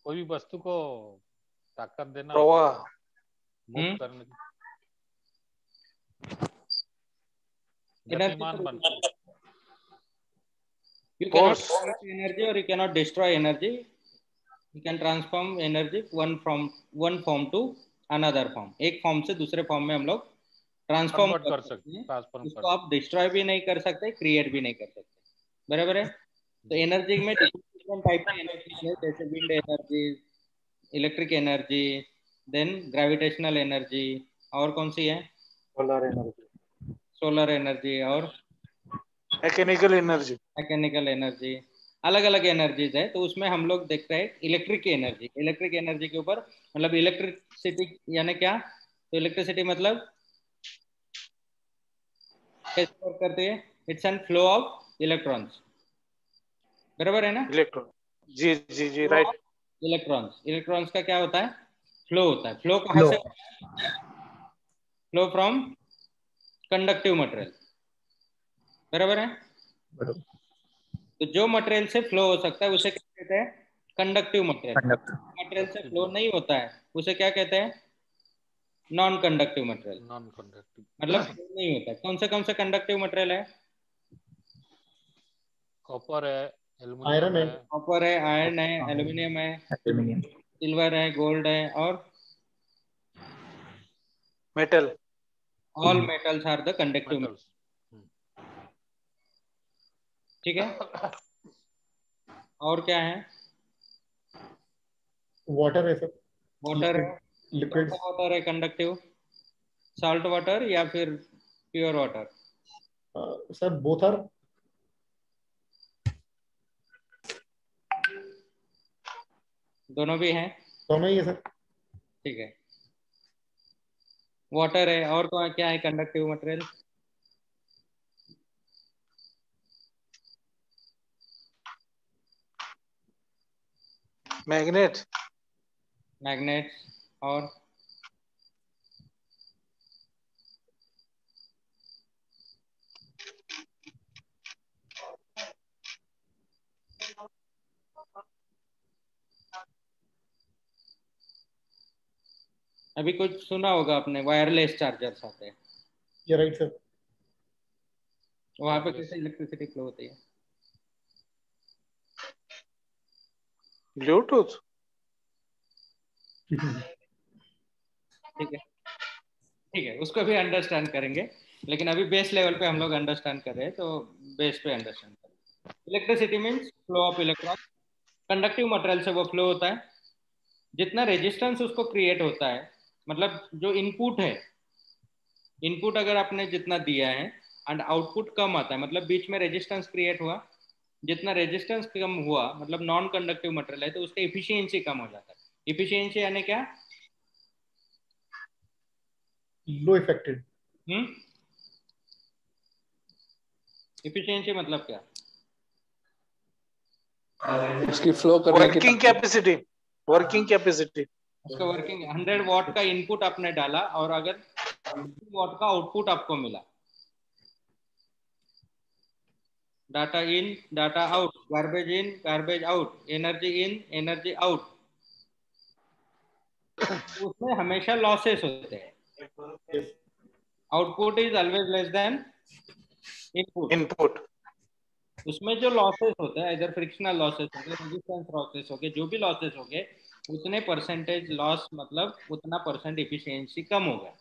कोई भी वस्तु को ताकत देना, प्रवाह, मूव करने, एनर्जी गतिमान बन, you cannot force, create energy or you cannot destroy energy. You can transform energy one form to another form. एक फॉर्म से दूसरे फॉर्म में हम लोग ट्रांसफॉर्म कन्वर्ट कर कर सकते हैं। ट्रांसफॉर्म उसको कर आप डिस्ट्रॉय भी नहीं कर सकते, क्रिएट भी नहीं कर सकते। बराबर है। तो एनर्जी में डिफरेंट टाइप की एनर्जी है, जैसे wind energy, electric energy, then gravitational energy, और कौन सी है? सोलर एनर्जी, सोलर एनर्जी, और मैकेनिकल एनर्जी। मैकेनिकल एनर्जी, अलग अलग एनर्जीज है। तो उसमें हम लोग देखते हैं इलेक्ट्रिक एनर्जी। इलेक्ट्रिक एनर्जी के ऊपर मतलब इलेक्ट्रिसिटी यानी क्या? तो इलेक्ट्रिसिटी मतलब कैसे वर्क करती है? It's an flow of electrons. बराबर है ना? इलेक्ट्रॉन, जी जी जी, flow right. Of electrons. Electrons का क्या होता है? फ्लो होता है। फ्लो कहाँ से? Flow from conductive material. बराबर है। तो जो मटेरियल से फ्लो हो सकता है उसे क्या कहते हैं? Conductive material. मटेरियल से फ्लो नहीं होता है उसे क्या कहते हैं? Non conductive material. Non conductive मतलब फ्लो नहीं होता। कौन से कंडक्टिव मटेरियल है? कॉपर है, आयरन एल्युमिनियम है, है, कॉपर है, आयरन है, एल्यूमिनियम है, सिल्वर है, गोल्ड है, और metal, all metals are the conductive. Metals. ठीक है। और क्या है? वाटर है सर, वाटर है। कौन लिक्विड्स। सा वाटर है कंडक्टिव? सॉल्ट वाटर या फिर pure water? Sir both are. दोनों भी हैं। दोनों ही है सर। ठीक है। वाटर है, और क्या है कंडक्टिव मटेरियल? मैग्नेट, मैग्नेट्स, और अभी कुछ सुना होगा आपने, वायरलेस चार्जर्स आते हैं। ये राइट सर। वहां पे कैसे इलेक्ट्रिसिटी फ्लो होती है? ब्लूटूथ, ठीक है, ठीक है, उसको भी अंडरस्टैंड करेंगे, लेकिन अभी बेस लेवल पे हम लोग अंडरस्टैंड कर रहे हैं, तो बेस पे अंडरस्टैंड करें। Electricity means flow of electron. Conductive material से वो फ्लो होता है। जितना रेजिस्टेंस उसको क्रिएट होता है, मतलब जो इनपुट है, इनपुट अगर आपने जितना दिया है एंड आउटपुट कम आता है, मतलब बीच में रेजिस्टेंस क्रिएट हुआ, जितना रेजिस्टेंस कम हुआ मतलब नॉन कंडक्टिव मटेरियल है, तो उसका इफिशियंसी कम हो जाता है। इफिशियंसी यानी क्या? लो इफेक्टेड। इफिशियंसी मतलब क्या? उसकी फ्लो करने की वर्किंग कैपेसिटी, वर्किंग कैपेसिटी। उसका वर्किंग 100 वॉट का इनपुट आपने डाला और अगर 2 वॉट का आउटपुट आपको मिला, data in data out, garbage in garbage out, energy in energy out, उसमें हमेशा लॉसेस होते हैं। Output is always less than input. Input, उसमें जो लॉसेस होते हैं, इधर फ्रिक्शनल लॉसेस हो गए, रेजिस्टेंस लॉसेस हो गए, जो भी लॉसेस हो गए, उतने परसेंटेज लॉस, मतलब उतना परसेंट इफिशियंसी कम होगा।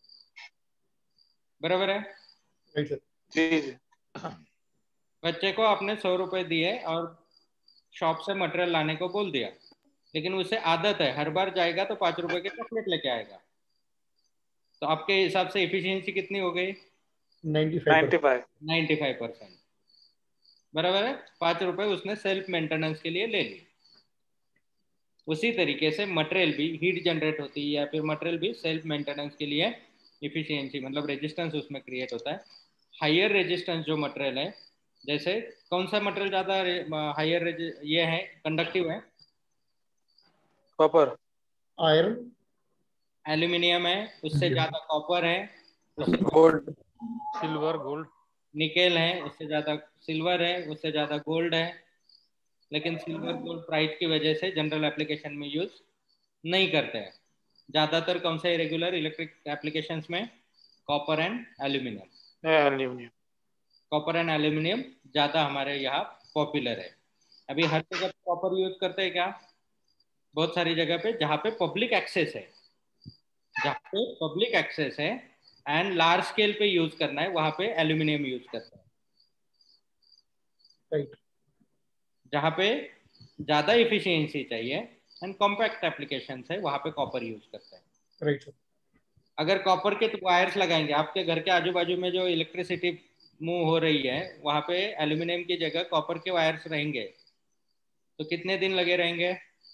बराबर है। Right sir. जी जी। बच्चे को आपने 100 रुपए दिए और शॉप से मटेरियल लाने को बोल दिया, लेकिन उसे आदत है हर बार जाएगा तो 5 रुपए के चॉकलेट लेके आएगा, तो आपके हिसाब से इफिशियंसी कितनी हो गई? 95%। 95%। बराबर है। 5 रुपए उसने सेल्फ मेंटेनेंस के लिए ले ली। उसी तरीके से मटेरियल भी हीट जनरेट होती है या फिर मटेरियल भी सेल्फ मेंटेनेंस के लिए इफिशियंसी, मतलब रेजिस्टेंस उसमें क्रिएट होता है। हायर रेजिस्टेंस जो मटेरियल है, जैसे कौन सा मटेरियल ज़्यादा हायर ये है, कंडक्टिव है? कॉपर, आयरन, एल्यूमिनियम है, उससे ज़्यादा कॉपर है, उससे गोल्ड, सिल्वर, गोल्ड, निकेल है, उससे ज़्यादा सिल्वर है, उससे ज़्यादा गोल्ड है। लेकिन सिल्वर गोल्ड प्राइस की वजह से जनरल एप्लीकेशन में यूज नहीं करते हैं। ज्यादातर कौन सा रेगुलर इलेक्ट्रिक एप्लीकेशंस में copper and aluminium. Aluminium. Copper and aluminium ज्यादा हमारे यहाँ पॉपुलर है। अभी हर जगह कॉपर यूज करते हैं क्या? बहुत सारी जगह पे जहाँ पे पब्लिक एक्सेस है, जहाँ पे पब्लिक एक्सेस है एंड लार्ज स्केल पे यूज करना है, वहां पे एल्यूमिनियम यूज करते हैं। राइट। जहाँ पे ज्यादा इफिशियंसी चाहिए एंड कॉम्पैक्ट एप्लीकेशन है, वहां पे कॉपर यूज करते हैं। Right sir. अगर कॉपर के वायर्स लगाएंगे, आपके घर के आजू बाजू में जो इलेक्ट्रिसिटी मूव हो रही है वहां पे एल्यूमिनियम की जगह कॉपर के वायर्स रहेंगे, तो कितने दिन लगे रहेंगे?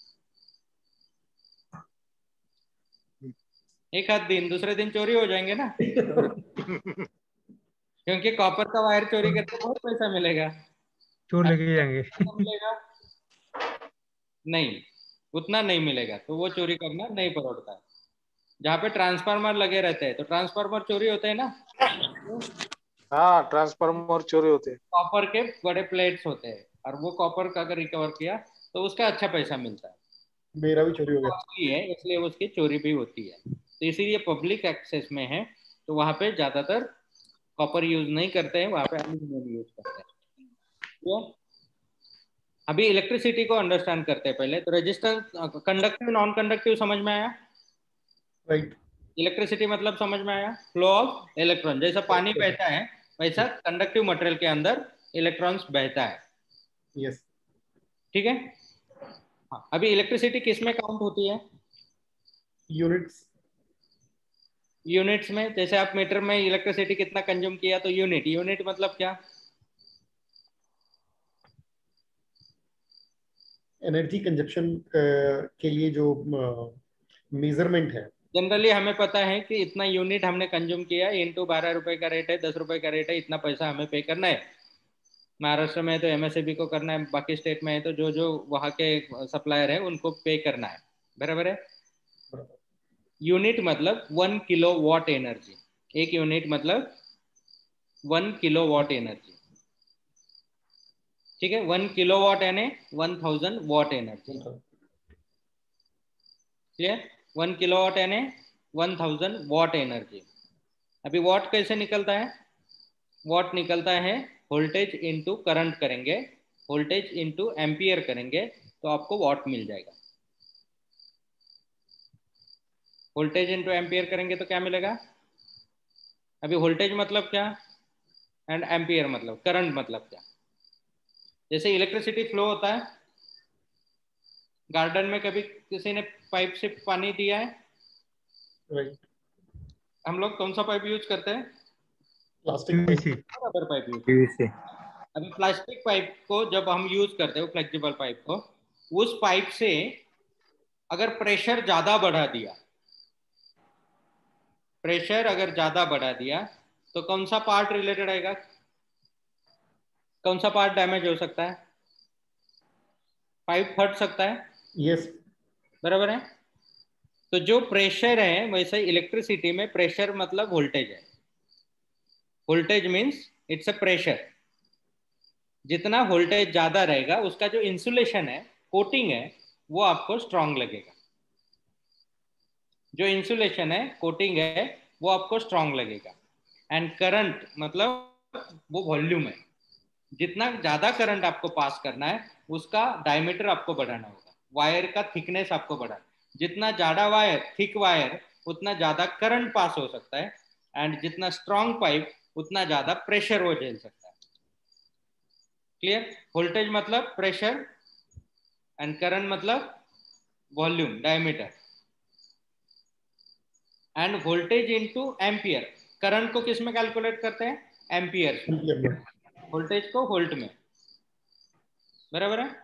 एक आध दिन, दूसरे दिन चोरी हो जाएंगे ना। क्योंकि कॉपर का वायर चोरी करके बहुत पैसा मिलेगा। चोर लेके जाएंगे। मिलेगा नहीं, उतना नहीं मिलेगा, तो वो चोरी करना नहीं पड़ता है। जहाँ पे ट्रांसफार्मर लगे रहते हैं तो ट्रांसफार्मर चोरी होते हैं ना। हाँ, ट्रांसफार्मर चोरी होते हैं। कॉपर के बड़े प्लेट्स होते हैं और वो कॉपर का अगर रिकवर किया तो उसका अच्छा पैसा मिलता है। मेरा भी चोरी हो गया। कॉस्टली है इसलिए उसकी चोरी भी होती है, तो इसीलिए पब्लिक एक्सेस में है तो वहां पे ज्यादातर कॉपर यूज नहीं करते हैं, वहां पे एल्यूमिनियम यूज करते हैं। तो अभी इलेक्ट्रिसिटी को अंडरस्टैंड करते हैं पहले। तो रेजिस्टेंस, कंडक्टिव, नॉन कंडक्टिव समझ में आया? राइट। इलेक्ट्रिसिटी मतलब समझ में आया? फ्लो ऑफ इलेक्ट्रॉन, जैसा पानी बहता है वैसा कंडक्टिव मटेरियल के अंदर इलेक्ट्रॉन्स बहता है। यस। ठीक है। हाँ, अभी इलेक्ट्रिसिटी किस में काउंट होती है? यूनिट्स। यूनिट्स में। जैसे आप मीटर में इलेक्ट्रिसिटी कितना कंज्यूम किया तो यूनिट, यूनिट मतलब क्या? एनर्जी कंजप्शन के लिए जो मेजरमेंट है। जनरली हमें पता है कि इतना यूनिट हमने कंज्यूम किया, इंटू 12 रुपए का रेट है, 10 रुपए का रेट है, इतना पैसा हमें पे करना है। महाराष्ट्र में है तो एमएसएबी को करना है, बाकी स्टेट में है तो जो जो वहाँ के सप्लायर है उनको पे करना है। बराबर है। यूनिट मतलब 1 किलो वॉट एनर्जी। एक यूनिट मतलब 1 किलो वॉट एनर्जी। ठीक है। 1 किलो वॉट यानी 1000 watt energy. Clear? 1 kilo watt यानी 1000 वॉट एनर्जी। अभी वॉट कैसे निकलता है? वॉट निकलता है वोल्टेज इंटू करंट करेंगे, वोल्टेज इंटू एम्पियर करेंगे तो आपको वॉट मिल जाएगा। वोल्टेज इंटू एम्पियर करेंगे तो क्या मिलेगा? अभी वोल्टेज मतलब क्या एंड एम्पियर मतलब, करंट मतलब क्या? जैसे इलेक्ट्रिसिटी फ्लो होता है, गार्डन में कभी किसी ने पाइप से पानी दिया है? राइट। हम लोग कौन सा पाइप यूज करते हैं? Plastic PVC. Rubber pipe use. PVC. अभी प्लास्टिक पाइप को जब हम यूज करते हैं, फ्लेक्सिबल पाइप को, उस पाइप से अगर प्रेशर ज्यादा बढ़ा दिया, प्रेशर अगर ज्यादा बढ़ा दिया तो कौन सा पार्ट रिलेटेड आएगा? कौन सा पार्ट डैमेज हो सकता है? पाइप फट सकता है। यस। बराबर है। तो जो प्रेशर है वैसे इलेक्ट्रिसिटी में प्रेशर मतलब वोल्टेज है। Voltage means it's a pressure. जितना वोल्टेज ज्यादा रहेगा उसका जो इंसुलेशन है, कोटिंग है, वो आपको स्ट्रांग लगेगा। जो इंसुलेशन है, कोटिंग है, वो आपको स्ट्रांग लगेगा। एंड करंट मतलब वो वॉल्यूम है। जितना ज्यादा करंट आपको पास करना है उसका डायमीटर आपको बढ़ाना होगा, वायर का थिकनेस आपको बढ़ाना। जितना ज्यादा वायर, थिक वायर, उतना ज्यादा करंट पास हो सकता है। एंड जितना स्ट्रांग पाइप उतना ज्यादा प्रेशर वो झेल सकता है। क्लियर? वोल्टेज मतलब प्रेशर एंड करंट मतलब volume, diameter. And voltage into ampere. Current को किस में कैलकुलेट करते हैं? एम्पियर में। वोल्टेज को वोल्ट में। बराबर है।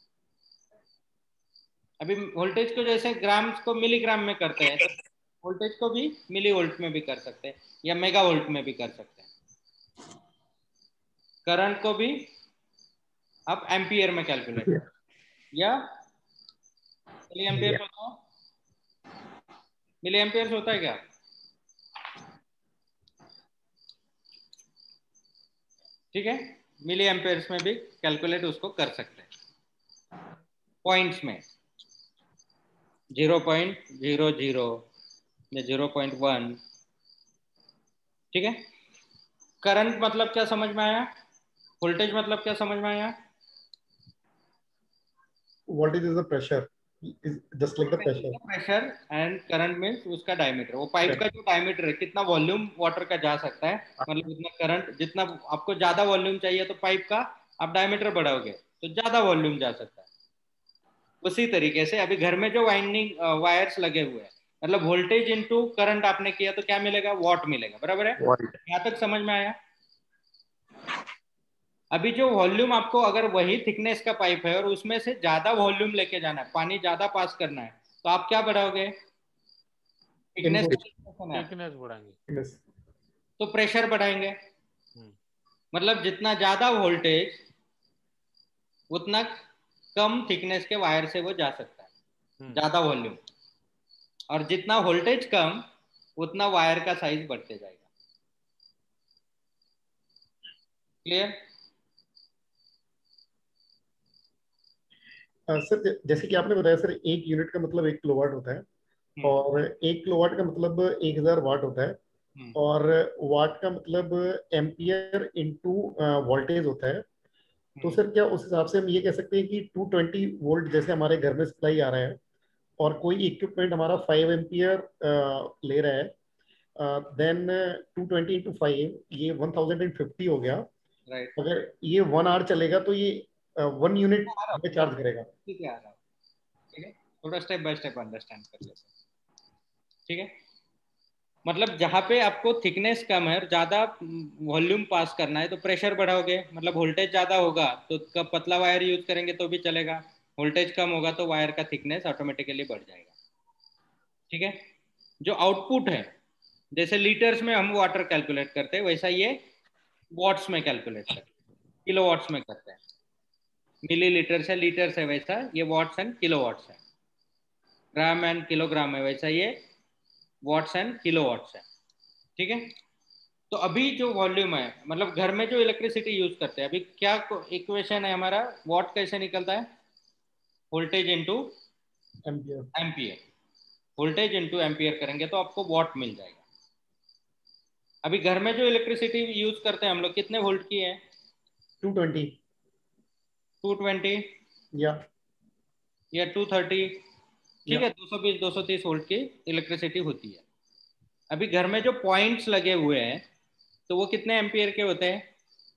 अभी वोल्टेज को जैसे ग्राम को मिलीग्राम में करते हैं तो वोल्टेज को भी मिली वोल्ट में भी कर सकते हैं या मेगा वोल्ट में भी कर सकते हैं। करंट को भी आप एम्पियर में कैलकुलेट या मिली एम्पियर होता है। मिली एम्पियर होता है क्या? ठीक है। मिली एम्पियर्स में भी कैलकुलेट उसको कर सकते हैं। पॉइंट्स में 0.00 या 0.1, ठीक है। करंट मतलब क्या समझ में आया? वोल्टेज मतलब क्या समझ में आया? Voltage is the pressure, is just like the pressure. Pressure and current means उसका डायमीटर, वो पाइप का जो डायमीटर है, कितना वॉल्यूम वाटर का जा सकता है, मतलब उतना करंट, जितना आपको ज्यादा वॉल्यूम चाहिए तो पाइप का आप डायमीटर बढ़ाओगे तो ज्यादा वॉल्यूम जा सकता है। उसी तरीके से अभी घर में जो वाइंडिंग वायर्स लगे हुए हैं, मतलब वोल्टेज इनटू करंट आपने किया तो क्या मिलेगा? वॉट मिलेगा, बराबर है? यहाँ तक समझ में आया? अभी जो वॉल्यूम आपको, अगर वही थिकनेस का पाइप है और उसमें से ज्यादा वॉल्यूम लेके जाना है, पानी ज्यादा पास करना है, तो आप क्या बढ़ाओगे? थिकनेस थिकनेस बढ़ाएंगे, तो प्रेशर बढ़ाएंगे। मतलब जितना ज्यादा वोल्टेज उतना कम थिकनेस के वायर से वो जा सकता है, ज्यादा वॉल्यूम, और जितना वोल्टेज कम उतना वायर का साइज बढ़ते जाएगा। क्लियर? सर जैसे कि आपने बताया सर, 1 यूनिट का मतलब 1 किलोवाट होता है, और 1 किलोवाट का मतलब 1000 वाट होता है, और वाट का मतलब एम्पियर इनटू वोल्टेज होता है। तो सर क्या उस हिसाब से हम ये कह सकते हैं कि 220 वोल्ट जैसे हमारे घर में सप्लाई आ रहा है, और कोई इक्विपमेंट हमारा 5 एम्पियर ले रहा है, देन 220 इंटू 5 ये 1050 हो गया। राइट। अगर ये 1 आवर चलेगा तो ये 1 यूनिट हमें चार्ज करेगा। ठीक है, आ रहा हूँ, ठीक है, थोड़ा स्टेप बाय स्टेप अंडरस्टैंड कर लेते हैं, ठीक है। मतलब जहाँ पे आपको थिकनेस कम है और ज्यादा वॉल्यूम पास करना है तो प्रेशर बढ़ाओगे, मतलब वोल्टेज ज्यादा होगा तो कब पतला वायर यूज करेंगे तो भी चलेगा, वोल्टेज कम होगा तो वायर का थिकनेस ऑटोमेटिकली बढ़ जाएगा, ठीक है। जो आउटपुट है, जैसे लीटर्स में हम वाटर कैलकुलेट करते हैं, वैसा ये वॉट्स में कैलकुलेट करते हैं, किलो वॉट्स में करते हैं। मिलीलीटर से लीटर्स है वैसा ये वॉट्स एंड किलो वॉट्स है, ग्राम एंड किलोग्राम है वैसा ये वॉट्स एंड किलो वॉट्स है, ठीक है। तो अभी जो वॉल्यूम है, मतलब घर में जो इलेक्ट्रिसिटी यूज करते हैं, अभी क्या इक्वेशन है हमारा? वॉट कैसे निकलता है? Voltage into ampere. Ampere, voltage into ampere करेंगे तो आपको वॉट मिल जाएगा। अभी घर में जो इलेक्ट्रिसिटी यूज करते हैं हम लोग, कितने वोल्ट की है? 220 220 या 230, ठीक है, 220 230 वोल्ट की इलेक्ट्रिसिटी होती है। अभी घर में जो पॉइंट्स लगे हुए हैं तो वो कितने एम्पियर के होते हैं?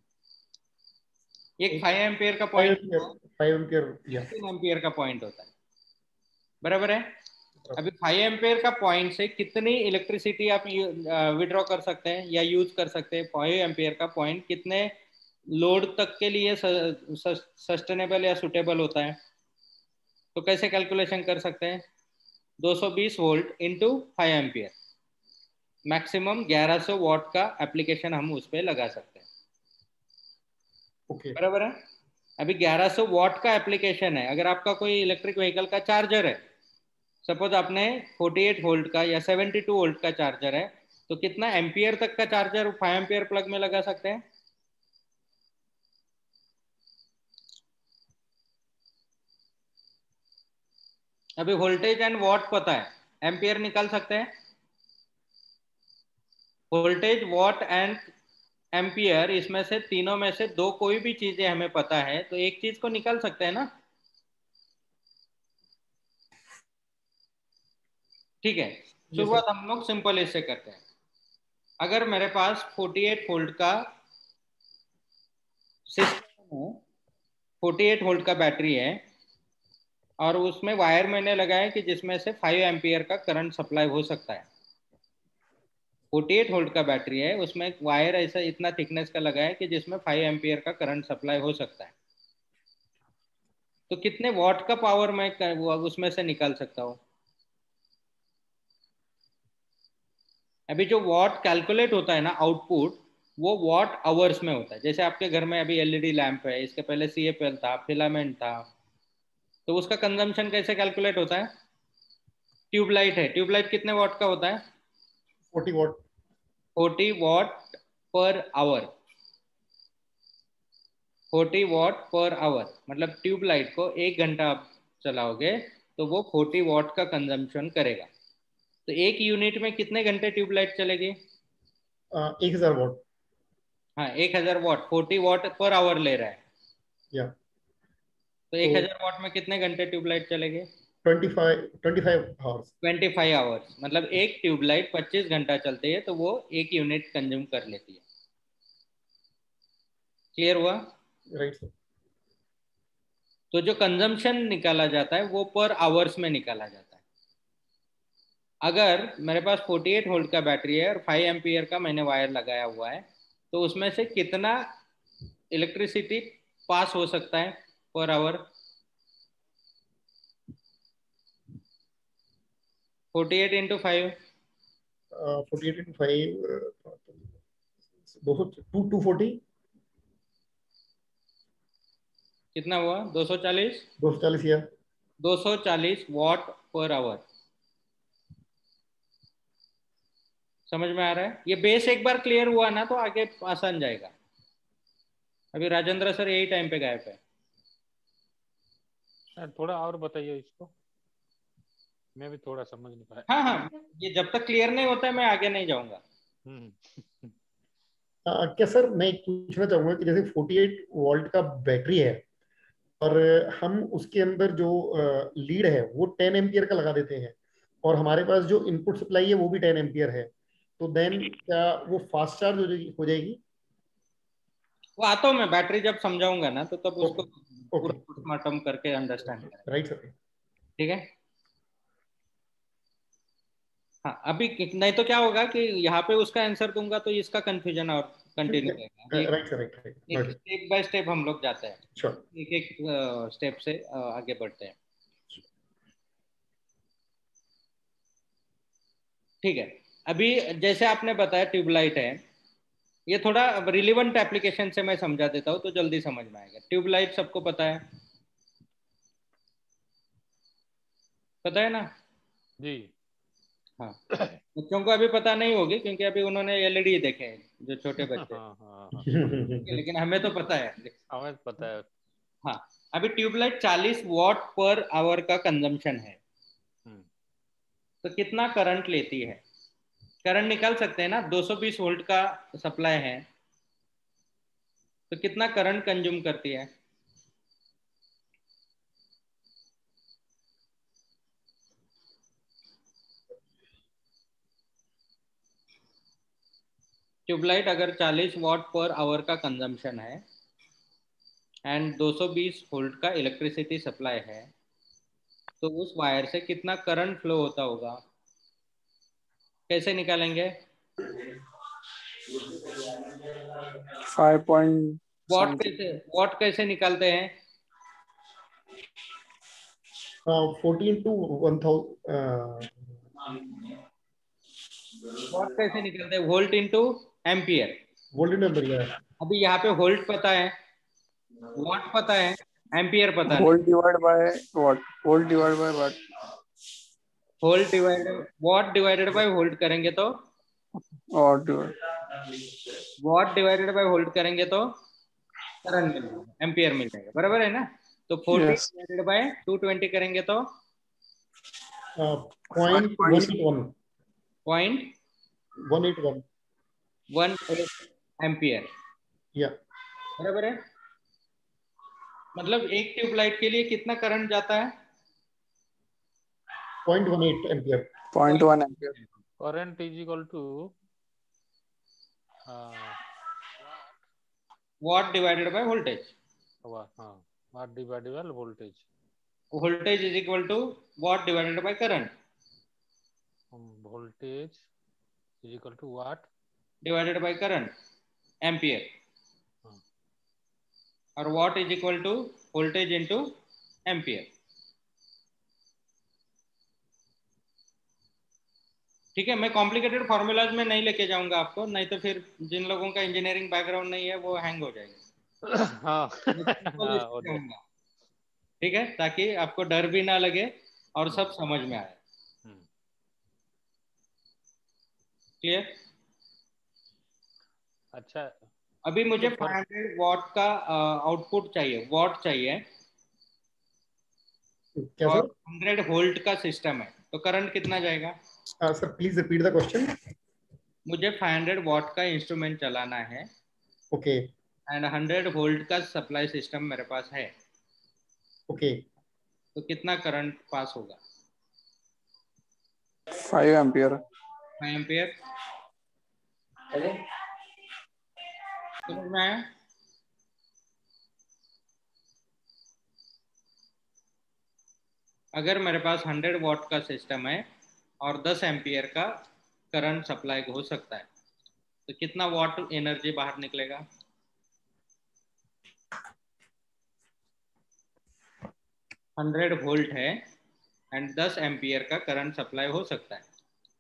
एक 5 एम्पियर का पॉइंट, 5 एम्पियर या 3 एम्पियर का पॉइंट होता है, बराबर है? अभी 5 एम्पियर का पॉइंट से कितनी इलेक्ट्रिसिटी आप विड्रॉ कर सकते हैं या यूज कर सकते हैं? 5 एम्पियर का पॉइंट कितने लोड तक के लिए सस्टेनेबल या सुटेबल होता है? तो कैसे कैलकुलेशन कर सकते हैं? 220 volt into 5 ampere, maximum 1100 watt का एप्लीकेशन हम उस पर लगा सकते हैं, ओके। बराबर है? अभी 1100 वॉट का एप्लीकेशन है। अगर आपका कोई इलेक्ट्रिक व्हीकल का चार्जर है, सपोज आपने 48 वोल्ट का या 72 वोल्ट का चार्जर है, तो कितना एम्पियर तक का चार्जर 5 एम्पियर प्लग में लगा सकते हैं? अभी वोल्टेज एंड वॉट पता है, एम्पियर निकाल सकते हैं? वोल्टेज, वॉट एंड एम्पियर, इसमें से तीनों में से दो कोई भी चीजें हमें पता है तो एक चीज को निकाल सकते हैं ना, ठीक है। शुरुआत हम लोग सिंपल इससे करते हैं। अगर मेरे पास 48 वोल्ट का सिस्टम है, 48 वोल्ट का बैटरी है, और उसमें वायर मैंने लगाया कि जिसमें से 5 एम्पियर का करंट सप्लाई हो सकता है। 48 वोल्ट का बैटरी है, उसमें वायर ऐसा इतना थिकनेस का लगा है कि जिसमें 5 एम्पियर का करंट सप्लाई हो सकता है। तो कितने वॉट का पावर मैं उसमें से निकाल सकता हूँ? अभी जो वॉट कैलकुलेट होता है ना, आउटपुट, वो वॉट आवर्स में होता है। जैसे आपके घर में अभी एलईडी लैंप है, इसके पहले सीएपएल था, फिलामेंट था, तो उसका कंजम्पशन कैसे कैलकुलेट होता है? ट्यूबलाइट है, ट्यूबलाइट कितने वॉट का होता है? 40 watt. 40 watt per hour, 40 watt per hour, मतलब ट्यूबलाइट को 1 घंटा चलाओगे तो वो 40 वॉट का कंजम्पशन करेगा। तो एक यूनिट में कितने घंटे ट्यूबलाइट चलेगी? 1000 वॉट। हाँ 1000 वॉट, 40 वॉट पर आवर ले रहा है। या तो 1000 वॉट में कितने घंटे ट्यूबलाइट चलेगी? 25 आवर्स। 25 आवर्स, मतलब एक ट्यूबलाइट 25 घंटा चलती है तो वो एक यूनिट कंज्यूम कर लेती है। क्लियर हुआ? Right sir. तो जो कंजम्पशन निकाला जाता है वो पर आवर्स में निकाला जाता है। अगर मेरे पास 48 वोल्ट का बैटरी है और 5 एम्पियर का मैंने वायर लगाया हुआ है, तो उसमें से कितना इलेक्ट्रिसिटी पास हो सकता है पर आवर? 48 into 5, 48 into 5, 240। कितना हुआ? 240। 240 या 240 वॉट पर आवर। समझ में आ रहा है? ये बेस एक बार क्लियर हुआ ना तो आगे आसान जाएगा। अभी राजेंद्र सर यही टाइम पे गायब है। सर थोड़ा और बताइए इसको, मैं भी थोड़ा समझ नहीं पाया। हाँ हाँ, ये जब तक क्लियर नहीं होता है मैं आगे नहीं जाऊंगा। क्या सर, मैं एक पूछना चाहूंगा कि जैसे 48 वोल्ट का बैटरी है और हम उसके अंदर जो लीड है वो 10 एम्पियर का लगा देते हैं और हमारे पास जो इनपुट सप्लाई है वो भी 10 एम्पियर है, तो देन क्या वो फास्ट चार्ज हो जाएगी? वो आता हूँ मैं, बैटरी जब समझाऊंगा ना तो तब उसको ओके पूरा पोस्टमार्टम करके अंडरस्टैंड करें। Right sir. ठीक है। हाँ अभी नहीं तो क्या होगा कि यहाँ पे उसका आंसर दूंगा तो इसका कंफ्यूजन और कंटिन्यू रहेगा। अभी राइट सर, राइट एक राइट। स्टेप बाय स्टेप हम लोग जाते हैं, श्योर। एक एक स्टेप से आगे बढ़ते हैं। ठीक है। अभी जैसे आपने बताया ट्यूबलाइट है, ये थोड़ा रिलेवेंट एप्लीकेशन से मैं समझा देता हूँ तो जल्दी समझ में आएगा। ट्यूबलाइट सबको पता है, पता है ना? जी। हाँ, बच्चों को अभी पता नहीं होगी क्योंकि अभी उन्होंने एलईडी देखे हैं, जो छोटे बच्चे। हाँ हाँ हाँ, लेकिन हमें तो पता है। हमें पता है। हाँ, अभी ट्यूबलाइट 40 वॉट पर आवर का कंजम्पशन है, तो कितना करंट लेती है? करंट निकाल सकते हैं ना, 220 वोल्ट का सप्लाई है तो कितना करंट कंज्यूम करती है? ट्यूबलाइट अगर 40 वॉट पर आवर का कंजम्पशन है एंड 220 वोल्ट का इलेक्ट्रिसिटी सप्लाई है, तो उस वायर से कितना करंट फ्लो होता होगा? कैसे निकालेंगे? 5 point वॉट something. कैसे, वॉट कैसे निकालते हैं? 14 to 1000। वॉट कैसे निकालते हैं? Volt into ampere. Volt number या अभी यहाँ पे वोल्ट पता है, वॉट पता है, एम्पियर पता नहीं। Volt divided by what? Volt divided by what? Volt divided, watt divided by volt करेंगे तो, Or divided. Watt divided by volt करेंगे तो करंट मिल जाएगा, एम्पियर मिल जाएगा, बराबर है ना? तो 40 Yes. डिवाइडेड बाय 220 करेंगे तो 0.181। 181 0.181 एम्पियर, या बराबर है? मतलब एक ट्यूबलाइट के लिए कितना करंट जाता है? 0.18 ampere. 0.1 ampere. Current is equal to watt divided by voltage. हाँ, watt divided by voltage. Voltage is equal to watt divided by current. Voltage is equal to watt divided by current, ampere. और watt is equal to voltage into ampere. ठीक है, मैं complicated formulas में नहीं लेके जाऊंगा आपको, नहीं तो फिर जिन लोगों का इंजीनियरिंग बैकग्राउंड नहीं है वो हैंग हो जाएगा। हाँ हाँ हो जाए। जाऊंगा, ठीक है, ताकि आपको डर भी ना लगे और सब समझ में आए। क्लियर? अच्छा, अभी मुझे तो 500 वॉट का आउटपुट चाहिए, वॉट चाहिए। क्या और सर? 100 वोल्ट का सिस्टम है तो करंट कितना जाएगा? Sir please repeat the question. मुझे 500 वॉट का इंस्ट्रूमेंट चलाना है ओके. एंड 100 वोल्ट का सप्लाई सिस्टम मेरे पास है, ओके. तो कितना करंट पास होगा? 5 एम्पियर. 5 एम्पियर. समझ में आया? अगर मेरे पास 100 वॉट का सिस्टम है और 10 एम्पियर का करंट सप्लाई हो सकता है, तो कितना वॉट एनर्जी बाहर निकलेगा? 100 वोल्ट है एंड 10 एम्पियर का करंट सप्लाई हो सकता है.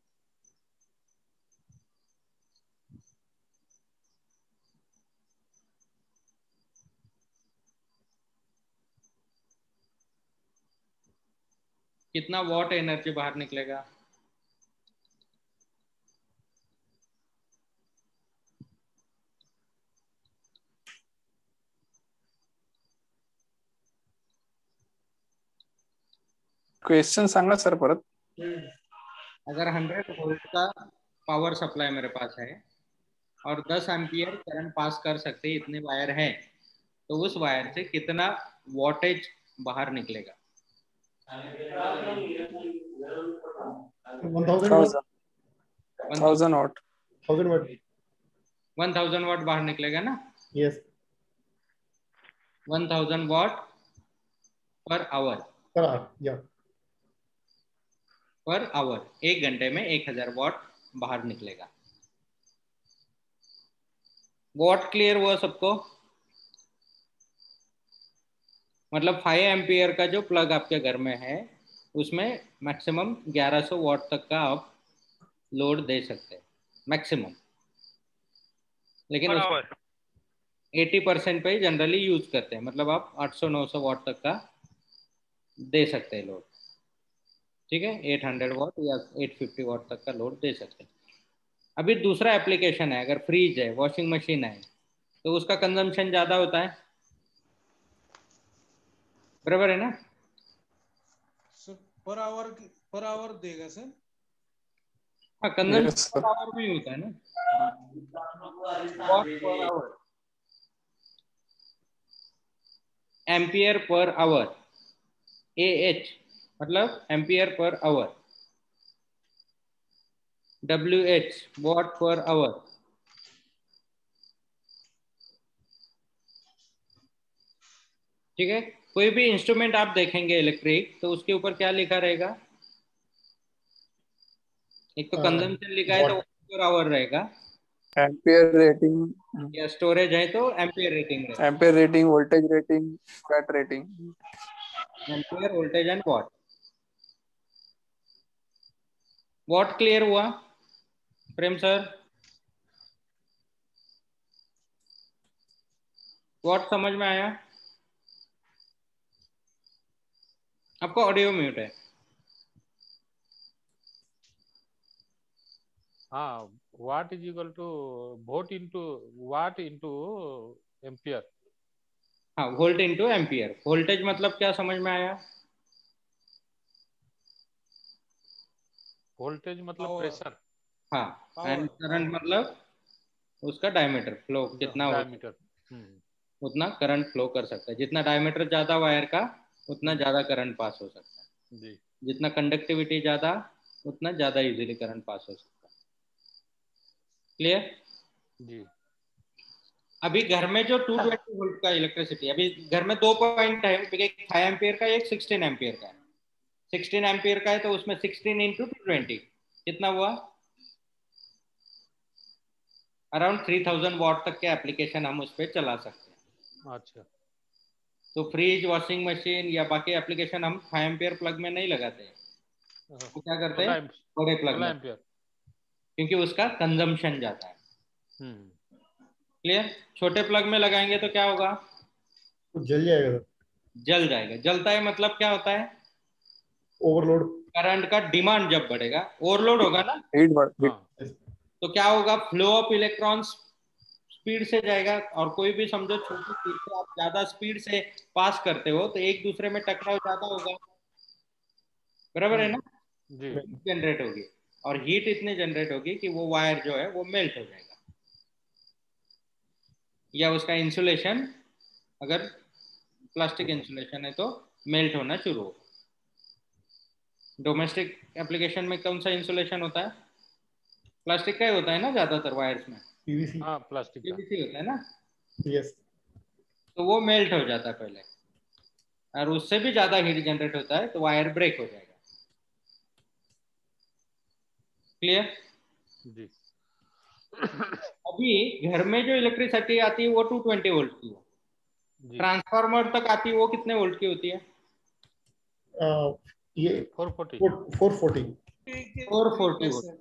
कितना वॉट एनर्जी बाहर निकलेगा? क्वेश्चन सांगा सर परत. अगर 100 वोल्ट का पावर सप्लाई मेरे पास है और 10 एम्पियर करंट पास कर सकते इतने वायर हैं, तो उस वायर से कितना वोल्टेज बाहर निकलेगा? 1000 वॉट. 1000 वॉट. 1000 वॉट. 1000 वॉट बाहर निकलेगा ना? Yes. 1000 watt per hour. Per hour. या. पर आवर 1 घंटे में 1000 वॉट बाहर निकलेगा. वॉट क्लियर हुआ सबको? मतलब 5 एम्पियर का जो प्लग आपके घर में है उसमें मैक्सिमम 1100 वॉट तक का आप लोड दे सकते हैं मैक्सिमम, लेकिन 80% पे ही जनरली यूज करते हैं, मतलब आप 800-900 वॉट तक का दे सकते हैं लोड. ठीक है, 800 वॉट या 850 वॉट तक का लोड दे सकते हैं. अभी दूसरा एप्लीकेशन है, अगर फ्रीज है, वॉशिंग मशीन है, तो उसका कंजम्पशन ज़्यादा होता है, बराबर है ना? सर पर आवर देगा सर. हाँ, Yes, consumption sir. Per hour भी होता है ना, watt per hour, ampere per hour, AH मतलब ampere per hour, WH watt per hour. ठीक है, कोई भी इंस्ट्रूमेंट आप देखेंगे इलेक्ट्रिक, तो उसके ऊपर क्या लिखा रहेगा? एक तो कंजम्पशन लिखा है तो वॉट. वॉट पर आवर रहेगा, एम्पियर रेटिंग. या स्टोरेज है तो एम्पियर रेटिंग रहेगा. Ampere rating, voltage rating, watt rating. Ampere, voltage and watt. Watt clear हुआ प्रेम सर? वॉट समझ में आया? आपको ऑडियो म्यूट है. हाँ, watt is equal to volt into watt into ampere. हाँ, वोल्ट इंटू एम्पियर. वोल्टेज मतलब क्या समझ में आया? वोल्टेज मतलब Power. प्रेशर. हाँ, एंड करंट मतलब उसका डायमीटर फ्लो कितना हो, डायमीटर. उतना करंट फ्लो कर सकता है. जितना डायमीटर ज्यादा वायर का उतना ज्यादा करंट पास हो सकता है. जी. जितना कंडक्टिविटी ज्यादा उतना ज्यादा इजीली करंट पास हो सकता है. क्लियर? जी. अभी घर में जो 220 वोल्ट का इलेक्ट्रिसिटी, अभी घर में 2 पॉइंट है, एक 5 एम्पियर का, एक 16 एम्पियर का है. 16 एम्पियर का है तो उसमें 16 इंटू 220 कितना हुआ? अराउंड 3000 वॉट तक के एप्लीकेशन हम उस पर चला सकते हैं. अच्छा. तो फ्रिज, वॉशिंग मशीन या बाकी एप्लीकेशन हम 5 एम्पियर प्लग में नहीं लगाते हैं, तो क्या करते हैं बड़े प्लग 16 में, एम्पियर. क्योंकि उसका कंजम्पशन ज्यादा है. क्लियर? छोटे प्लग में लगाएंगे तो क्या होगा? तो जल जाएगा सर. जल जाएगा. जलता है मतलब क्या होता है? ओवरलोड. करंट का डिमांड जब बढ़ेगा, ओवरलोड होगा ना, हीट बढ़. हाँ. तो क्या होगा? फ्लो ऑफ इलेक्ट्रॉन्स स्पीड से जाएगा. और कोई भी समझो छोटी स्पीड से आप ज्यादा स्पीड से पास करते हो तो एक दूसरे में टकराव ज्यादा होगा. बराबर है ना, जी जनरेट होगी और हीट इतनी जनरेट होगी कि वो वायर जो है वो मेल्ट हो जाएगा, या उसका इंसुलेशन अगर प्लास्टिक इंसुलेशन है तो मेल्ट होना शुरू होगा। डोमेस्टिक एप्लीकेशन में कौन सा इंसुलेशन होता है? प्लास्टिक का ही होता है ना ज्यादातर वायर्स में, पीवीसी। हाँ प्लास्टिक का। पीवीसी होता है ना, यस। तो वो मेल्ट हो जाता है पहले, और उससे भी ज्यादा हीट जनरेट होता है तो वायर ब्रेक हो जाएगा। क्लियर? जी अभी घर में जो इलेक्ट्रिसिटी आती है वो 220 वोल्ट की है, जी ट्रांसफार्मर तक आती है वो कितने वोल्ट की होती है? ये 440। 440। 440 वोल्ट।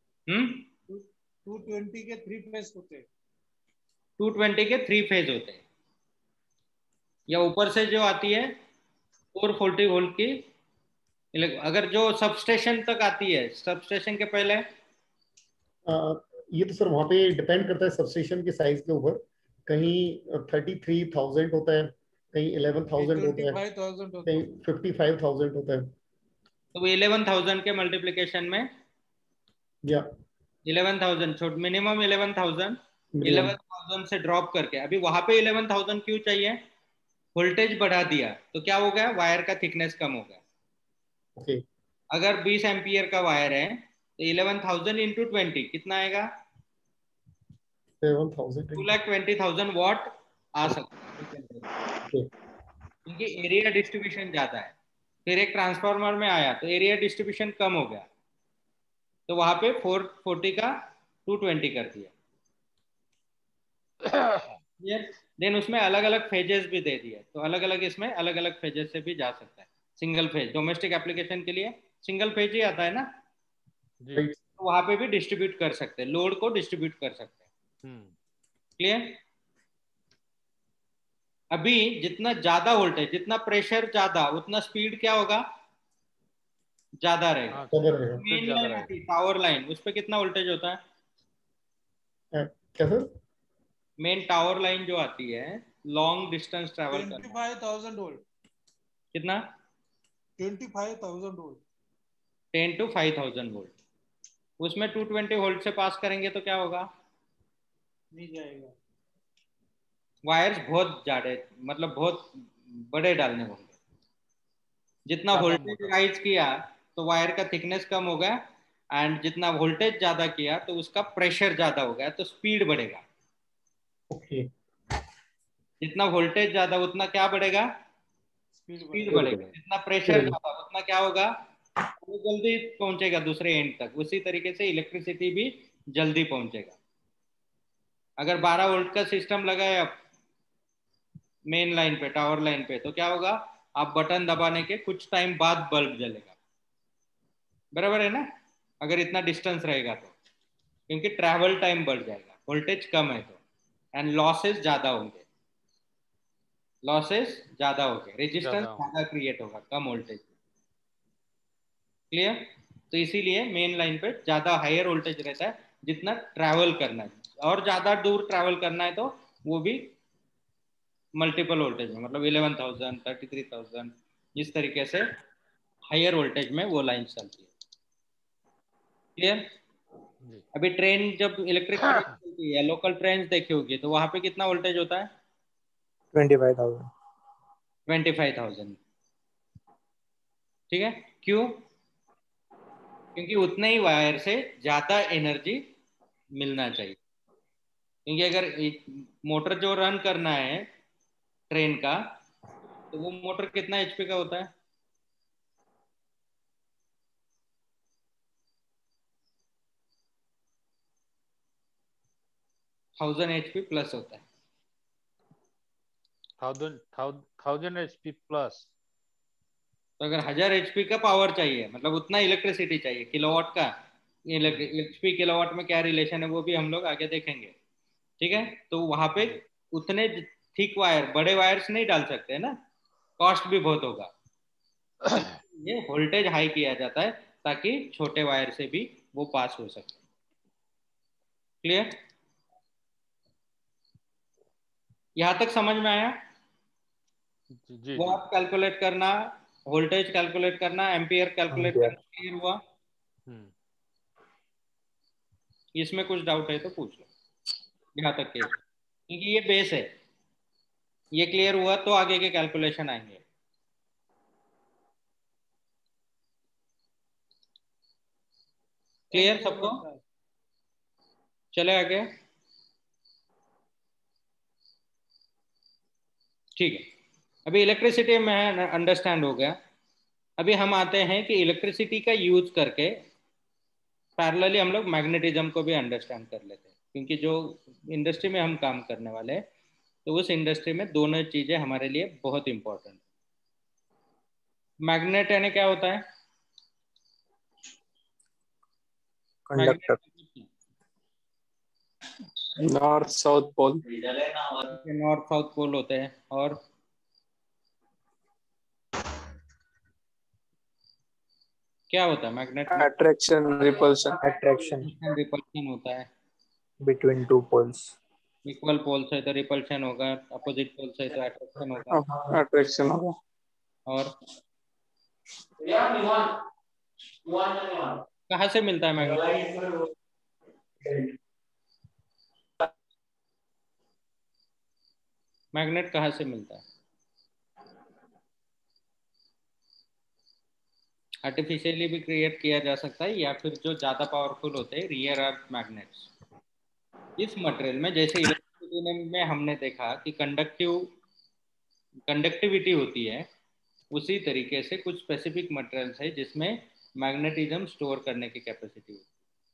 220 के 3 फेज होते हैं। 220 के 3 फेज होते हैं, या ऊपर से जो आती है 440 वोल्ट की। अगर जो सबस्टेशन तक आती है, सबस्टेशन के पहले ये तो सर वहाँ पे डिपेंड करता है सबस्टेशन के साइज के ऊपर। कहीं 33,000 होता है, कहीं 11,000 होता है, 25,000 होते कहीं हैं। 55,000 होता है। तो वो 11,000 के मल्टीप्लिकेशन में या 11,000 छोट मिनिमम 11,000, मिनिमम। 11,000 से ड्रॉप करके अभी वहां पे 11,000 क्यों चाहिए? वोल्टेज बढ़ा दिया तो क्या हो गया? वायर का थिकनेस कम हो गया। ओके। अगर 20 एम्पियर का वायर है तो 11,000 इंटू 20 कितना आएगा? 7,000। 2,20,000 वॉट आ सकता है, ओके। क्योंकि एरिया डिस्ट्रीब्यूशन ज्यादा है। फिर एक ट्रांसफार्मर में आया तो एरिया डिस्ट्रीब्यूशन कम हो गया, तो वहां पे 440 का 220 कर दिया। देन उसमें अलग अलग फेजेस भी दे दिए, तो अलग अलग इसमें अलग अलग फेजेस से भी जा सकता है। सिंगल फेज डोमेस्टिक एप्लीकेशन के लिए सिंगल फेज ही आता है ना, जी तो वहां पे भी डिस्ट्रीब्यूट कर सकते हैं, लोड को डिस्ट्रीब्यूट कर सकते हैं। क्लियर? अभी जितना ज्यादा वोल्टेज, जितना प्रेशर ज्यादा, उतना स्पीड क्या होगा? ज्यादा रहेगा। हाँ कवर रहेगा। स्पीड मेन ज्यादा लाइन रहेगा। आती है टावर लाइन, उस पर कितना वोल्टेज होता है? क्या सर? मेन टावर लाइन जो आती है, लॉन्ग डिस्टेंस ट्रेवल करना, 25,000 वोल्ट। कितना? 25,000 वोल्ट। 10 to 5,000 volt. उसमें 220 वोल्ट से पास करेंगे तो क्या होगा? नहीं जाएगा। वायर्स बहुत जाड़े, मतलब बहुत बड़े डालने होंगे। जितना ज्यादा वोल्टेज मोटा। राइज किया तो वायर का थिकनेस कम हो गया, एंड जितना वोल्टेज ज्यादा किया तो उसका प्रेशर ज्यादा हो गया, तो स्पीड बढ़ेगा। ओके। जितना वोल्टेज ज्यादा उतना क्या बढ़ेगा? स्पीड स्पीड बढ़ेगा। बढ़ेगा। जितना प्रेशर ज्यादा उतना क्या होगा? वो जल्दी पहुंचेगा दूसरे एंड तक। उसी तरीके से इलेक्ट्रिसिटी भी जल्दी पहुंचेगा। अगर 12 वोल्ट का सिस्टम लगाए आप मेन लाइन पे, टावर लाइन पे, तो क्या होगा? आप बटन दबाने के कुछ टाइम बाद बल्ब जलेगा। बराबर है ना? अगर इतना डिस्टेंस रहेगा तो, क्योंकि ट्रैवल टाइम बढ़ जाएगा, वोल्टेज कम है तो, एंड लॉसेस ज्यादा होंगे। लॉसेस ज्यादा होंगे, रेजिस्टेंस ज्यादा ज्यादा क्रिएट होगा कम वोल्टेज में। क्लियर? तो इसीलिए मेन लाइन पे ज्यादा हायर वोल्टेज रहता है, जितना ट्रैवल करना है, और ज्यादा दूर ट्रैवल करना है तो वो भी मल्टीपल वोल्टेज में, मतलब 11,000, 33,000, इस तरीके से हायर वोल्टेज में वो लाइन चलती है। क्लियर? जी अभी ट्रेन जब इलेक्ट्रिक ट्रेन चलती है, लोकल ट्रेन देखी होगी, तो वहां पे कितना वोल्टेज होता है? 25,000। 25,000। ठीक है? क्यों? क्योंकि उतने ही वायर से ज्यादा एनर्जी मिलना चाहिए। क्योंकि अगर एक मोटर जो रन करना है ट्रेन का, तो वो मोटर कितना एचपी का होता है? 1000 एचपी प्लस होता है। 1000 HP प्लस। तो अगर 1000 एचपी का पावर चाहिए, मतलब उतना इलेक्ट्रिसिटी चाहिए किलोवाट का। एचपी किलोवाट में क्या रिलेशन है वो भी हम लोग आगे देखेंगे। ठीक है? तो वहां पे उतने थिक वायर, बड़े वायर्स नहीं डाल सकते है ना, कॉस्ट भी बहुत होगा। ये वोल्टेज हाई किया जाता है ताकि छोटे वायर से भी वो पास हो सके। क्लियर? यहाँ तक समझ में आया? जी वो जी आप कैलकुलेट करना, वोल्टेज कैलकुलेट करना, एम्पियर कैलकुलेट Ampere. करना, क्लियर हुआ? हम्म, इसमें कुछ डाउट है तो पूछ लो, यहाँ तक के, क्योंकि ये बेस है, ये क्लियर हुआ तो आगे के कैलकुलेशन आएंगे। क्लियर सबको? चले आगे। ठीक है, अभी इलेक्ट्रिसिटी में अंडरस्टैंड हो गया। अभी हम आते हैं कि इलेक्ट्रिसिटी का यूज करके पैरेलली हम लोग मैग्नेटिज्म को भी अंडरस्टैंड कर लेते हैं, क्योंकि जो इंडस्ट्री में हम काम करने वाले हैं तो उस इंडस्ट्री में दोनों चीजें हमारे लिए बहुत इंपॉर्टेंट है। मैग्नेट यानी क्या होता है? Conductor. North South Pole. North south pole होते हैं, और क्या होता है मैग्नेट में? Attraction, repulsion. Attraction रिपल्शन होता है। between two poles. Equal poles है तो रिपल्शन होगा, अपोजिट पोल्स है तो अट्रैक्शन होगा। Attraction होगा. और कहाँ से मिलता है मैग्नेट? मैग्नेट कहाँ से मिलता है? आर्टिफिशियली भी क्रिएट किया जा सकता है, या फिर जो ज्यादा पावरफुल होते हैं रियर अर्थ मैग्नेट्स। इस मटेरियल में जैसे इलेक्ट्रिसिटी में हमने देखा कि कंडक्टिविटी होती है, उसी तरीके से कुछ स्पेसिफिक मटेरियल्स है जिसमें मैग्नेटिज्म स्टोर करने की कैपेसिटी होती है।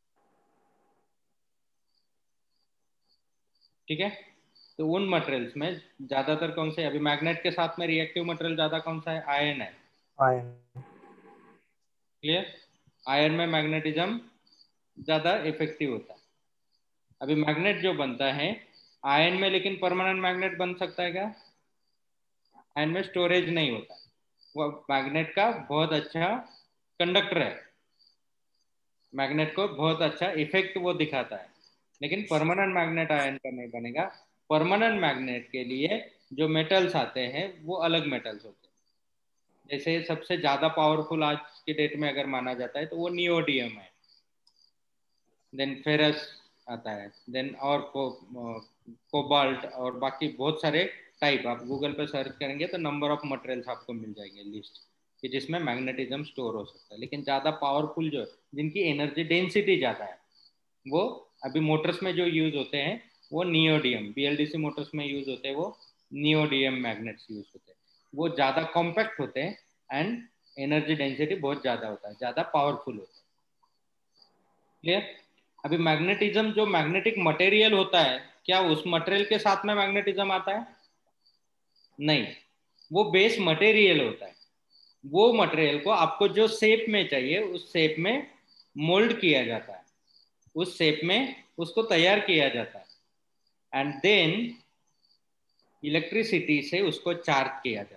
ठीक है, तो उन मटेरियल्स में ज्यादातर कौन से, अभी मैग्नेट के साथ में रिएक्टिव मटेरियल ज्यादा कौन सा है? आयरन है। Iron. क्लियर? आयरन में मैग्नेटिज्म ज्यादा इफेक्टिव होता है। अभी मैग्नेट जो बनता है आयरन में, लेकिन परमानेंट मैग्नेट बन सकता है क्या? आयरन में स्टोरेज नहीं होता, वो मैग्नेट का बहुत अच्छा कंडक्टर है, मैग्नेट को बहुत अच्छा इफेक्ट वो दिखाता है, लेकिन परमानेंट मैग्नेट आयरन का नहीं बनेगा। परमानेंट मैग्नेट के लिए जो मेटल्स आते हैं वो अलग मेटल्स होते हैं। जैसे सबसे ज्यादा पावरफुल आज के डेट में अगर माना जाता है तो वो नियोडियम है, देन फेरस आता है, देन और कोबाल्ट, और बाकी बहुत सारे टाइप। आप गूगल पे सर्च करेंगे तो नंबर ऑफ मटेरियल्स आपको मिल जाएंगे लिस्ट कि जिसमें मैग्नेटिज्म स्टोर हो सकता है। लेकिन ज़्यादा पावरफुल जो, जिनकी एनर्जी डेंसिटी ज़्यादा है, वो अभी मोटर्स में जो यूज होते हैं वो नियोडियम, BLDC मोटर्स में यूज होते हैं वो नियोडियम मैग्नेट्स यूज होते हैं। वो ज़्यादा कॉम्पैक्ट होते हैं एंड एनर्जी डेंसिटी बहुत ज़्यादा होता है, ज़्यादा पावरफुल होता है। क्लियर? अभी मैग्नेटिज्म जो मैग्नेटिक मटेरियल होता है, क्या उस मटेरियल के साथ में मैग्नेटिज्म आता है? नहीं, वो बेस मटेरियल होता है। वो मटेरियल को आपको जो शेप में चाहिए उस शेप में मोल्ड किया जाता है, उस शेप में उसको तैयार किया जाता है एंड देन इलेक्ट्रिसिटी से उसको चार्ज किया जाता है।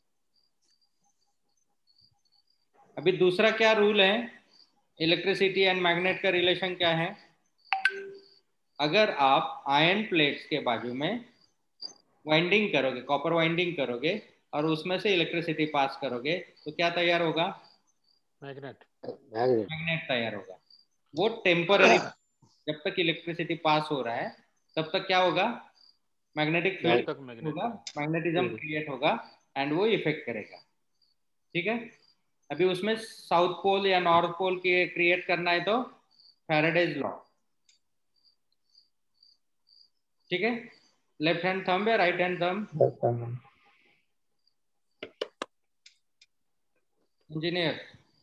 अभी दूसरा क्या रूल है? इलेक्ट्रिसिटी एंड मैग्नेट का रिलेशन क्या है? अगर आप आयरन प्लेट्स के बाजू में वाइंडिंग करोगे, कॉपर वाइंडिंग करोगे और उसमें से इलेक्ट्रिसिटी पास करोगे तो क्या तैयार होगा? मैग्नेट। मैग्नेट तैयार होगा। वो टेम्पररी, जब तक इलेक्ट्रिसिटी पास हो रहा है तब तक क्या होगा? मैग्नेटिक फील्ड होगा, मैग्नेटिज्म क्रिएट होगा एंड वो इफेक्ट करेगा। ठीक है, अभी उसमें साउथ पोल या नॉर्थ पोल क्रिएट करना है तो फैराडेज लॉ। ठीक है, लेफ्ट हैंड थंब या right hand thumb? Left hand. Engineer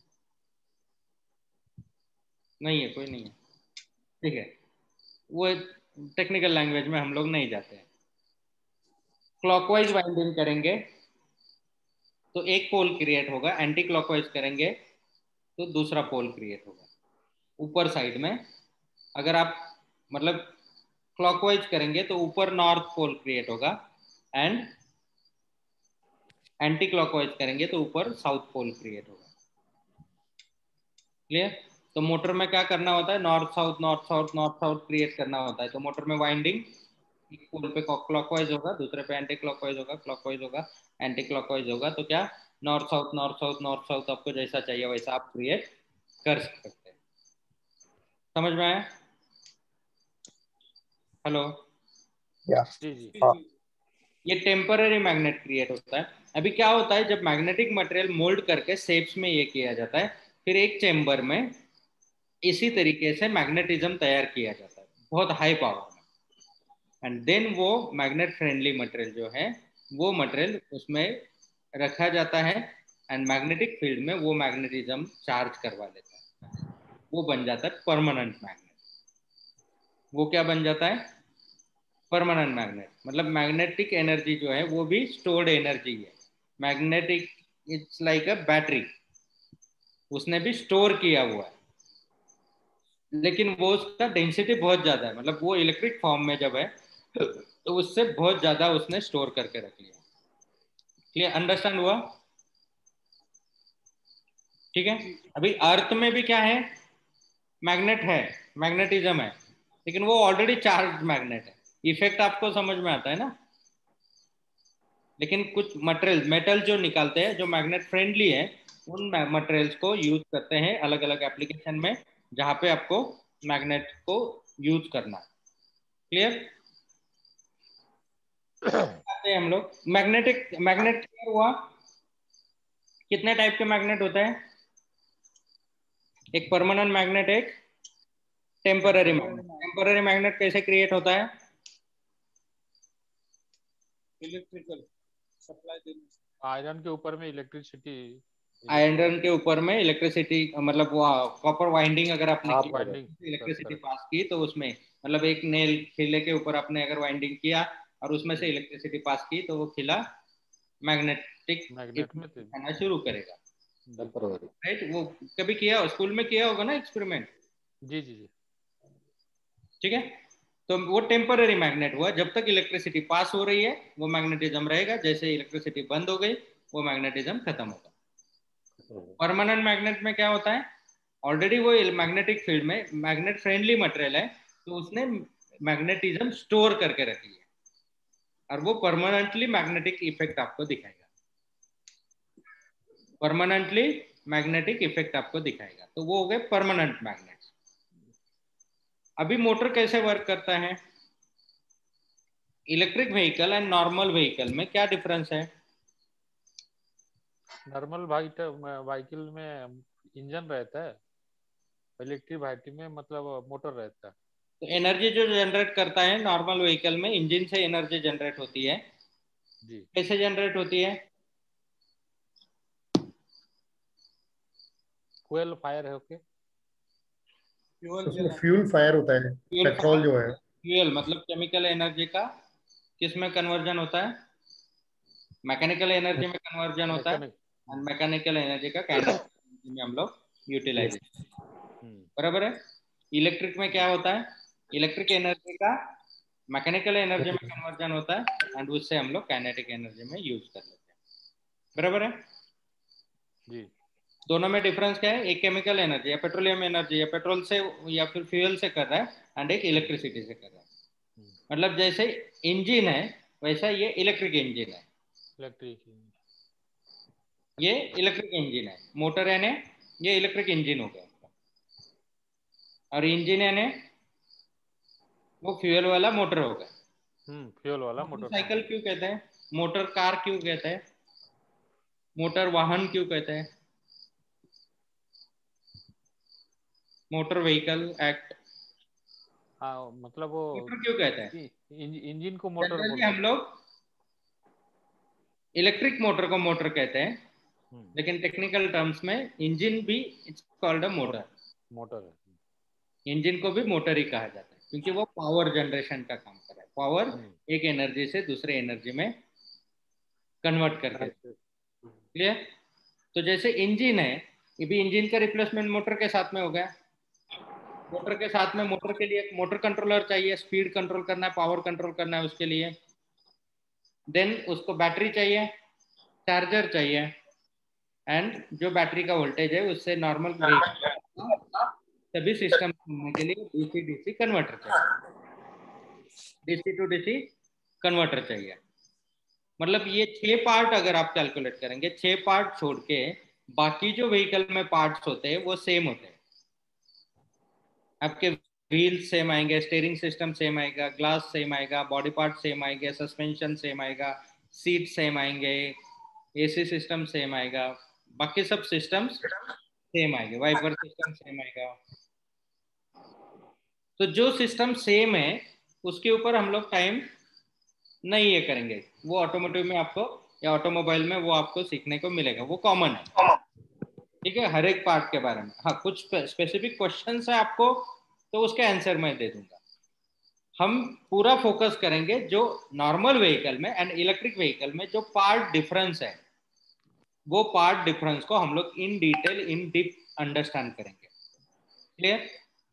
नहीं है, कोई नहीं है। ठीक है, वो टेक्निकल लैंग्वेज में हम लोग नहीं जाते हैं। क्लॉकवाइज वाइंडिंग करेंगे तो एक पोल क्रिएट होगा, एंटी क्लॉकवाइज करेंगे तो दूसरा पोल क्रिएट होगा ऊपर साइड में। अगर आप मतलब क्लॉकवाइज करेंगे तो ऊपर नॉर्थ पोल क्रिएट होगा एंड एंटी क्लॉकवाइज करेंगे तो ऊपर साउथ पोल क्रिएट होगा। क्लियर? तो मोटर में क्या करना होता है? North south north south north south create करना होता है। तो मोटर में वाइंडिंग एक पोल पे क्लॉकवाइज होगा, दूसरे पे एंटी क्लॉकवाइज होगा, क्लॉकवाइज होगा, एंटी क्लॉकवाइज होगा, तो क्या north south north south north south आपको जैसा चाहिए वैसा आप क्रिएट कर सकते हैं। समझ में आया? हेलो? Yeah. जी जी हाँ. ये टेम्पररी मैग्नेट क्रिएट होता है। अभी क्या होता है, जब मैग्नेटिक मटेरियल मोल्ड करके शेप्स में ये किया जाता है, फिर एक चेम्बर में इसी तरीके से मैग्नेटिज्म तैयार किया जाता है बहुत हाई पावर में, एंड देन वो मैग्नेट फ्रेंडली मटेरियल जो है वो मटेरियल उसमें रखा जाता है, एंड मैग्नेटिक फील्ड में वो मैग्नेटिज्म चार्ज करवा लेता है, वो बन जाता है परमानेंट मैग्नेट। वो क्या बन जाता है? Permanent magnet. मतलब मैग्नेटिक एनर्जी जो है वो भी स्टोर्ड एनर्जी है। Magnetic it's like a battery, उसने भी स्टोर किया हुआ है, लेकिन वो उसका डेंसिटी बहुत ज्यादा है, मतलब वो इलेक्ट्रिक फॉर्म में जब है तो उससे बहुत ज्यादा उसने स्टोर करके रख लिया। क्लियर? अंडरस्टैंड हुआ? ठीक है। अभी अर्थ में भी क्या है? मैग्नेट है, मैग्नेटिज्म है, लेकिन वो ऑलरेडी चार्ज मैग्नेट है। इफेक्ट आपको समझ में आता है ना? लेकिन कुछ मटेरियल मेटल जो निकालते हैं जो मैग्नेट फ्रेंडली है, उन मटेरियल्स को यूज करते हैं अलग अलग एप्लीकेशन में जहां पे आपको मैग्नेट को यूज करना है। क्लियर? आते हैं हम लोग मैग्नेट क्लियर हुआ? कितने टाइप के मैग्नेट होते हैं? एक परमानेंट मैग्नेट, एक टेम्पररी मैग्नेट। टेम्पररी मैग्नेट कैसे क्रिएट होता है? इलेक्ट्रिकल सप्लाई देने से। आयरन के ऊपर में इलेक्ट्रिसिटी, आयरन के ऊपर में इलेक्ट्रिसिटी, मतलब वो कॉपर वाइंडिंग अगर आपने हाँ, की वाइंडिंग इलेक्ट्रिसिटी पास की तो उसमें, मतलब एक नेल खिले के ऊपर आपने अगर वाइंडिंग किया और उसमें से इलेक्ट्रिसिटी पास की तो वो खिला मैग्नेटिक मैग्नेट में थे। आना शुरू करेगा। टेम्पररी। राइट? वो कभी किया, स्कूल में किया होगा ना एक्सपेरिमेंट? जी जी जी ठीक है। तो वो टेम्पररी मैग्नेट हुआ, जब तक इलेक्ट्रिसिटी पास हो रही है वो मैग्नेटिज्म रहेगा, जैसे इलेक्ट्रिसिटी बंद हो गई वो मैग्नेटिज्म खत्म होगा। परमानेंट मैग्नेट में क्या होता है? ऑलरेडी वो मैग्नेटिक फील्ड में मैग्नेट फ्रेंडली मटेरियल है, तो उसने मैग्नेटिज्म स्टोर करके रखी है और वो परमानेंटली मैग्नेटिक इफेक्ट आपको दिखाएगा। परमानेंटली मैग्नेटिक इफेक्ट आपको दिखाएगा, तो वो हो गए परमानेंट मैग्नेट। अभी मोटर कैसे वर्क करता है? Electric vehicle and normal vehicle में क्या डिफरेंस है? नॉर्मल व्हीकल में इंजन रहता है, इलेक्ट्रिक व्हीकल में मतलब मोटर रहता है। तो एनर्जी जो जनरेट करता है नॉर्मल व्हीकल में, इंजन से एनर्जी जनरेट होती है। जी कैसे जनरेट होती है? फ्यूल फायर है, ओके। फ्यूल उसमें जला फ्यूल फायर होता है, फ्यूल पेट्रोल जो है। फ्यूल मतलब केमिकल एनर्जी का किस में कन्वर्जन होता है? मैकेनिकल एनर्जी में कन्वर्जन होता है, मैकेनिक। और मैकेनिकल एनर्जी का काइनेटिक एनर्जी में हम लोग यूटिलाइजेशन। बराबर है? इलेक्ट्रिक में क्या होता है? इलेक्ट्रिक एनर्जी का मैकेनिकल एनर्जी में कन्वर्जन होता है, एंड उससे हम लोग काइनेटिक एनर्जी में यूज कर लेते हैं। बराबर है? जी दोनों में डिफरेंस क्या है? एक केमिकल एनर्जी या पेट्रोलियम एनर्जी या पेट्रोल से या फिर फ्यूल से कर रहा है, एंड एक इलेक्ट्रिसिटी से कर रहा है। मतलब जैसे इंजन है वैसा ये इलेक्ट्रिक इंजन है। इलेक्ट्रिक। ये इलेक्ट्रिक इंजन है। मोटर यानी ये इलेक्ट्रिक इंजन हो गया, और इंजन यानी वो फ्यूल वाला मोटर हो गया। फ्यूल वाला मोटर। साइकिल क्यों कहते हैं? मोटर कार क्यों कहते हैं? मोटर वाहन क्यों कहते हैं? Motor vehicle act. हाँ मतलब वो मोटर क्यों कहते हैं? इंजन को मोटर जनरली बोलते हम लोग इलेक्ट्रिक मोटर को मोटर कहते हैं, हैं। लेकिन टेक्निकल टर्म्स में इंजन भी it's called a motor. Motor है। इंजन को भी मोटर ही कहा जाता है, क्योंकि वो पावर जनरेशन का काम कर रहा है। पावर एक एनर्जी से दूसरे एनर्जी में कन्वर्ट करके। क्लियर? तो जैसे इंजन है, ये भी इंजन का रिप्लेसमेंट मोटर के साथ में हो गया। मोटर के साथ में मोटर के लिए एक मोटर कंट्रोलर चाहिए, स्पीड कंट्रोल करना है, पावर कंट्रोल करना है उसके लिए। देन उसको बैटरी चाहिए, चार्जर चाहिए, एंड जो बैटरी का वोल्टेज है उससे नॉर्मल सभी सिस्टम होने के लिए डीसी डीसी कन्वर्टर चाहिए, डीसी टू डीसी कन्वर्टर चाहिए। मतलब ये 6 पार्ट अगर आप कैलकुलेट करेंगे, 6 पार्ट छोड़ के बाकी जो व्हीकल में पार्ट्स होते हैं वो सेम होते हैं। आपके व्हील सेम आएंगे, स्टीयरिंग सिस्टम सेम आएगा, ग्लास सेम आएगा, बॉडी पार्ट सेम आएंगे, सस्पेंशन सेम आएगा, सीट सेम आएंगे, एसी सिस्टम सेम आएगा, बाकी सब सिस्टम्स सेम आएंगे, वाइपर सिस्टम सेम आएगा। तो जो सिस्टम सेम है उसके ऊपर हम लोग टाइम नहीं ये करेंगे, वो ऑटोमोटिव में आपको या ऑटोमोबाइल में वो आपको सीखने को मिलेगा, वो कॉमन है। ठीक है, हर एक पार्ट के बारे में। हाँ, कुछ स्पेसिफिक क्वेश्चन है आपको तो उसके आंसर मैं दे दूंगा। हम पूरा फोकस करेंगे जो नॉर्मल व्हीकल में एंड इलेक्ट्रिक व्हीकल में जो पार्ट डिफरेंस है, वो पार्ट डिफरेंस को हम लोग in detail in deep understand करेंगे। क्लियर?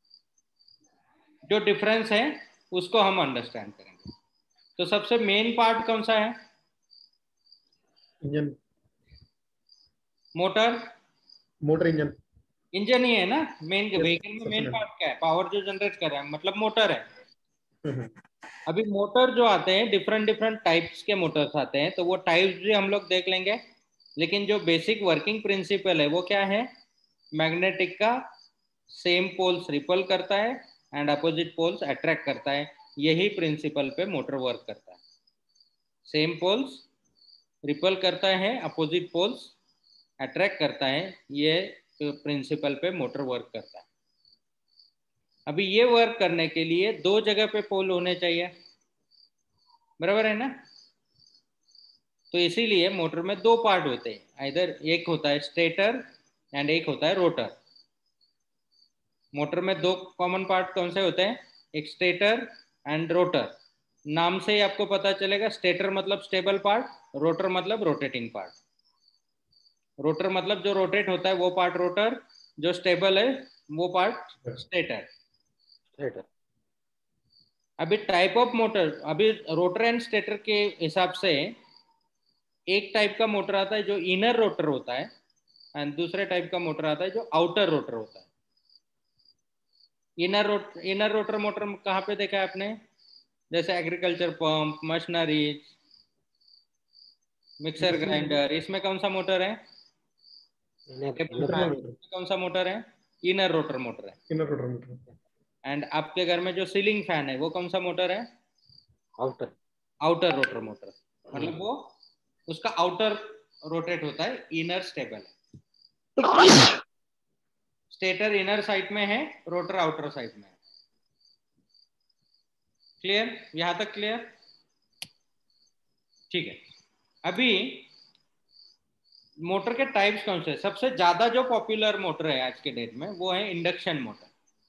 जो डिफरेंस है उसको हम अंडरस्टैंड करेंगे। तो सबसे मेन पार्ट कौन सा है? Engine, motor, motor engine. Engine ही है ना मेन। Yes, व्हीकल में सबसे मेन main। पार्ट क्या है? पावर जो जनरेट कर रहा है, मतलब मोटर है। हम्म, अभी मोटर जो आते हैं डिफरेंट डिफरेंट टाइप्स के मोटर्स आते हैं, तो वो टाइप्स भी हम लोग देख लेंगे। लेकिन जो बेसिक वर्किंग प्रिंसिपल है वो क्या है? मैग्नेटिक का सेम पोल्स रिपल करता है एंड अपोजिट पोल्स अट्रैक्ट करता है। यही प्रिंसिपल पे मोटर वर्क करता है। सेम पोल्स रिपल करता है, अपोजिट पोल्स अट्रैक्ट करता है, ये प्रिंसिपल पे मोटर वर्क करता है। अभी ये वर्क करने के लिए 2 जगह पे पोल होने चाहिए, बराबर है ना? तो इसीलिए मोटर में 2 पार्ट होते हैं, इधर एक होता है स्टेटर एंड एक होता है रोटर। मोटर में 2 कॉमन पार्ट कौन से होते हैं? एक स्टेटर एंड रोटर। नाम से ही आपको पता चलेगा, स्टेटर मतलब स्टेबल पार्ट, रोटर मतलब रोटेटिंग पार्ट। रोटर मतलब जो रोटेट होता है वो पार्ट रोटर, जो स्टेबल है वो पार्ट स्टेटर। अभी टाइप ऑफ मोटर, अभी रोटर एंड स्टेटर के हिसाब से एक टाइप का मोटर आता है जो इनर रोटर होता है एंड दूसरे टाइप का मोटर आता है जो आउटर रोटर होता है। इनर रोटर मोटर कहाँ पे देखा है आपने? जैसे agriculture pump, machinery, mixer grinder, इसमें कौन सा मोटर है? कौन सा मोटर है? इनर रोटर मोटर है। Inner rotor motor. एंड आपके घर में जो सीलिंग फैन है वो कौन सा मोटर है? Outer rotor motor. मतलब वो उसका आउटर रोटेट होता है, इनर स्टेबल है। स्टेटर इनर साइड में है, रोटर आउटर साइड में है। क्लियर? यहां तक क्लियर? ठीक है। अभी मोटर के टाइप्स कौन से? सबसे ज्यादा जो पॉपुलर मोटर है आज के डेट में वो है इंडक्शन मोटर।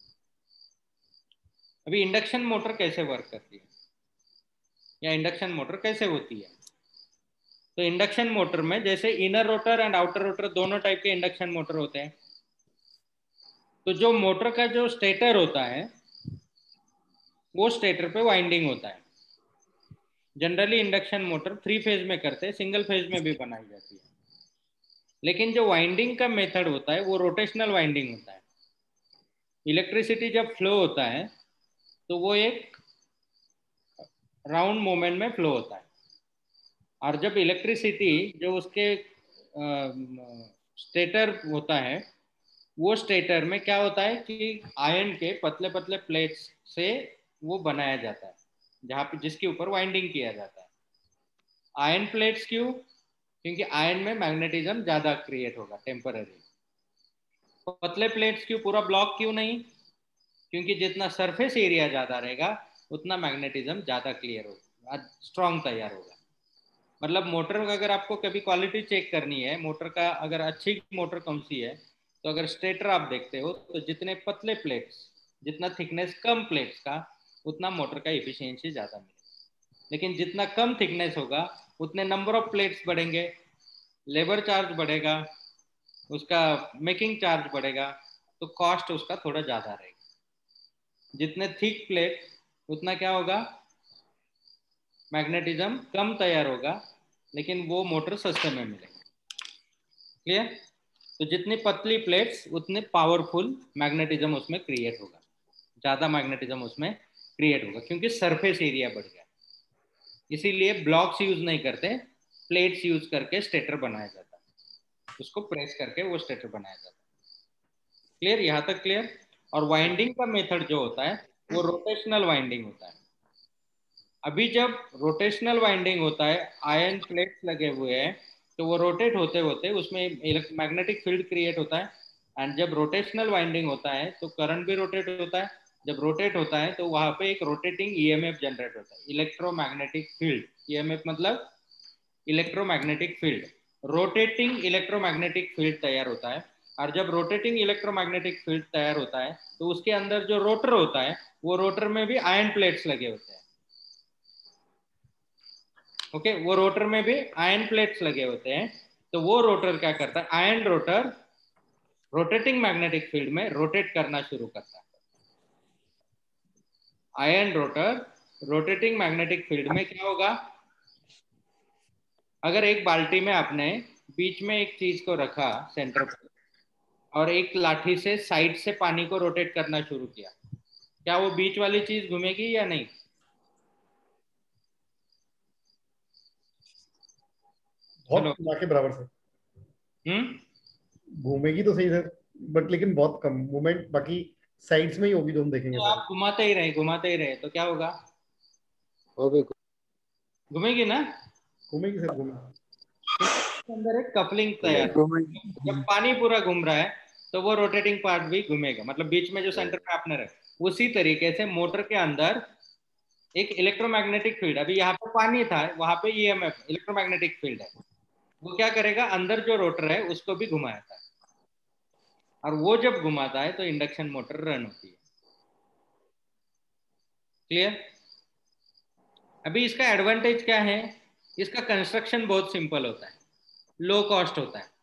अभी इंडक्शन मोटर कैसे वर्क करती है या इंडक्शन मोटर कैसे होती है? तो इंडक्शन मोटर में जैसे inner rotor and outer rotor दोनों टाइप के इंडक्शन मोटर होते हैं। तो जो मोटर का जो स्टेटर होता है वो स्टेटर पे वाइंडिंग होता है। जनरली इंडक्शन मोटर 3 फेज में करते हैं, सिंगल फेज में भी बनाई जाती है। लेकिन जो वाइंडिंग का मेथड होता है वो रोटेशनल वाइंडिंग होता है। इलेक्ट्रिसिटी जब फ्लो होता है तो वो एक राउंड मोमेंट में फ्लो होता है, और जब इलेक्ट्रिसिटी जो उसके स्टेटर होता है, वो स्टेटर में क्या होता है कि आयरन के पतले पतले प्लेट्स से वो बनाया जाता है, जहाँ पे जिसके ऊपर वाइंडिंग किया जाता है। आयरन प्लेट्स क्यों? क्योंकि आयरन में मैग्नेटिज्म ज्यादा क्रिएट होगा टेम्पररी। पतले प्लेट्स क्यों, पूरा ब्लॉक क्यों नहीं? क्योंकि जितना सरफेस एरिया ज्यादा रहेगा उतना मैग्नेटिज्म ज्यादा क्लियर होगा, स्ट्रॉन्ग तैयार होगा। मतलब मोटर का अगर आपको कभी क्वालिटी चेक करनी है मोटर का, अगर अच्छी मोटर कौन सी है, तो अगर स्टेटर आप देखते हो तो जितने पतले प्लेट्स, जितना थिकनेस कम प्लेट्स का, उतना मोटर का इफिशियंसी ज्यादा मिलेगा। लेकिन जितना कम थिकनेस होगा उतने नंबर ऑफ प्लेट्स बढ़ेंगे, लेबर चार्ज बढ़ेगा, उसका मेकिंग चार्ज बढ़ेगा, तो कॉस्ट उसका थोड़ा ज्यादा रहेगा। जितने थिक प्लेट उतना क्या होगा? मैग्नेटिज्म कम तैयार होगा, लेकिन वो मोटर सस्ते में मिलेगा। क्लियर? तो जितनी पतली प्लेट्स उतने पावरफुल मैग्नेटिज्म उसमें क्रिएट होगा, ज्यादा मैग्नेटिज्म उसमें क्रिएट होगा, क्योंकि सरफेस एरिया बढ़ गया। इसीलिए ब्लॉक्स यूज नहीं करते, प्लेट्स यूज करके स्टेटर बनाया जाता है, उसको प्रेस करके वो स्टेटर बनाया जाता है। क्लियर, यहाँ तक क्लियर। और वाइंडिंग का मेथड जो होता है वो रोटेशनल वाइंडिंग होता है। अभी जब रोटेशनल वाइंडिंग होता है, आयरन प्लेट्स लगे हुए हैं, तो वो रोटेट होते होते उसमें मैग्नेटिक फील्ड क्रिएट होता है। एंड जब रोटेशनल वाइंडिंग होता है तो करंट भी रोटेट होता है। जब रोटेट होता है तो वहां पे एक रोटेटिंग ईएमएफ जनरेट होता है, इलेक्ट्रोमैग्नेटिक फील्ड। ईएमएफ मतलब electromagnetic field, rotating electromagnetic field तैयार होता है। और जब रोटेटिंग इलेक्ट्रोमैग्नेटिक फील्ड तैयार होता है तो उसके अंदर जो रोटर होता है, वो रोटर में भी आयरन प्लेट्स लगे होते हैं। ओके, वो रोटर में भी आयरन प्लेट्स लगे होते हैं। तो वो रोटर क्या करता है, iron rotor rotating magnetic field में रोटेट करना शुरू करता है। Iron rotor rotating magnetic field में क्या होगा, अगर एक बाल्टी में आपने बीच में एक चीज को रखा सेंटर पर और एक लाठी से साइड से पानी को रोटेट करना शुरू किया, क्या वो बीच वाली चीज घूमेगी या नहीं? बहुत ना के बराबर सर। घूमेगी तो सही सर, बट लेकिन बहुत कम मूवमेंट, बाकी साइड्स में ही होगी जो हम देखेंगे तो सर। आप घुमाते ही रहे तो क्या होगा, वो भी घूमेगी ना। घूमेगी सर, घूमेगी। अंदर एक कपलिंग तैयार, जब पानी पूरा घूम रहा है तो वो रोटेटिंग पार्ट भी घूमेगा, मतलब बीच में जो सेंटर में आपने रखा। उसी तरीके से मोटर के अंदर एक इलेक्ट्रोमैग्नेटिक फील्ड, अभी यहाँ पे पानी था, वहां पे ईएमएफ इलेक्ट्रोमैग्नेटिक फील्ड है, वो क्या करेगा, अंदर जो रोटर है उसको भी घुमाता है। और वो जब घुमाता है तो इंडक्शन मोटर रन होती है। क्लियर। अभी इसका एडवांटेज क्या है, इसका कंस्ट्रक्शन बहुत सिंपल होता है, लो कॉस्ट होता है।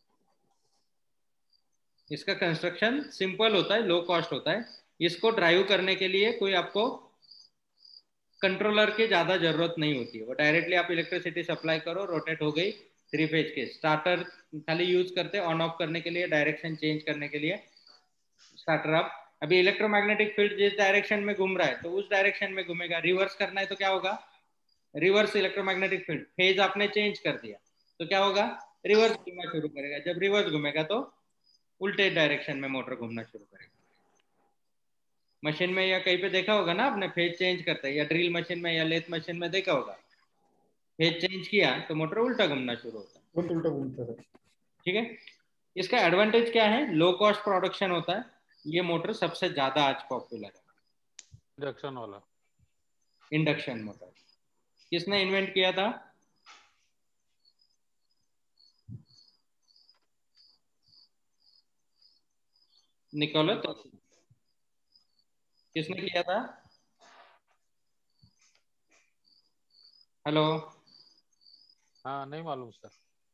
इसका कंस्ट्रक्शन सिंपल होता है, लो कॉस्ट होता है। इसको ड्राइव करने के लिए कोई आपको कंट्रोलर की ज्यादा जरूरत नहीं होती है, वो डायरेक्टली आप इलेक्ट्रिसिटी सप्लाई करो, रोटेट हो गई। 3 फेज के स्टार्टर खाली यूज करते हैं ऑन ऑफ करने के लिए, डायरेक्शन चेंज करने के लिए स्टार्टर अप। अभी इलेक्ट्रोमैग्नेटिक फील्ड जिस डायरेक्शन में घूम रहा है तो उस डायरेक्शन में घूमेगा। रिवर्स करना है तो क्या होगा, रिवर्स इलेक्ट्रोमैग्नेटिक फील्ड, फेज आपने चेंज कर दिया तो क्या होगा, रिवर्स घूमना शुरू करेगा। जब रिवर्स घूमेगा तो उल्टे डायरेक्शन में मोटर घूमना शुरू करेगा। मशीन में या कहीं पे देखा होगा ना आपने, फेज चेंज करते हैं, या ड्रिल मशीन में या लेथ मशीन में देखा होगा, फेज चेंज किया तो मोटर उल्टा घूमना शुरू होता है। उल्टा घूमता है। ठीक है, इसका एडवांटेज क्या है, लो कॉस्ट प्रोडक्शन होता है। ये मोटर सबसे ज्यादा आज पॉपुलर है, इंडक्शन वाला। Induction motor. किसने इन्वेंट किया था, निकोला टेस्ला। किसने किया था, हेलो? हाँ नहीं मालूम सर।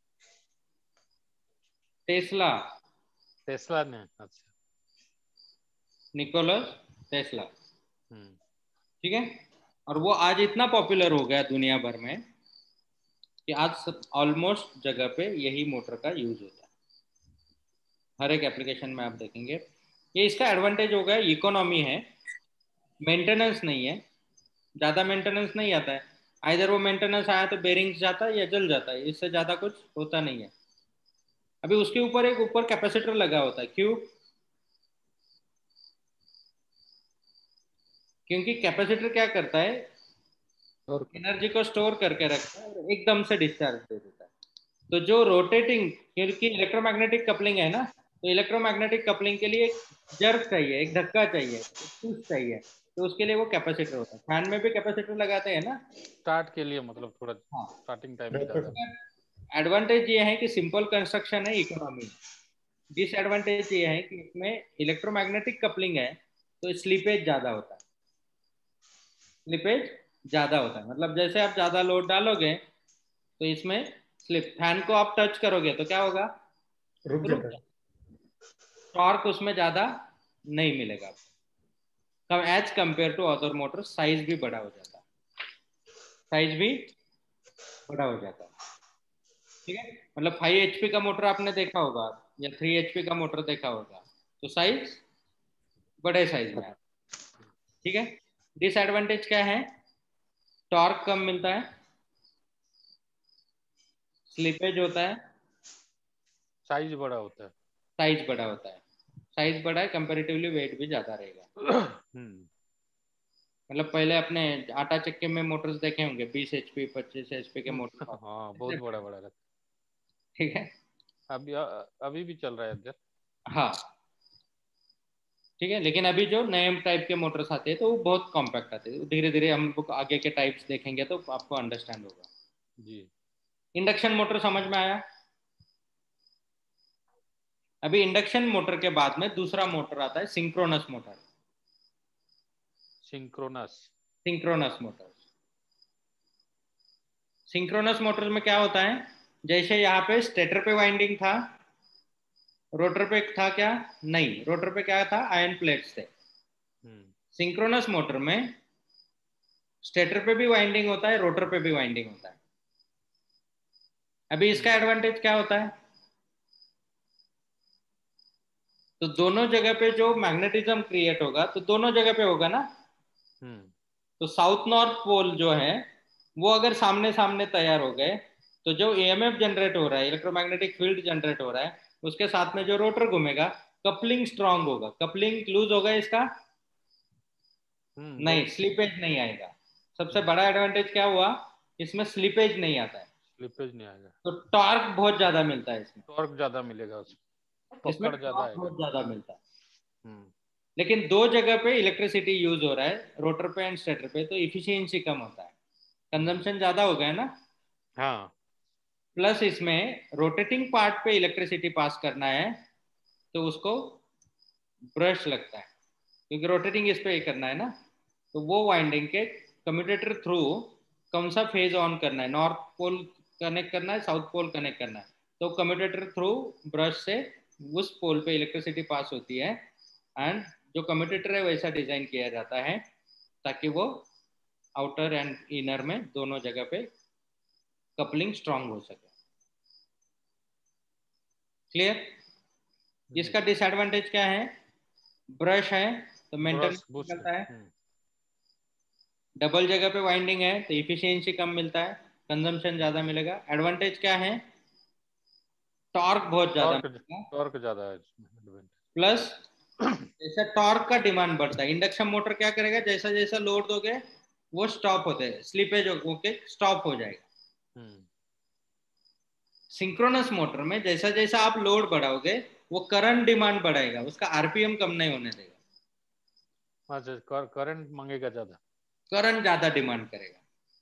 टेस्ला, टेस्ला ने, अच्छा। Nicolas Tesla. हम्म। ठीक है, और वो आज इतना पॉपुलर हो गया दुनिया भर में कि आज ऑलमोस्ट जगह पे यही मोटर का यूज होता है, हर एक एप्लीकेशन में आप देखेंगे। ये इसका एडवांटेज हो गया, इकोनॉमी है, मेंटेनेंस नहीं है, ज़्यादा मेंटेनेंस नहीं आता है। आइधर वो मेंटेनेंस आया तो बेरिंग्स जाता है या जल जाता है, इससे ज़्यादा कुछ होता नहीं है। अभी उसके ऊपर एक ऊपर कैपेसिटर लगा होता है, क्यों, क्योंकि कैपेसिटर क्या करता है, एनर्जी को स्टोर करके रखता है और एकदम से डिस्चार्ज दे देता है। तो जो रोटेटिंग, क्योंकि इलेक्ट्रोमैग्नेटिक कपलिंग है ना, तो इलेक्ट्रोमैग्नेटिक कपलिंग के लिए एक जर्क चाहिए, एक धक्का चाहिए, एक पुश चाहिए, तो उसके लिए वो कैपेसिटर होता है। फैन में भी कैपेसिटर लगाते हैं ना, स्टार्ट के लिए, मतलब थोड़ा हाँ। स्टार्टिंग टाइम में ज्यादा। एडवांटेज ये है कि सिंपल कंस्ट्रक्शन है, इकोनॉमी। डिसएडवांटेज ये है कि इसमें इलेक्ट्रोमैग्नेटिक कपलिंग है तो स्लीपेज ज्यादा होता है, स्लीपेज ज्यादा होता है, मतलब जैसे आप ज्यादा लोड डालोगे तो इसमें स्लिप, फैन को आप टच करोगे तो क्या होगा, रुक रुक जाता है। टॉर्क उसमें ज्यादा नहीं मिलेगा कम, as compare to other motor. Size भी बड़ा हो जाता है, साइज भी बड़ा हो जाता है। ठीक है, मतलब 5 HP का मोटर आपने देखा होगा या 3 HP का मोटर देखा होगा, तो साइज बड़े साइज में। ठीक है, डिसएडवांटेज क्या है, टॉर्क कम मिलता है, स्लीपेज होता है, साइज बड़ा होता है। साइज बड़ा होता है। साइज बड़ा है, कंपैरेटिवली वेट भी ज्यादा रहेगा। मतलब पहले अपने आटा चक्के में मोटर्स देखे होंगे, 20 HP 25 HP के मोटर। हाँ बहुत बड़ा बड़ा रहता ठीक है, है। अभी अभी भी चल रहा है इधर। हाँ ठीक है। लेकिन अभी जो नए टाइप के मोटर्स आते हैं तो वो बहुत कॉम्पैक्ट आते हैं। धीरे धीरे हम लोग आगे के टाइप्स देखेंगे तो आपको अंडरस्टैंड होगा। जी। इंडक्शन मोटर समझ में आया। अभी इंडक्शन मोटर के बाद में दूसरा मोटर आता है, synchronous motor. Synchronous. Synchronous motor, synchronous motor में क्या होता है, जैसे यहाँ पे स्टेटर पे वाइंडिंग था, रोटर पे था क्या, नहीं, रोटर पे क्या था, आयरन प्लेट्स थे। सिंक्रोनस मोटर में स्टेटर पे भी वाइंडिंग होता है, रोटर पे भी वाइंडिंग होता है। अभी इसका एडवांटेज क्या होता है, तो दोनों जगह पे जो मैग्नेटिज्म क्रिएट होगा तो दोनों जगह पे होगा ना। तो साउथ नॉर्थ पोल जो है वो अगर सामने सामने तैयार हो गए तो जो EMF जनरेट हो रहा है, इलेक्ट्रोमैग्नेटिक फील्ड जनरेट हो रहा है, उसके साथ में जो रोटर घूमेगा, कपलिंग स्ट्रांग होगा। कपलिंग लूज होगा इसका, नहीं, स्लीपेज नहीं आएगा। सबसे बड़ा एडवांटेज क्या हुआ, इसमें स्लीपेज नहीं आता है। स्लिपेज नहीं आएगा, तो टॉर्क बहुत ज्यादा मिलता है इसमें, टॉर्क ज्यादा मिलेगा उसमें, इसमें पकड़ ज्यादा टॉर्क आएगा। बहुत ज्यादा मिलता है। लेकिन दो जगह पे इलेक्ट्रिसिटी यूज हो रहा है, रोटर पे एंड स्टेटर पे, तो इफिशियंसी कम होता है, कंजम्पशन ज्यादा हो गया ना। हाँ। प्लस इसमें रोटेटिंग पार्ट पे इलेक्ट्रिसिटी पास करना है तो उसको ब्रश लगता है, क्योंकि रोटेटिंग इस पे करना है ना। तो वो वाइंडिंग के कम्यूटेटर थ्रू कौन सा फेज ऑन करना है, नॉर्थ पोल कनेक्ट करना है, साउथ पोल कनेक्ट करना है, तो कम्यूटेटर थ्रू ब्रश से उस पोल पे इलेक्ट्रिसिटी पास होती है। एंड जो कम्यूटेटर है वैसा डिजाइन किया जाता है ताकि वो आउटर एंड इनर में दोनों जगह पे कपलिंग स्ट्रांग हो सके। क्लियर। इसका डिसएडवांटेज क्या है, ब्रश है तो मेंटेनेंस ब्रश बुश निकलता है, डबल जगह पे वाइंडिंग है तो इफिशियंसी कम मिलता है, कंजम्पशन ज्यादा मिलेगा। एडवांटेज क्या है, टॉर्क बहुत ज्यादा टॉर्क, मिलेगा। टॉर्क ज्यादा है इसमें। प्लस जैसा टॉर्क का डिमांड बढ़ता है, इंडक्शन मोटर क्या करेगा, जैसा जैसा लोड दोगे वो स्टॉप होते हैं, स्लीपेज होके स्टॉप हो जाएगा। सिंक्रोनस मोटर में जैसा जैसा आप लोड बढ़ाओगे वो करंट डिमांड बढ़ाएगा, उसका RPM कम नहीं होने देगा। अच्छा, करंट मांगेगा ज्यादा, करंट ज्यादा डिमांड करेगा,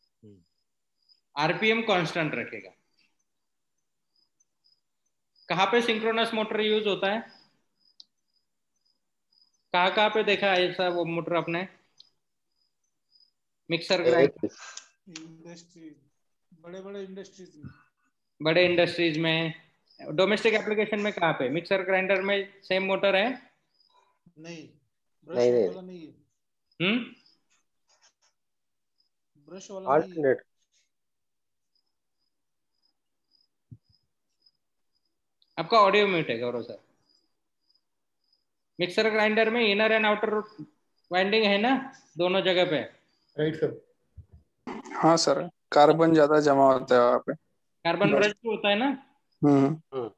RPM कांस्टेंट रखेगा। कहाँ पे सिंक्रोनस मोटर यूज होता है, कहाँ कहाँ पे देखा है ऐसा वो मोटर आपने, मिक्सर ग्राइंडर, इंडस्ट्रीज, बड़े बड़े इंडस्ट्रीज में, बड़े इंडस्ट्रीज में, डोमेस्टिक एप्लीकेशन में कहाँ पे, मिक्सर ग्राइंडर में सेम मोटर है, नहीं ब्रश नहीं नहीं वाला नहीं है, ब्रश वाला नहीं है। अल्टरनेट। आपका ऑडियो म्यूट है गौरव सर। मिक्सर ग्राइंडर में इनर एंड आउटर वाइंडिंग है ना दोनों जगह पे, राइट सर। हाँ सर, कार्बन ज्यादा जमा होता है वहाँ पे। कार्बन ब्रश भी होता है ना। हम्म।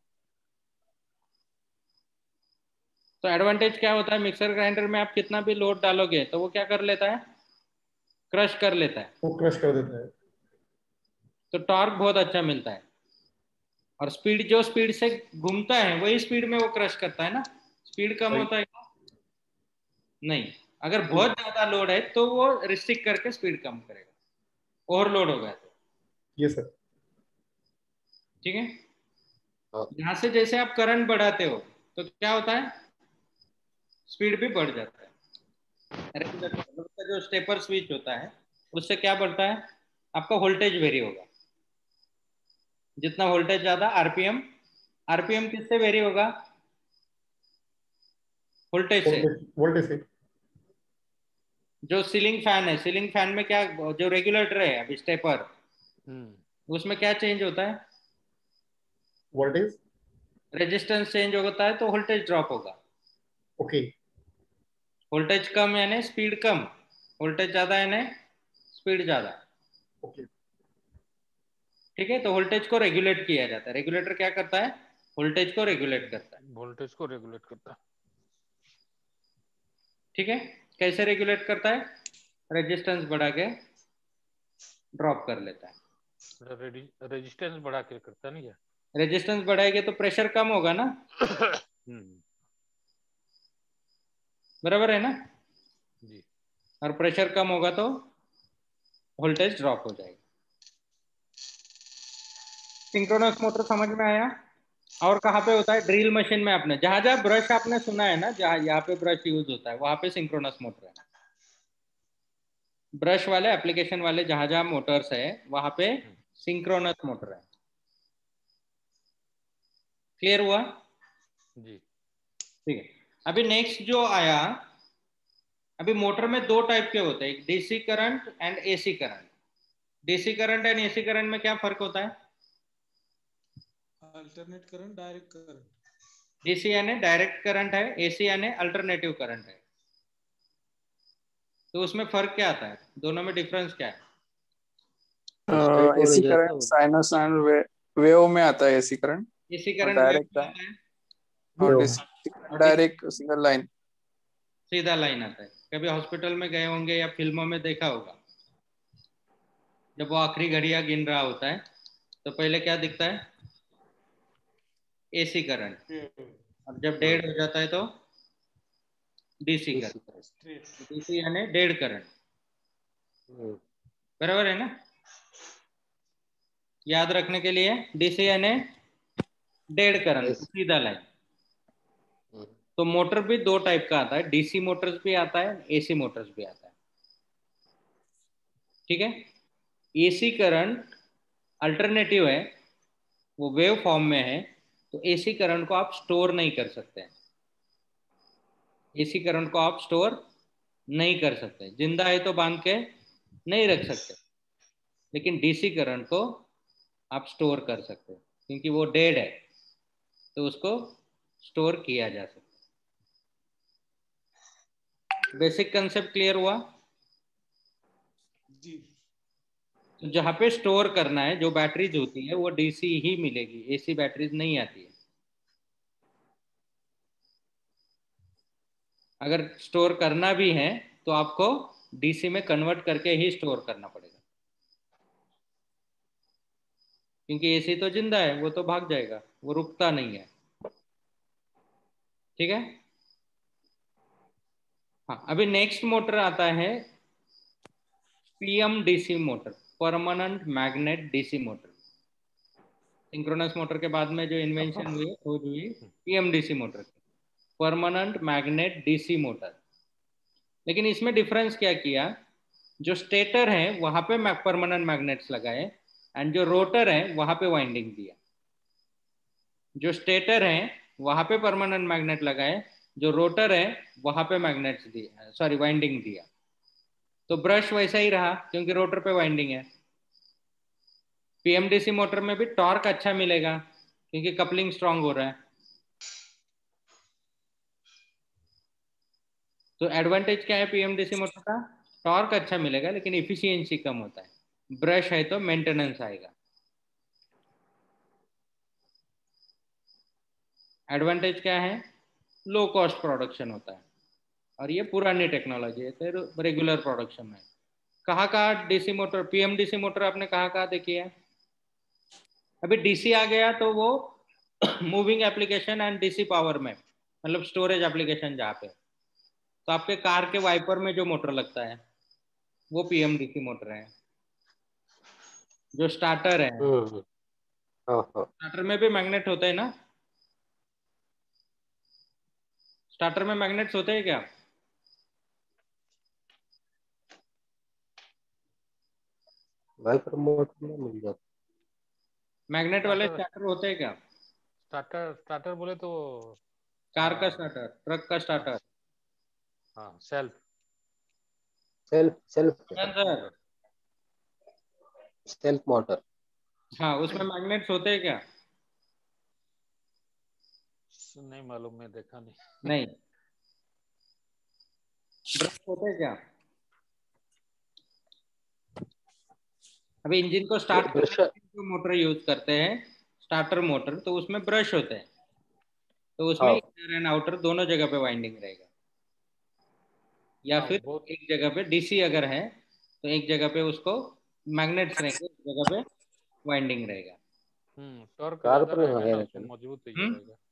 तो एडवांटेज क्या होता है, मिक्सर ग्राइंडर में आप कितना भी लोड डालोगे तो वो क्या कर लेता है, क्रश कर लेता है, वो क्रश कर देता है। तो टॉर्क बहुत अच्छा मिलता है। और स्पीड, जो स्पीड से घूमता है वही स्पीड में वो क्रश करता है ना, स्पीड कम होता है नहीं। अगर बहुत ज्यादा लोड है तो वो रिस्ट्रिक्ट करके स्पीड कम करेगा, ओवरलोड हो गया तो। ये सर। ठीक है। हाँ। यहाँ से जैसे आप करंट बढ़ाते हो तो क्या होता है, स्पीड भी बढ़ जाता है। रेगुलेटर का जो स्टेपर स्विच होता है उससे क्या बढ़ता है, आपका वोल्टेज वेरी होगा। जितना वोल्टेज ज्यादा, आरपीएम, आरपीएम किससे वेरी होगा, वोल्टेज से। वोल्टेज से। जो सीलिंग फैन है, सीलिंग फैन में क्या, जो रेगुलेटर है अभी स्टेपर, उसमें क्या चेंज होता है, वोल्टेज। रेजिस्टेंस चेंज होता है तो वोल्टेज ड्रॉप होगा। ओके। वोल्टेज कम यानी स्पीड कम, वोल्टेज ज्यादा यानी स्पीड ज्यादा। ओके। ठीक है, तो वोल्टेज को रेगुलेट किया जाता है। रेगुलेटर क्या करता है? वोल्टेज को रेगुलेट करता है। वोल्टेज को रेगुलेट करता है। ठीक है, कैसे रेगुलेट करता है? रेजिस्टेंस बढ़ा के ड्रॉप कर लेता है। रेजिस्टेंस बढ़ा के करता नहीं क्या? रेजिस्टेंस बढ़ाएंगे तो प्रेशर कम होगा ना, बराबर है ना जी। और प्रेशर कम होगा तो वोल्टेज ड्रॉप हो जाएगा। सिंक्रोनस मोटर समझ में आया? और कहाँ पे होता है? ड्रिल मशीन में। आपने जहां जहां ब्रश आपने सुना है ना, जहां यहाँ पे ब्रश यूज होता है वहां पे सिंक्रोनस मोटर है। ब्रश वाले एप्लीकेशन वाले जहां जहां मोटर्स है वहां पे सिंक्रोनस मोटर है। क्लियर हुआ? जी। ठीक है, अभी नेक्स्ट जो आया, अभी मोटर में दो टाइप के होते हैं, DC current and AC current. DC current and AC current में क्या फर्क होता है? Alternate current, direct current. DC यानी डायरेक्ट करंट है, एसी यानी अल्टरनेटिव करंट है। तो उसमें फर्क क्या आता है? दोनों में डिफरेंस क्या है? स्ट्रेट होने एसी जाता करंट है साइनोसॉइडल वेव में आता है एसी करंट, एसी और करंट वेव डायरेक्ट में आता है और वो। डीसी और डायरेक्ट सिंगल लाइन। सीधा लाइन आता है। कभी हॉस्पिटल में गए होंगे या फिल्मों में देखा होगा, जब वो आखिरी घड़ियां गिन रहा होता है तो पहले क्या दिखता है? AC current. और जब डेढ़ हो जाता है तो DC DC current. Current. Straight. DC यानी डेढ़ करंट, बराबर है ना? याद रखने के लिए, डीसी यानी डेढ़ करंट, AC। सीधा लाइन। तो मोटर भी दो टाइप का आता है, डीसी मोटर्स भी आता है, एसी मोटर्स भी आता है। ठीक है, एसी करंट अल्टरनेटिव है, वो वेव फॉर्म में है, तो एसी करंट को आप स्टोर नहीं कर सकते। एसी करंट को आप स्टोर नहीं कर सकते, जिंदा है तो बांध के नहीं रख सकते, लेकिन डीसी करंट को आप स्टोर कर सकते हैं क्योंकि वो डेड है, तो उसको स्टोर किया जा सकता है। बेसिक कंसेप्ट क्लियर हुआ? जी। तो जहां पे स्टोर करना है, जो बैटरीज होती है वो डीसी ही मिलेगी, एसी बैटरीज नहीं आती है। अगर स्टोर करना भी है तो आपको डीसी में कन्वर्ट करके ही स्टोर करना पड़ेगा, क्योंकि एसी तो जिंदा है, वो तो भाग जाएगा, वो रुकता नहीं है। ठीक है, हाँ। अभी नेक्स्ट मोटर आता है PMDC motor, permanent magnet DC motor. Synchronous motor के बाद में जो इन्वेंशन हुई, खोज हुई PMDC motor, permanent magnet DC motor. लेकिन इसमें डिफरेंस क्या किया? जो स्टेटर है वहां पे परमानेंट मैग्नेट्स लगाए, एंड जो रोटर है वहां पे वाइंडिंग दिया। जो स्टेटर है वहां पे परमानेंट मैग्नेट लगाए, जो रोटर है वहां पे मैग्नेट्स दिया, सॉरी वाइंडिंग दिया। तो ब्रश वैसा ही रहा क्योंकि रोटर पे वाइंडिंग है। पीएमडीसी मोटर में भी टॉर्क अच्छा मिलेगा क्योंकि कपलिंग स्ट्रांग हो रहा है। तो एडवांटेज क्या है पीएमडीसी मोटर का? टॉर्क अच्छा मिलेगा लेकिन इफिशियंसी कम होता है। ब्रश है तो मेंटेनेंस आएगा। एडवांटेज क्या है? लो कॉस्ट प्रोडक्शन होता है, और ये पुरानी टेक्नोलॉजी है तो रेगुलर प्रोडक्शन में। कहाँ कहाँ डीसी मोटर, पीएमडीसी मोटर आपने कहाँ कहाँ देखी है? अभी डीसी आ गया तो वो moving application and DC power में, मतलब स्टोरेज एप्लीकेशन जहाँ पे, तो आपके कार के वाइपर में जो मोटर लगता है वो पीएमडीसी मोटर है। जो स्टार्टर है, हाँ हाँ। स्टार्टर में भी मैग्नेट होते हैं ना? स्टार्टर में मैग्नेट्स होते हैं क्या? वाइपर मोटर में मिल जाता मैग्नेट वाले स्टार्टर स्टार्टर होते हैं क्या? स्टार्टर स्टार्टर बोले तो कार का हाँ स्टार्टर, ट्रक का स्टार्टर। हाँ self self self sir, self motor. हाँ, उसमें मैग्नेट्स होते हैं क्या? नहीं मालूम, मैं देखा नहीं। नहीं। ब्रश होते हैं क्या? अभी इंजन को स्टार्ट करने ब्रश के लिए जो मोटर यूज करते हैं स्टार्टर मोटर, तो उसमें ब्रश होते हैं, तो उसमें हाँ इनर एंड आउटर दोनों जगह पे वाइंडिंग रहेगा, या हाँ फिर बहुत। एक जगह पे डीसी अगर है तो एक जगह पे उसको मैग्नेट्स रहेंगे, एक जगह पे वाइंडिंग रहेगा। टॉर्क ज्यादा कार्बन रहेगा ना वगैरह उसमें, का। मजबूत ये हम्म रहेगा।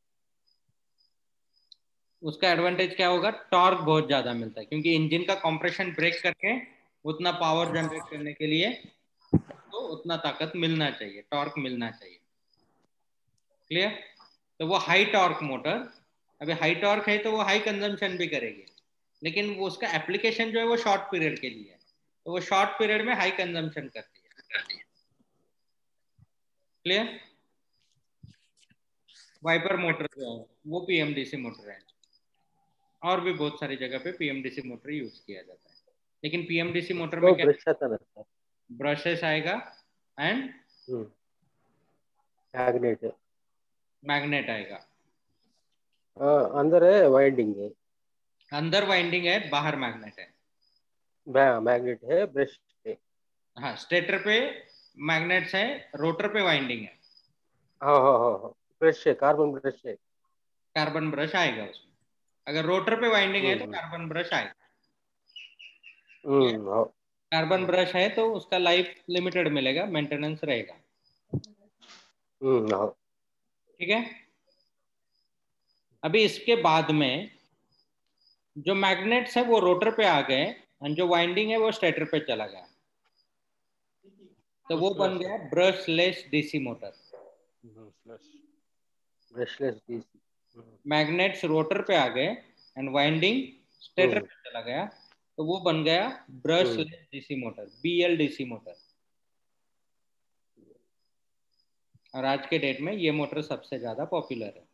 उसका एडवांटेज क्या होगा, टॉर्क बहुत ज्यादा मिलता है, क्योंकि इंजन का कंप्रेशन ब्रेक करके उतना पावर जनरेट करने के लिए तो उतना ताकत मिलना चाहिए, टॉर्क मिलना चाहिए। क्लियर? तो वो हाई टॉर्क मोटर, अभी हाई टॉर्क है तो वो हाई कंजम्पशन भी करेगी, लेकिन वो उसका एप्लीकेशन जो है वो शॉर्ट पीरियड के लिए है, तो वो शॉर्ट पीरियड में हाई कंजम्पशन करती है। क्लियर? वाइपर मोटर जो है वो पीएमडीसी मोटर है, और भी बहुत सारी जगह पे पीएमडीसी मोटर यूज किया जाता है, लेकिन पीएमडीसी मोटर में तो क्या, ब्रश आता रहता है। ब्रशेस आएगा एंड मैग्नेट। मैग्नेट आएगा। अंदर है वाइंडिंग है। अंदर वाइंडिंग है, बाहर मैग्नेट है। मैग्नेट है, ब्रश है। हाँ, स्टेटर पे मैग्नेट्स है, रोटर पे वाइंडिंग है। हाँ हाँ हाँ हाँ, ब्रश है, कार्बन ब्रश है। कार्बन ब्रश आएगा उसमें, अगर रोटर पे वाइंडिंग है तो हम्म कार्बन ब्रश आएगा। हाँ कार्बन ब्रश है तो उसका लाइफ लिमिटेड मिलेगा, मेंटेनेंस रहेगा। हाँ। ठीक है। अभी इसके बाद में जो मैग्नेट्स है वो रोटर पे आ गए, और जो वाइंडिंग है वो स्टेटर पे चला गया, तो वो बन ब्रशलेस है। गया brushless DC motor. Brushless. Brushless DC. Magnets rotor पे आ गए एंड वाइंडिंग स्टेटर हम्म पे चला गया, तो वो बन गया hmm brushless DC motor, BLDC motor. और आज के डेट में ये मोटर सबसे ज्यादा पॉपुलर है।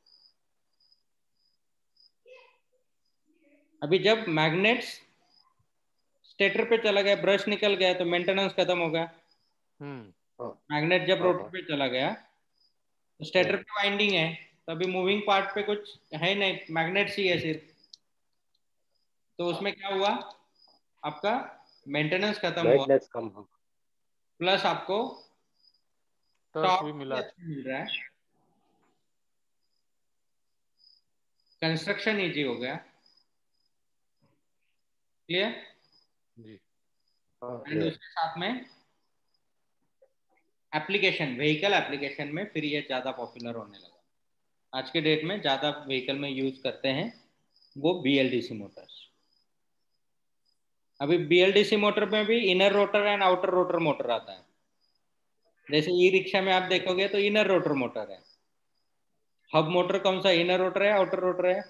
अभी जब मैग्नेट्स स्टेटर पे चला गया, ब्रश निकल गया, तो मेंटेनेंस खत्म हो गया। हम्म हाँ मैग्नेट जब हाँ रोटर हाँ पे चला गया तो स्टेटर हाँ। पे वाइंडिंग है, तो अभी मूविंग पार्ट पे कुछ है नहीं, मैग्नेट्स ही है सिर्फ। तो उसमें क्या हुआ, आपका मेंटेनेंस खत्म हुआ, ब्राइटनेस कम हो। प्लस आपको टॉर्क भी टॉर्क भी मिला। अच्छा मिल रहा है, कंस्ट्रक्शन इजी हो गया। क्लियर? जी। हाँ एंड क्लियर। उसके साथ में एप्लीकेशन, व्हीकल एप्लीकेशन में फिर ये ज़्यादा पॉपुलर होने लगा। आज के डेट में ज़्यादा व्हीकल में यूज करते हैं वो बीएलडीसी मोटर्स। अभी बीएलडीसी मोटर में भी inner rotor and outer rotor motor आता है। जैसे ई रिक्शा में आप देखोगे तो इनर रोटर मोटर है। हब मोटर कौन सा, इनर रोटर है आउटर रोटर है?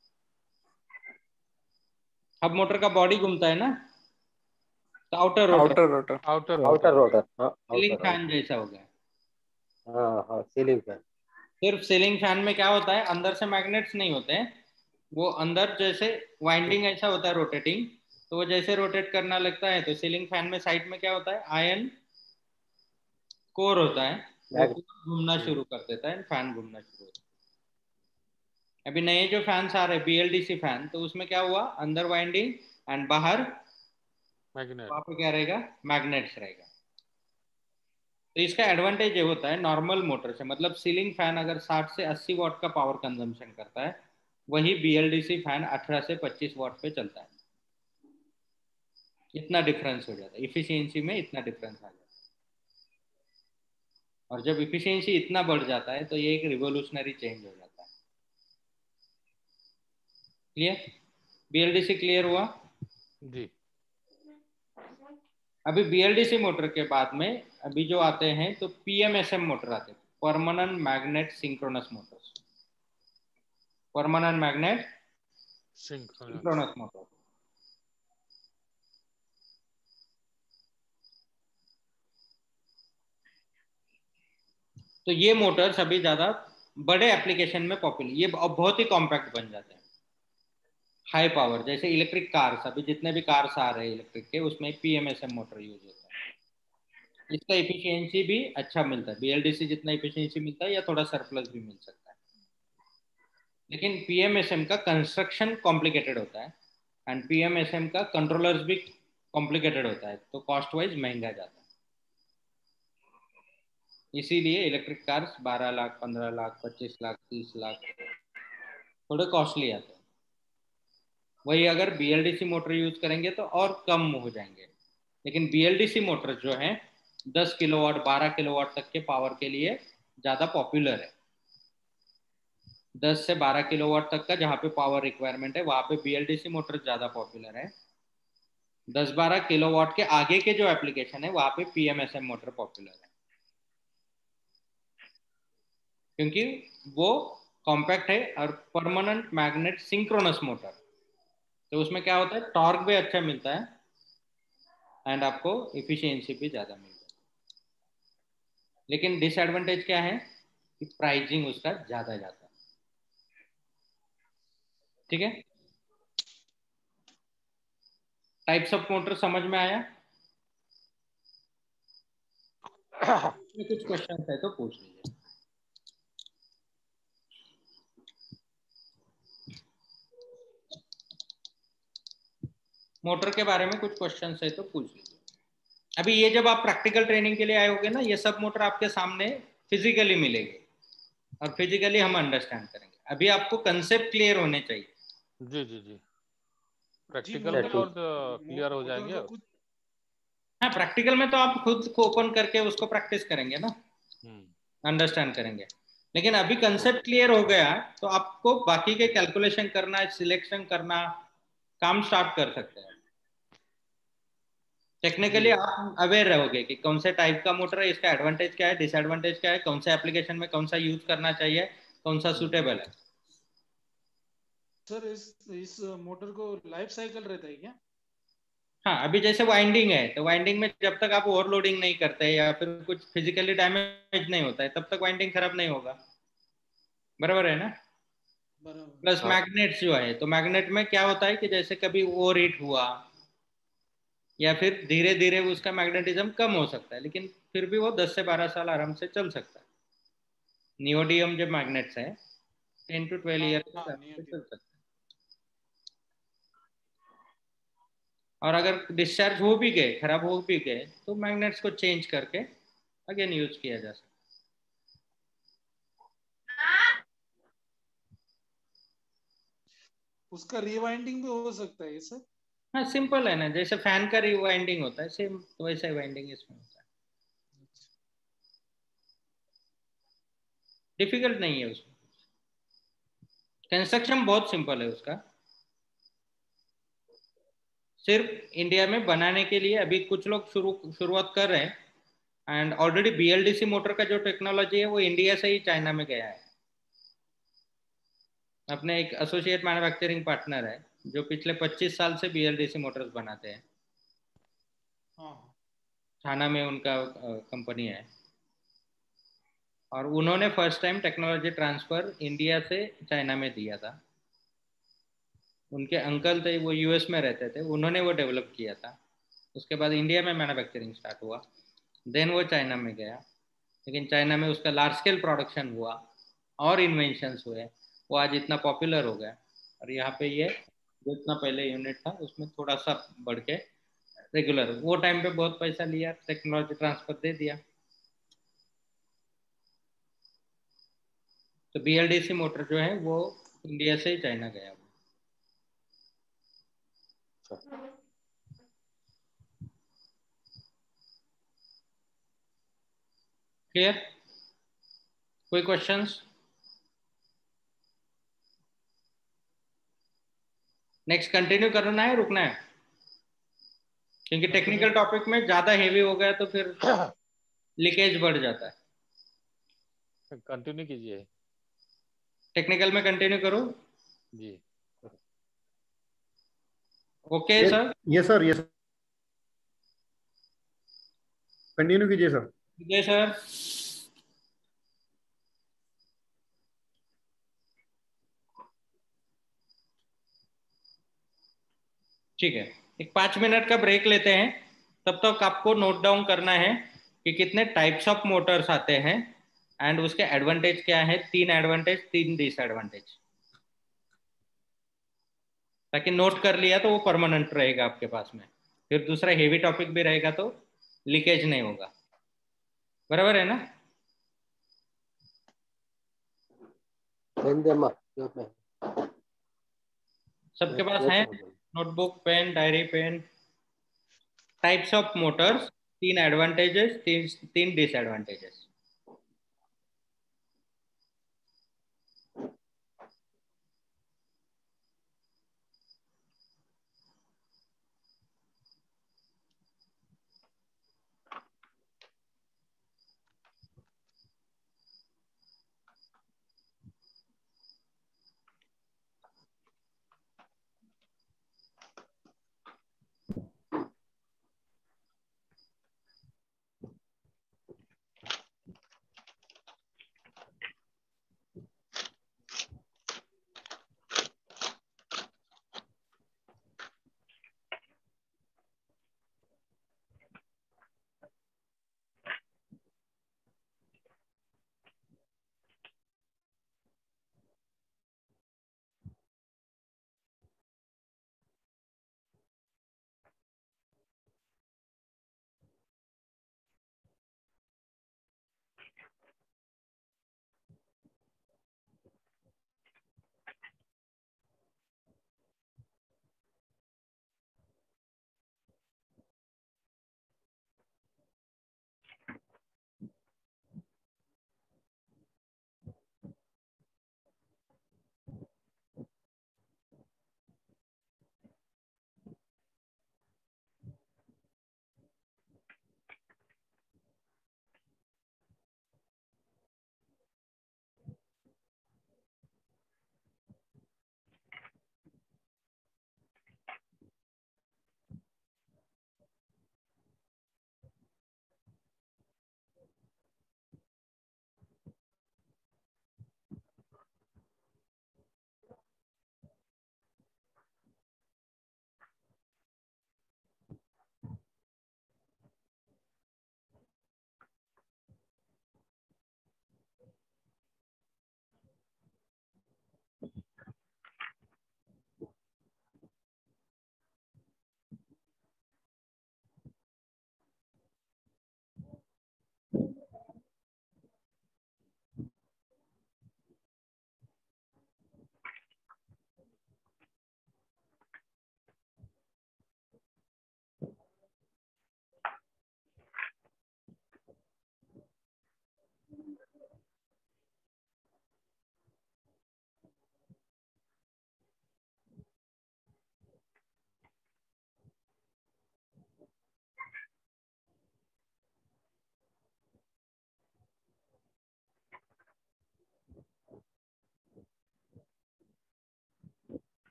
हब मोटर का बॉडी घूमता है ना, तो outer rotor, outer rotor. Outer outer rotor. Rotor, हाँ सीलिंग आउटर फैन आउटर। जैसा हो गया। हाँ हाँ, सीलिंग फैन। सिर्फ सीलिंग फैन में क्या होता है, अंदर से मैग्नेट्स नहीं होते हैं, वो अंदर जैसे वाइंडिंग ऐसा होता है रोटेटिंग, तो वो जैसे रोटेट करना लगता है तो सीलिंग फैन में साइड में क्या होता है, आयन कोर होता है, वो मैग। कोर घूमना शुरू कर देता है, फैन घूमना शुरू होता है। अभी नए जो फैंस आ रहे हैं बीएलडीसी फैन, तो उसमें क्या हुआ, अंदर वाइंडिंग एंड बाहर मैग्नेट। वहां पे क्या रहेगा, मैग्नेट्स रहेगा। तो इसका एडवांटेज ये होता है नॉर्मल मोटर से, मतलब सीलिंग फैन अगर 60 से 80 वाट का पावर कंजम्पशन करता है, वही बीएलडीसी फैन 18 से 25 वाट पे चलता है। इतना डिफरेंस हो जाता है इफिशियंसी में, इतना डिफरेंस आ जाता है। और जब इफिशियंसी इतना बढ़ जाता है तो ये एक रिवोल्यूशनरी चेंज हो जाता है। क्लियर? बीएलडीसी क्लियर हुआ? जी। अभी बीएलडीसी मोटर के बाद में अभी जो आते हैं तो पीएमएसएम मोटर आते हैं, permanent magnet synchronous motors. Permanent magnet synchronous. Synchronous motor. तो ये मोटर्स अभी ज्यादा बड़े एप्लीकेशन में पॉपुलर, ये अब बहुत ही कॉम्पैक्ट बन जाते हैं, हाई पावर। जैसे इलेक्ट्रिक कार्स, अभी जितने भी कार्स आ रहे हैं इलेक्ट्रिक के, उसमें पीएमएसएम मोटर यूज होता है। इसका इफिशियंसी भी अच्छा मिलता है, बीएलडीसी जितना इफिशियंसी मिलता है या थोड़ा सरप्लस भी मिल सकता है, लेकिन पीएमएसएम का कंस्ट्रक्शन कॉम्प्लिकेटेड होता है एंड पीएमएसएम का कंट्रोलर्स भी कॉम्प्लिकेटेड होता है, तो कॉस्ट वाइज महंगा जाता है। इसीलिए इलेक्ट्रिक कार्स 12 लाख, 15 लाख, 25 लाख, 30 लाख थोड़े कॉस्टली आते हैं। वही अगर BLDC मोटर यूज करेंगे तो और कम हो जाएंगे। लेकिन BLDC मोटर जो है 10 किलोवाट 12 किलोवाट तक के पावर के लिए ज़्यादा पॉपुलर है। 10 से 12 किलोवाट तक का जहाँ पे पावर रिक्वायरमेंट है वहाँ पे BLDC मोटर ज़्यादा पॉपुलर है। 10-12 किलोवाट के आगे के जो एप्लीकेशन है वहाँ पे PMSM मोटर पॉपुलर है, क्योंकि वो कॉम्पैक्ट है और परमानेंट मैग्नेट सिंक्रोनस मोटर। तो उसमें क्या होता है, टॉर्क भी अच्छा मिलता है एंड आपको इफिशियंसी भी ज़्यादा मिलता है। लेकिन डिसएडवांटेज क्या है कि प्राइसिंग उसका ज़्यादा जाता है। ठीक है, टाइप्स ऑफ मोटर समझ में आया? कुछ क्वेश्चन है तो पूछ लीजिए। मोटर के बारे में कुछ क्वेश्चन है तो पूछ लीजिए। अभी ये जब आप प्रैक्टिकल ट्रेनिंग के लिए आए होगे ना, ये सब मोटर आपके सामने फिजिकली मिलेगी और फिजिकली हम अंडरस्टैंड करेंगे। अभी आपको कंसेप्ट क्लियर होने चाहिए। जी जी जी, जी, प्रैक्टिकल में मोटर और क्लियर हो मोटर जाएंगे का अब। कुछ हाँ, प्रैक्टिकल में तो आप खुद को ओपन करके उसको प्रैक्टिस करेंगे ना, अंडरस्टैंड करेंगे। लेकिन अभी कंसेप्ट क्लियर हो गया तो आपको बाकी के कैलकुलेशन करना, सिलेक्शन करना, काम स्टार्ट कर सकते हैं। टेक्निकली आप अवेयर रहोगे कि कौन से टाइप का मोटर है, इसका एडवांटेज क्या है, डिसएडवांटेज क्या है, कौन से एप्लीकेशन में कौन सा यूज करना चाहिए, कौन सा सूटेबल है। सर इस मोटर को लाइफ साइकिल रहता है क्या? हाँ, अभी जैसे वाइंडिंग है तो वाइंडिंग में जब तक आप ओवरलोडिंग नहीं करते या फिर कुछ फिजिकली डैमेज नहीं होता है तब तक वाइंडिंग खराब नहीं होगा, बराबर है ना। बराबर। प्लस हाँ मैग्नेट्स जो है, तो मैग्नेट में क्या होता है कि जैसे कभी ओवर हीट हुआ या फिर धीरे धीरे उसका मैग्नेटिज्म कम हो सकता है, लेकिन फिर भी वो 10 से 12 साल आराम से चल सकता है। नियोडियम जो मैग्नेट्स है 10 to 12 ईयर तक हाँ आराम से नियति। चल सकता है। और अगर डिस्चार्ज हो भी गए, खराब हो भी गए, तो मैग्नेट्स को चेंज करके अगेन यूज किया जा सकता है। उसका रिवाइंडिंग भी हो सकता है सर? हाँ, सिंपल है ना, जैसे फैन का रिवाइंडिंग होता है सेम वैसा ही वाइंडिंग इसमें होता है। डिफिकल्ट नहीं है उसमें, कंस्ट्रक्शन बहुत सिंपल है उसका। सिर्फ इंडिया में बनाने के लिए अभी कुछ लोग शुरुआत कर रहे हैं एंड ऑलरेडी BLDC मोटर का जो टेक्नोलॉजी है वो इंडिया से ही चाइना में गया है। अपने एक एसोसिएट मैन्युफैक्चरिंग पार्टनर है जो पिछले 25 साल से BLDC मोटर्स बनाते हैं। हाँ थाना में उनका कंपनी है और उन्होंने first time technology transfer India से चाइना में दिया था। उनके अंकल थे, वो US में रहते थे, उन्होंने वो डेवलप किया था। उसके बाद इंडिया में मैन्युफैक्चरिंग स्टार्ट हुआ, देन वो चाइना में गया। लेकिन चाइना में उसका लार्ज स्केल प्रोडक्शन हुआ और इन्वेंशंस हुए, वो आज इतना पॉपुलर हो गया। और यहाँ पे ये जो इतना पहले यूनिट था उसमें थोड़ा सा बढ़ के रेगुलर, वो टाइम पे बहुत पैसा लिया, टेक्नोलॉजी ट्रांसफर दे दिया। तो BLDC मोटर जो है वो इंडिया से ही चाइना गया। क्लियर? कोई क्वेश्चंस? नेक्स्ट कंटिन्यू करना है, रुकना है? क्योंकि टेक्निकल टॉपिक में ज्यादा हेवी हो गया तो फिर लीकेज बढ़ जाता है। कंटिन्यू कीजिए। टेक्निकल में कंटिन्यू करूं? जी ओके सर। ये सर, ये कंटिन्यू कीजिए सर। Okay sir. ठीक है, एक 5 मिनट का ब्रेक लेते हैं। तब तक आपको नोट डाउन करना है कि कितने टाइप्स ऑफ मोटर्स आते हैं एंड उसके एडवांटेज क्या है, 3 एडवांटेज 3 डिसएडवांटेज। ताकि नोट कर लिया तो वो परमानेंट रहेगा आपके पास में, फिर दूसरा हेवी टॉपिक भी रहेगा तो लीकेज नहीं होगा, बराबर है ना। पेन दे माँ जो में सबके पास है notebook, pen, diary, pen. Types of motors, 3 advantages, 3 disadvantages.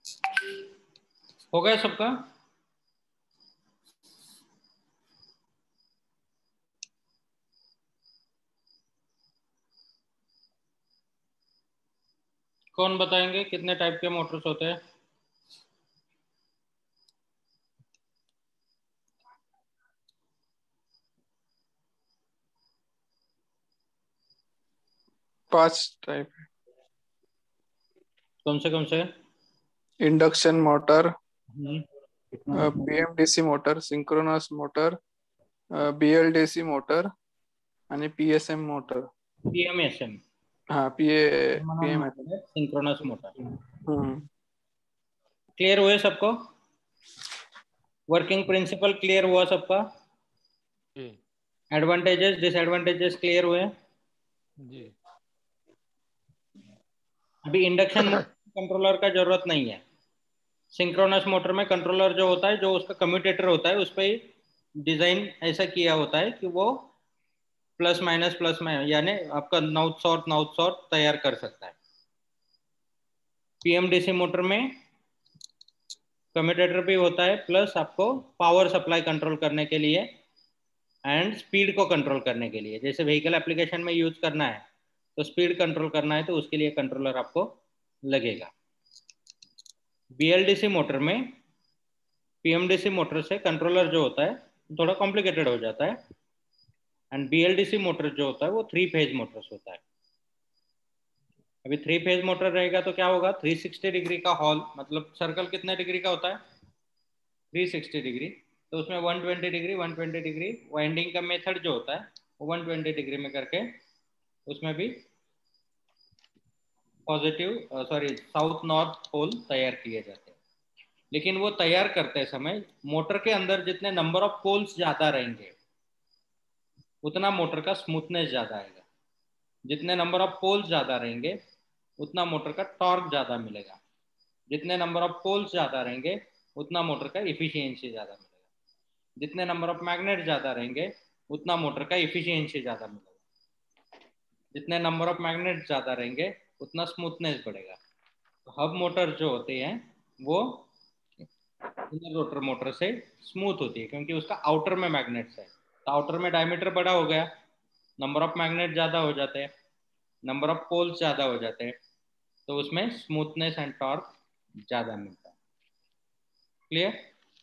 हो गया सबका? कौन बताएंगे कितने टाइप के मोटर्स होते हैं? पांच टाइप। कौन से? Induction motor, hmm, PMDC motor, synchronous motor, BLDC motor आणि पीएसएम मोटर। पीएमएसएम, हाँ PMSM. Synchronous motor. Hmm. Clear हुए सबको? वर्किंग प्रिंसिपल क्लियर हुआ सबका? जी एडवांटेजेस डिसएडवांटेजेस क्लियर हुए? जी। अभी इंडक्शन मोटर कंट्रोलर का जरूरत नहीं है। सिंक्रोनस मोटर में कंट्रोलर जो होता है, जो उसका कम्यूटेटर होता है, उस पर डिजाइन ऐसा किया होता है कि वो प्लस माइनस यानी आपका नाउथ साउथ तैयार कर सकता है। पीएमडीसी मोटर में कम्यूटेटर भी होता है, प्लस आपको पावर सप्लाई कंट्रोल करने के लिए एंड स्पीड को कंट्रोल करने के लिए, जैसे व्हीकल एप्लीकेशन में यूज करना है तो स्पीड कंट्रोल करना है तो उसके लिए कंट्रोलर आपको लगेगा। बीएलडीसी मोटर में पीएमडीसी मोटर से कंट्रोलर जो होता है थोड़ा कॉम्प्लिकेटेड हो जाता है, एंड बीएलडीसी मोटर जो होता है वो 3 फेज मोटर्स होता है। अभी 3 फेज मोटर रहेगा तो क्या होगा, 360 डिग्री का हॉल, मतलब सर्कल कितने डिग्री का होता है, 360 डिग्री, तो उसमें 120 डिग्री 120 डिग्री वाइंडिंग का मेथड जो होता है वो 120 डिग्री में करके उसमें भी पॉजिटिव साउथ नॉर्थ पोल तैयार किए जाते हैं। लेकिन वो तैयार करते समय मोटर के अंदर जितने नंबर ऑफ पोल्स ज्यादा रहेंगे उतना मोटर का स्मूथनेस ज्यादा आएगा, जितने नंबर ऑफ पोल्स ज्यादा रहेंगे उतना मोटर का टॉर्क ज्यादा मिलेगा, जितने नंबर ऑफ पोल्स ज्यादा रहेंगे उतना मोटर का इफिशियंसी ज्यादा मिलेगा, जितने नंबर ऑफ मैग्नेट ज्यादा रहेंगे उतना मोटर का इफिशियंसी ज्यादा मिलेगा, जितने नंबर ऑफ मैग्नेट ज्यादा रहेंगे उतना स्मूथनेस बढ़ेगा। तो हब मोटर जो होते हैं वो इनर रोटर मोटर से स्मूथ होती है क्योंकि उसका आउटर में मैग्नेट्स है, तो आउटर में डायमीटर बड़ा हो गया, नंबर ऑफ मैग्नेट ज्यादा हो जाते हैं, नंबर ऑफ पोल्स ज्यादा हो जाते हैं, तो उसमें स्मूथनेस एंड टॉर्क ज्यादा मिलता है। क्लियर?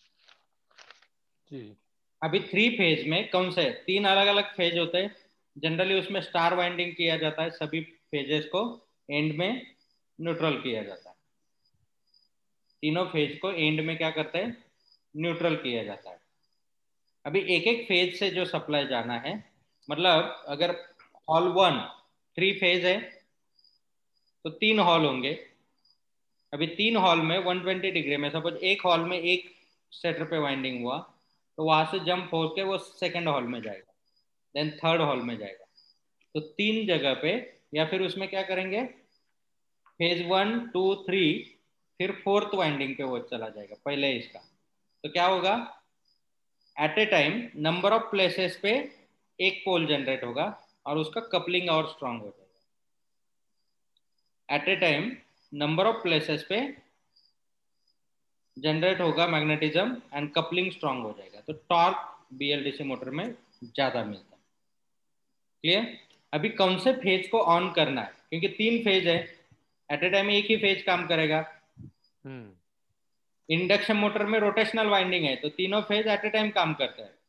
जी। अभी 3 फेज में कौन से 3 अलग अलग फेज होते हैं, जनरली उसमें स्टार वाइंडिंग किया जाता है, सभी फेजेस को एंड में न्यूट्रल किया जाता है, तीनों फेज को एंड में क्या करते हैं, न्यूट्रल किया जाता है। अभी एक एक फेज से जो सप्लाई जाना है, मतलब अगर हॉल 1 3 फेज है तो 3 हॉल होंगे। अभी 3 हॉल में 120 डिग्री में सपोज एक हॉल में एक सेटर पे वाइंडिंग हुआ तो वहां से जंप होके वो सेकंड हॉल में जाएगा, देन थर्ड हॉल में जाएगा, तो 3 जगह पे, या फिर उसमें क्या करेंगे फेज 1 2 3 फिर फोर्थ वाइंडिंग पे वो चला जाएगा पहले इसका, तो क्या होगा at a time number of places पे एक पोल जनरेट होगा और उसका कपलिंग और स्ट्रांग हो जाएगा। At a time number of places पे जनरेट होगा मैग्नेटिज्म एंड कपलिंग स्ट्रांग हो जाएगा, तो टॉर्क बीएलडीसी मोटर में ज्यादा मिलता है। क्लियर? अभी कौन से फेज को ऑन करना है, क्योंकि 3 फेज है, एट ए टाइम एक ही फेज काम करेगा। इंडक्शन मोटर में रोटेशनल वाइंडिंग है तो तीनों फेज एट ए टाइम काम करते हैं,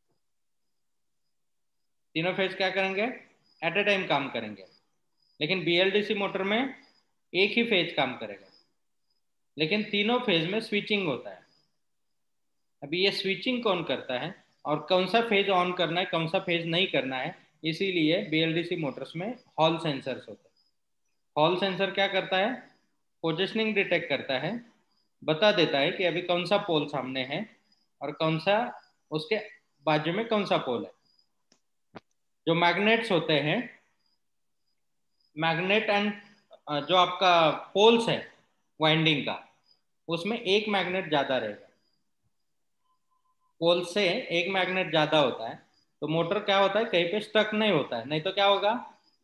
तीनों फेज क्या करेंगे, एट ए टाइम काम करेंगे। लेकिन बीएलडीसी मोटर में एक ही फेज काम करेगा, लेकिन तीनों फेज में स्विचिंग होता है। अभी ये स्विचिंग कौन करता है और कौन सा फेज ऑन करना है कौन सा फेज नहीं करना है, इसीलिए बीएलडीसी मोटर्स में हॉल सेंसर्स होते हैं। हॉल सेंसर क्या करता है, पोजिशनिंग डिटेक्ट करता है, बता देता है कि अभी कौन सा पोल सामने है और कौन सा उसके बाजू में कौन सा पोल है। जो मैग्नेट्स होते हैं, मैग्नेट एंड जो आपका पोल्स है वाइंडिंग का, उसमें एक मैग्नेट ज्यादा रहेगा, पोल से एक मैग्नेट ज्यादा होता है, तो मोटर क्या होता है कहीं पे स्टक नहीं होता है, नहीं तो क्या होगा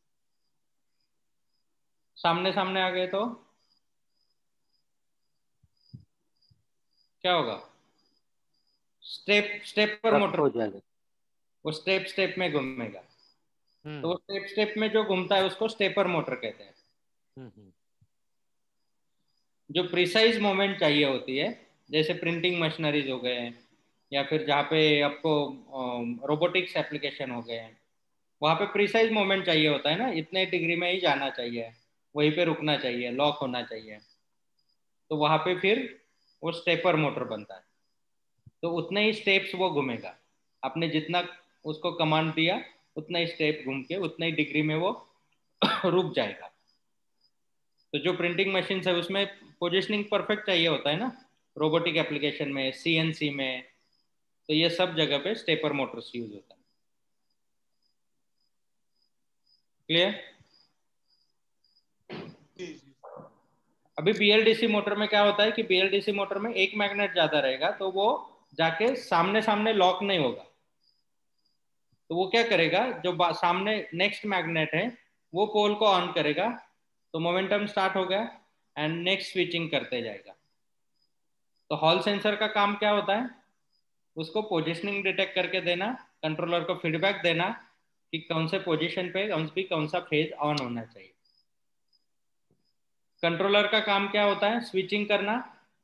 सामने सामने आ गए तो क्या होगा? स्टेप स्टेप पर मोटर हो जाएगा। वो स्टेप स्टेप में घूमेगा। तो वो स्टेप स्टेप में जो घूमता है उसको स्टेपर मोटर कहते हैं। जो प्रिसाइज मूवमेंट चाहिए होती है, जैसे प्रिंटिंग मशीनरीज हो गए या फिर जहाँ पे आपको रोबोटिक्स एप्लीकेशन हो गए, वहाँ पे प्रिसाइज मूवमेंट चाहिए होता है ना, इतने डिग्री में ही जाना चाहिए, वहीं पे रुकना चाहिए, लॉक होना चाहिए, तो वहाँ पे फिर वो स्टेपर मोटर बनता है। तो उतने ही स्टेप्स वो घूमेगा, आपने जितना उसको कमांड दिया उतना ही स्टेप घूम के उतने ही डिग्री में वो रुक जाएगा। तो जो प्रिंटिंग मशीन है उसमें पोजिशनिंग परफेक्ट चाहिए होता है ना, रोबोटिक एप्लीकेशन में, सीएनसी में, तो ये सब जगह पे स्टेपर मोटर्स यूज होता है। क्लियर? अभी बीएलडीसी मोटर में क्या होता है कि बीएलडीसी मोटर में एक मैग्नेट ज्यादा रहेगा, तो वो जाके सामने सामने लॉक नहीं होगा। तो वो क्या करेगा, जो सामने नेक्स्ट मैग्नेट है वो पोल को ऑन करेगा, तो मोमेंटम स्टार्ट हो गया एंड नेक्स्ट स्विचिंग करते जाएगा। तो हॉल सेंसर का काम क्या होता है, उसको पोजिशनिंग डिटेक्ट करके देना, कंट्रोलर को फीडबैक देना कि कौन से पोजीशन पे कौन सा फेज ऑन होना चाहिए। कंट्रोलर का काम क्या होता है, स्विचिंग करना,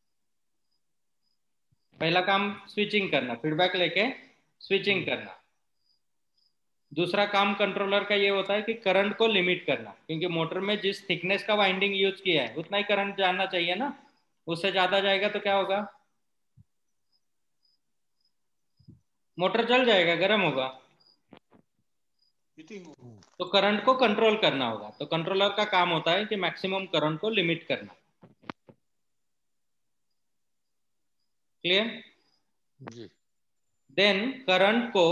पहला काम स्विचिंग करना, फीडबैक लेके स्विचिंग करना। दूसरा काम कंट्रोलर का ये होता है कि करंट को लिमिट करना, क्योंकि मोटर में जिस थिकनेस का वाइंडिंग यूज किया है उतना ही करंट जाना चाहिए ना, उससे ज्यादा जाएगा तो क्या होगा, मोटर जल जाएगा, गर्म होगा, तो करंट को कंट्रोल करना होगा। तो कंट्रोलर का काम होता है कि मैक्सिमम करंट को लिमिट करना। क्लियर? जी। देन करंट को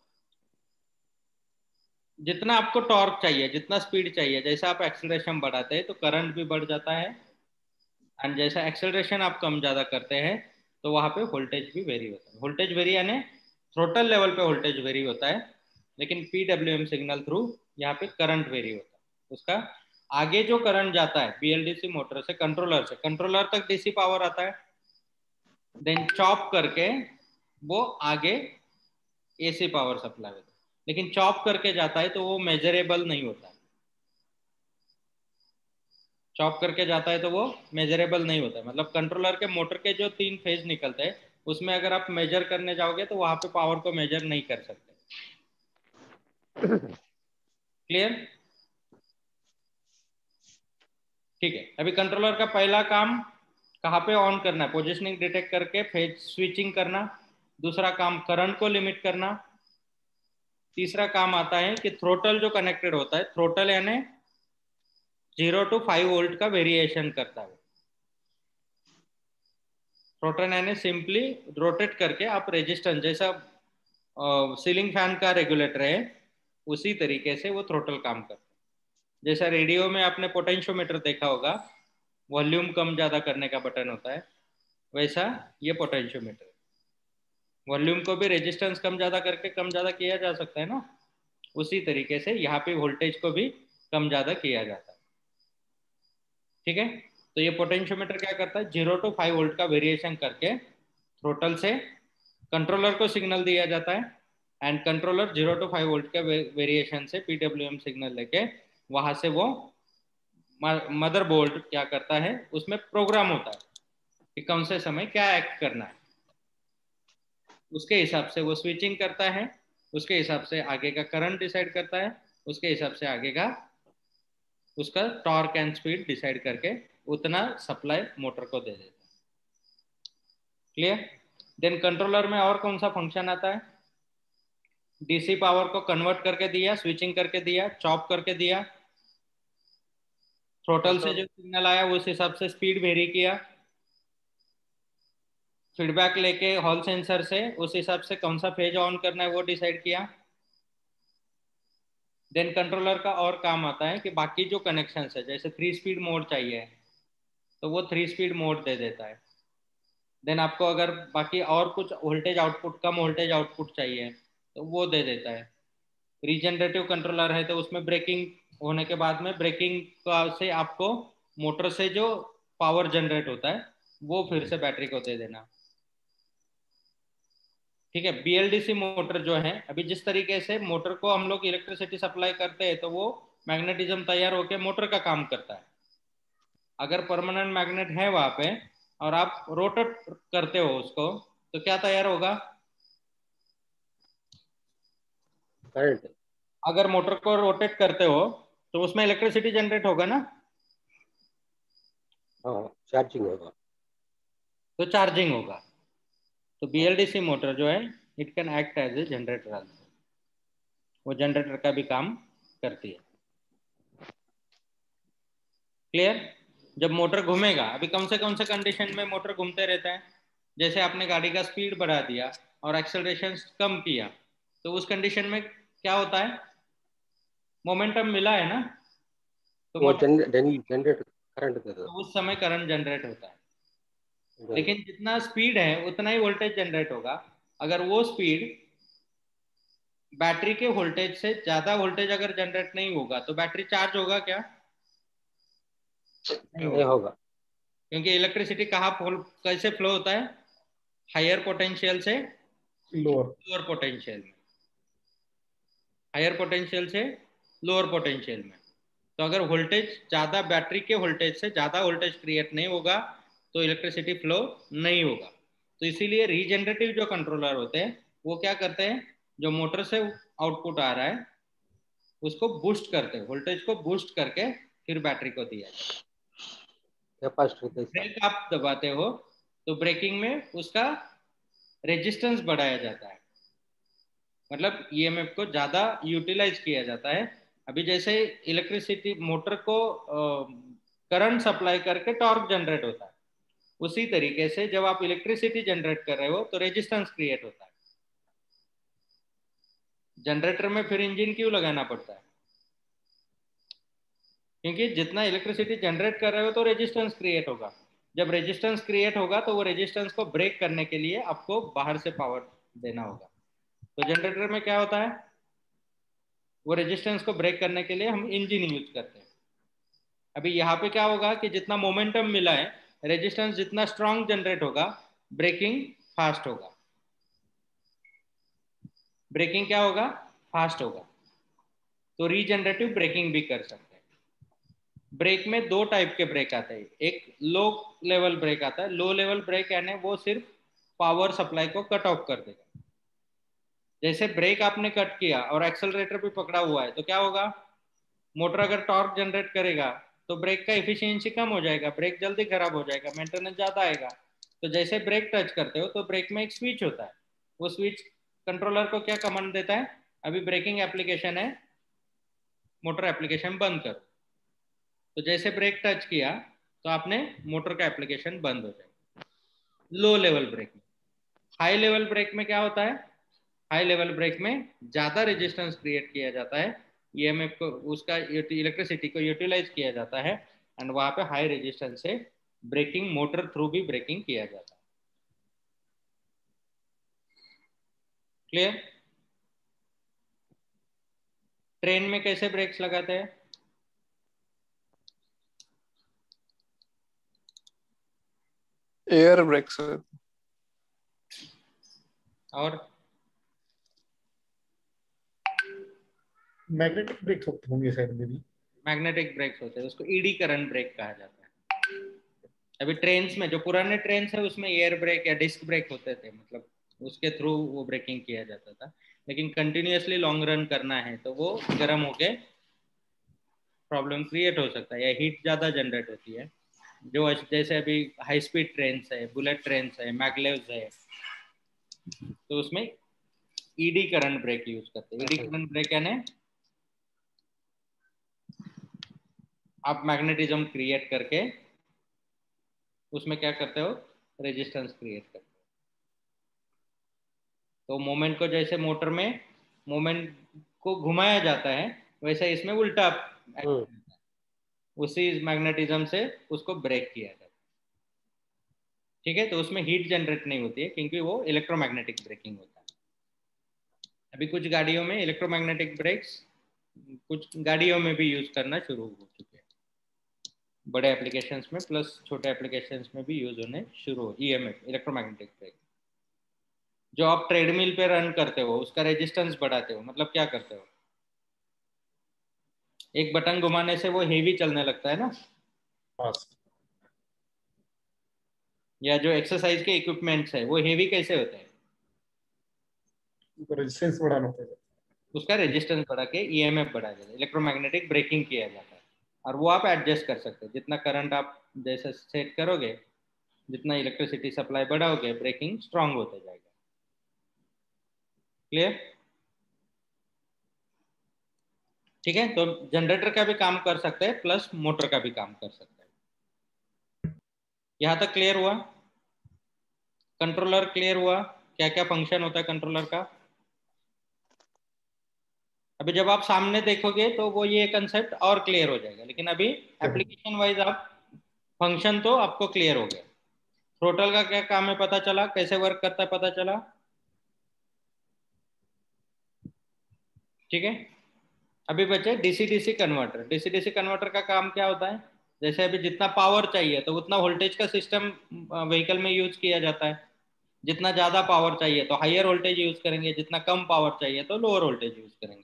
जितना आपको टॉर्क चाहिए, जितना स्पीड चाहिए, जैसा आप एक्सेलरेशन बढ़ाते हैं तो करंट भी बढ़ जाता है, एंड जैसा एक्सेलरेशन आप कम ज़्यादा करते हैं तो वहाँ पे वोल्टेज भी वेरी होता है। वोल्टेज वेरी यानी थ्रोटल लेवल पे वोल्टेज वेरी होता है, लेकिन पीडब्ल्यूएम सिग्नल थ्रू यहाँ पे करंट वेरी होता है। उसका आगे जो करंट जाता है बीएलडीसी मोटर से कंट्रोलर तक डीसी पावर आता है, देन चॉप करके वो आगे एसी पावर सप्लाई होता है, लेकिन चॉप करके जाता है तो वो मेजरेबल नहीं होता है। चॉप करके जाता है तो वो मेजरेबल नहीं होता है, मतलब कंट्रोलर के मोटर के जो 3 फेज निकलते हैं उसमें अगर आप मेजर करने जाओगे तो वहां पे पावर को मेजर नहीं कर सकते। क्लियर? ठीक है, अभी कंट्रोलर का पहला काम कहाँ पे ऑन करना है, पोजिशनिंग डिटेक्ट करके फेज स्विचिंग करना। दूसरा काम करंट को लिमिट करना। तीसरा काम आता है कि थ्रोटल जो कनेक्टेड होता है, थ्रोटल यानी 0 to 5 वोल्ट का वेरिएशन करता है। थ्रोटल यानी सिंपली रोटेट करके आप रेजिस्टेंस, जैसा सीलिंग फैन का रेगुलेटर है उसी तरीके से वो थ्रोटल काम करता है। जैसा रेडियो में आपने पोटेंशियोमीटर देखा होगा, वॉल्यूम कम ज्यादा करने का बटन होता है, वैसा ये पोटेंशियोमीटर, वॉल्यूम को भी रेजिस्टेंस कम ज्यादा करके कम ज्यादा किया जा सकता है ना, उसी तरीके से यहाँ पे वोल्टेज को भी कम ज्यादा किया जाता है। ठीक है, तो ये पोटेंशियोमीटर क्या करता है, 0 to 5 वोल्ट का वेरिएशन करके थ्रोटल से कंट्रोलर को सिग्नल दिया जाता है, एंड कंट्रोलर 0 to 5 वोल्ट के वेरिएशन से पीडब्ल्यूएम सिग्नल लेके वहां से वो मदरबोर्ड क्या करता है, उसमें प्रोग्राम होता है कि कौन से समय क्या एक्ट करना है, उसके हिसाब से वो स्विचिंग करता है, उसके हिसाब से आगे का करंट डिसाइड करता है, उसके हिसाब से आगे का उसका टॉर्क एंड स्पीड डिसाइड करके उतना सप्लाई मोटर को दे देता है। क्लियर? देन कंट्रोलर में और कौन सा फंक्शन आता है, डीसी पावर को कन्वर्ट करके दिया, स्विचिंग करके दिया, चॉप करके दिया, थ्रोटल से जो सिग्नल आया उस हिसाब से स्पीड वेरी किया, फीडबैक लेके हॉल सेंसर से उस हिसाब से कौन सा फेज ऑन करना है वो डिसाइड किया। देन कंट्रोलर का और काम आता है कि बाकी जो कनेक्शन है, जैसे 3 स्पीड मोड चाहिए तो वो 3 स्पीड मोड दे देता है। देन आपको अगर बाकी और कुछ वोल्टेज आउटपुट, कम वोल्टेज आउटपुट चाहिए तो वो दे देता है। रीजनरेटिव कंट्रोलर है तो उसमें ब्रेकिंग होने के बाद में ब्रेकिंग का से आपको मोटर से जो पावर जनरेट होता है वो फिर से बैटरी को दे देना। ठीक है, BLDC मोटर जो है, अभी जिस तरीके से मोटर को हम लोग इलेक्ट्रिसिटी सप्लाई करते हैं तो वो मैग्नेटिज्म तैयार होकर मोटर का काम करता है। अगर परमानेंट मैग्नेट है वहां पे और आप रोटेट करते हो उसको, तो क्या तैयार होगा? करंट। अगर मोटर को रोटेट करते हो तो उसमें इलेक्ट्रिसिटी जनरेट होगा ना, हाँ, चार्जिंग होगा। तो चार्जिंग होगा। तो BLDC मोटर जो है, it can act as a generator also, वो जनरेटर का भी काम करती है। क्लियर? जब मोटर घूमेगा, अभी कौन से कंडीशन में मोटर घूमते रहता है? जैसे आपने गाड़ी का स्पीड बढ़ा दिया और एक्सेलरेशन कम किया, तो उस कंडीशन में क्या होता है? मोमेंटम मिला है ना, तो वो जनरेट करंट देता तो उस समय करंट जनरेट होता है। है। लेकिन जितना स्पीड है उतना ही वोल्टेज जनरेट होगा। अगर वो स्पीड बैटरी के वोल्टेज से ज्यादा वोल्टेज अगर जनरेट नहीं होगा तो बैटरी चार्ज होगा क्या? नहीं नहीं होगा, होगा। क्योंकि इलेक्ट्रिसिटी कैसे फ्लो होता है? हायर पोटेंशियल से लोअर। लोअर पोटेंशियल में, हायर पोटेंशियल से लोअर पोटेंशियल में। तो अगर वोल्टेज ज्यादा, बैटरी के वोल्टेज से ज्यादा वोल्टेज क्रिएट नहीं होगा तो इलेक्ट्रिसिटी फ्लो नहीं होगा। तो इसीलिए रीजनरेटिव जो कंट्रोलर होते हैं वो क्या करते हैं, जो मोटर से आउटपुट आ रहा है उसको बूस्ट करते हैं, वोल्टेज को बूस्ट करके फिर बैटरी को दिया जाता है। कैपेसिटर के साथ। ब्रेक आप दबाते हो तो ब्रेकिंग में उसका रेजिस्टेंस बढ़ाया जाता है, मतलब EMF को ज्यादा यूटिलाइज किया जाता है। अभी जैसे इलेक्ट्रिसिटी मोटर को करंट सप्लाई करके टॉर्क जनरेट होता है, उसी तरीके से जब आप इलेक्ट्रिसिटी जनरेट कर रहे हो तो रेजिस्टेंस क्रिएट होता है। जनरेटर में फिर इंजन क्यों लगाना पड़ता है? क्योंकि जितना इलेक्ट्रिसिटी जनरेट कर रहे हो तो रेजिस्टेंस क्रिएट होगा। जब रेजिस्टेंस क्रिएट होगा तो वो रेजिस्टेंस को ब्रेक करने के लिए आपको बाहर से पावर देना होगा। तो जनरेटर में क्या होता है, वो रेजिस्टेंस को ब्रेक करने के लिए हम इंजन यूज करते हैं। अभी यहाँ पे क्या होगा कि जितना मोमेंटम मिला है, रेजिस्टेंस जितना स्ट्रांग जनरेट होगा, ब्रेकिंग फास्ट होगा। ब्रेकिंग क्या होगा? फास्ट होगा। तो रीजनरेटिव ब्रेकिंग भी कर सकते हैं। ब्रेक में दो टाइप के ब्रेक आते हैं, एक लो लेवल ब्रेक आता है। लो लेवल ब्रेक यानी वो सिर्फ पावर सप्लाई को कट ऑफ कर देगा। जैसे ब्रेक आपने कट किया और एक्सेलरेटर भी पकड़ा हुआ है तो क्या होगा, मोटर अगर टॉर्क जनरेट करेगा तो ब्रेक का एफिशिएंसी कम हो जाएगा, ब्रेक जल्दी खराब हो जाएगा, मेंटेनेंस ज्यादा आएगा। तो जैसे ब्रेक टच करते हो तो ब्रेक में एक स्विच होता है, वो स्विच कंट्रोलर को क्या कमांड देता है, अभी ब्रेकिंग एप्लीकेशन है, मोटर एप्लीकेशन बंद करो। तो जैसे ब्रेक टच किया तो आपने मोटर का एप्लीकेशन बंद हो जाएगा, लो लेवल ब्रेक में। हाई लेवल ब्रेक में क्या होता है, हाई लेवल ब्रेक में ज्यादा रेजिस्टेंस क्रिएट किया जाता है, EMF को, उसका इलेक्ट्रिसिटी को यूटिलाइज किया जाता है, एंड वहां पे हाई रेजिस्टेंस से ब्रेकिंग, मोटर थ्रू भी ब्रेकिंग किया जाता है। क्लियर? ट्रेन में कैसे ब्रेक्स लगाते हैं? Air brake sir. और मैग्नेटिक ब्रेक्स होंगे शायद में भी। मैग्नेटिक ब्रेक्स होते हैं, उसको ED करंट ब्रेक कहा जाता है। अभी ट्रेन्स में, जो पुराने ट्रेन्स है उसमें एयर ब्रेक या डिस्क ब्रेक होते थे, मतलब उसके थ्रू वो ब्रेकिंग किया जाता था। लेकिन कंटिन्यूअसली लॉन्ग रन करना है तो वो गर्म होके प्रॉब्लम क्रिएट हो सकता है, या हीट ज़्यादा जनरेट होती है। जो जैसे अभी हाई स्पीड ट्रेन है, बुलेट ट्रेन है, मैगलेव्स है, तो उसमें ED करंट ब्रेक यूज करते हैं। ED करंट ब्रेक यानी आप मैग्नेटिज्म क्रिएट करके उसमें क्या करते हो, रेजिस्टेंस क्रिएट करते हो। तो मोमेंट को, जैसे मोटर में मोमेंट को घुमाया जाता है, वैसे इसमें उल्टा उसी मैग्नेटिज्म से उसको ब्रेक किया जाता है। ठीक है, तो उसमें हीट जनरेट नहीं होती है क्योंकि वो इलेक्ट्रोमैग्नेटिक ब्रेकिंग होता है। अभी कुछ गाड़ियों में इलेक्ट्रोमैग्नेटिक ब्रेक्स, कुछ गाड़ियों में भी यूज करना शुरू हो चुके हैं, बड़े एप्लीकेशंस में प्लस छोटे एप्लीकेशंस में भी यूज होने शुरू हो, EMF इलेक्ट्रोमैग्नेटिक ब्रेक। जो आप ट्रेडमिल पे रन करते हो उसका रेजिस्टेंस बढ़ाते हो, मतलब क्या करते हो, एक बटन घुमाने से वो हेवी चलने लगता है ना, फास्ट। या जो एक्सरसाइज के इक्विपमेंट्स है वो हेवी कैसे होते हैं, रेजिस्टेंस बढ़ाना होता है। उसका रेजिस्टेंस बढ़ा के ईएमएफ बढ़ा जाता है, इलेक्ट्रोमैग्नेटिक ब्रेकिंग किया जाता है। और वो आप एडजस्ट कर सकते हैं, जितना करंट आप जैसे सेट करोगे, जितना इलेक्ट्रिसिटी सप्लाई बढ़ाओगे, ब्रेकिंग स्ट्रांग होते जाएगा। क्लियर? ठीक है, तो जनरेटर का भी काम कर सकते हैं प्लस मोटर का भी काम कर सकते हैं। यहां तक क्लियर हुआ? कंट्रोलर क्लियर हुआ, क्या क्या फंक्शन होता है कंट्रोलर का? अभी जब आप सामने देखोगे तो वो ये कंसेप्ट और क्लियर हो जाएगा, लेकिन अभी एप्लीकेशन वाइज आप फंक्शन तो आपको क्लियर हो गया। थ्रोटल का क्या काम है पता चला, कैसे वर्क करता है पता चला। ठीक है, अभी बचे DC DC converter. DC DC converter का काम क्या होता है, जैसे अभी जितना पावर चाहिए तो उतना वोल्टेज का सिस्टम व्हीकल में यूज किया जाता है। जितना ज्यादा पावर चाहिए तो हायर वोल्टेज यूज करेंगे, जितना कम पावर चाहिए तो लोअर वोल्टेज यूज करेंगे।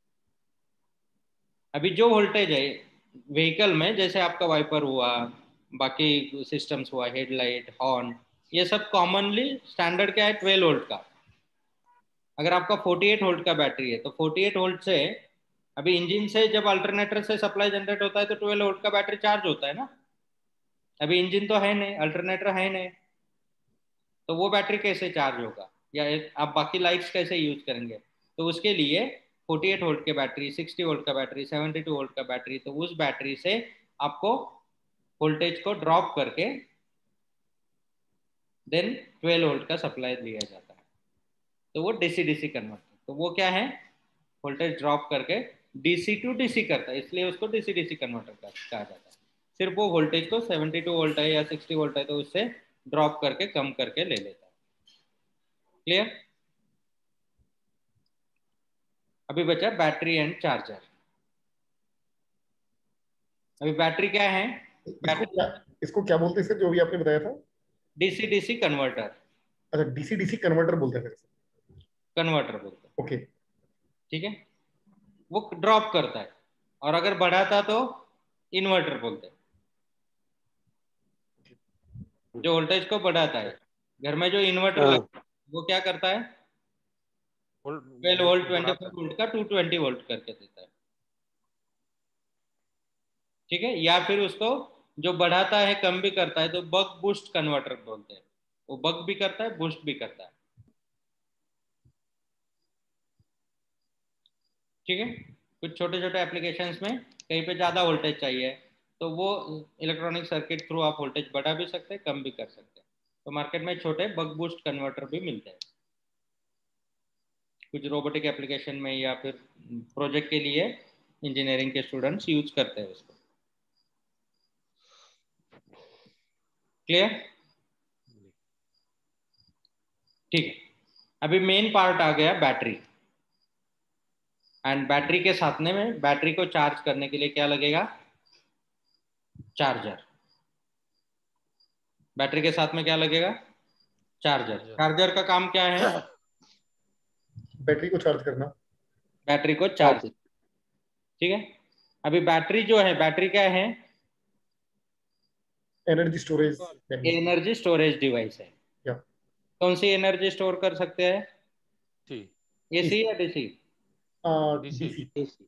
अभी जो वोल्टेज है व्हीकल में, जैसे आपका वाइपर हुआ, बाकी सिस्टम्स हुआ, हेडलाइट, हॉर्न, ये सब कॉमनली स्टैंडर्ड क्या है, 12 वोल्ट का। अगर आपका 48 वोल्ट का बैटरी है तो 48 वोल्ट से अभी इंजन से जब अल्टरनेटर से सप्लाई जनरेट होता है तो 12 वोल्ट का बैटरी चार्ज होता है ना। अभी इंजन तो है नहीं, अल्टरनेटर है नहीं, तो वो बैटरी कैसे चार्ज होगा, या आप बाकी लाइट्स कैसे यूज करेंगे? तो उसके लिए 48 वोल्ट के बैटरी, 60 वोल्ट का बैटरी, 72 वोल्ट का बैटरी, तो उस बैटरी से आपको वोल्टेज को ड्रॉप करके देन 12 वोल्ट का सप्लाई दिया जाता है। तो वो डीसी डीसी कन्वर्टर, तो वो क्या है, वोल्टेज ड्रॉप करके डीसी टू डीसी करता है, इसलिए उसको डीसी डीसी कन्वर्टर कहा जाता है। सिर्फ वो वोल्टेज को 72 वोल्ट है या 60 वोल्ट है तो उससे ड्रॉप करके कम करके ले लेता है। क्लियर? अभी बचा बैटरी एंड चार्जर। अभी बैटरी क्या है, इसको क्या बोलते हैं सर, जो भी आपने बताया था? DC DC converter. अच्छा, डीसी डीसी कन्वर्टर बोलते हैं सर। कन्वर्टर बोलते हैं। ओके। ठीक है, वो ड्रॉप करता है, और अगर बढ़ाता तो इन्वर्टर बोलते हैं। जो वोल्टेज को बढ़ाता है, घर में जो इन्वर्टर हाँ, लगता है वो क्या करता है, 12 वोल्ट 24 वोल्ट का 220 वोल्ट करके देता है। ठीक है, या फिर उसको जो बढ़ाता है कम भी करता है तो बक बूस्ट कन्वर्टर बोलते हैं। वो बक भी करता है, बूस्ट भी करता है। ठीक है, कुछ छोटे छोटे एप्लीकेशंस में कहीं पे ज़्यादा वोल्टेज चाहिए तो वो इलेक्ट्रॉनिक सर्किट थ्रू आप वोल्टेज बढ़ा भी सकते हैं, कम भी कर सकते हैं। तो मार्केट में छोटे बक बूस्ट कन्वर्टर भी मिलते हैं, कुछ रोबोटिक एप्लीकेशन में या फिर प्रोजेक्ट के लिए इंजीनियरिंग के स्टूडेंट्स यूज करते हैं उसको। क्लियर? ठीक है, अभी मेन पार्ट आ गया बैटरी। एंड बैटरी के साथ में बैटरी को चार्ज करने के लिए क्या लगेगा, चार्जर। बैटरी के साथ में क्या लगेगा, चार्जर। चार्जर का काम क्या है, बैटरी को चार्ज करना। बैटरी को चार्ज। ठीक है, अभी बैटरी जो है, बैटरी क्या है, energy storage. Energy storage device है। या कौन सी एनर्जी स्टोर कर सकते हैं, एसी या DC? DC.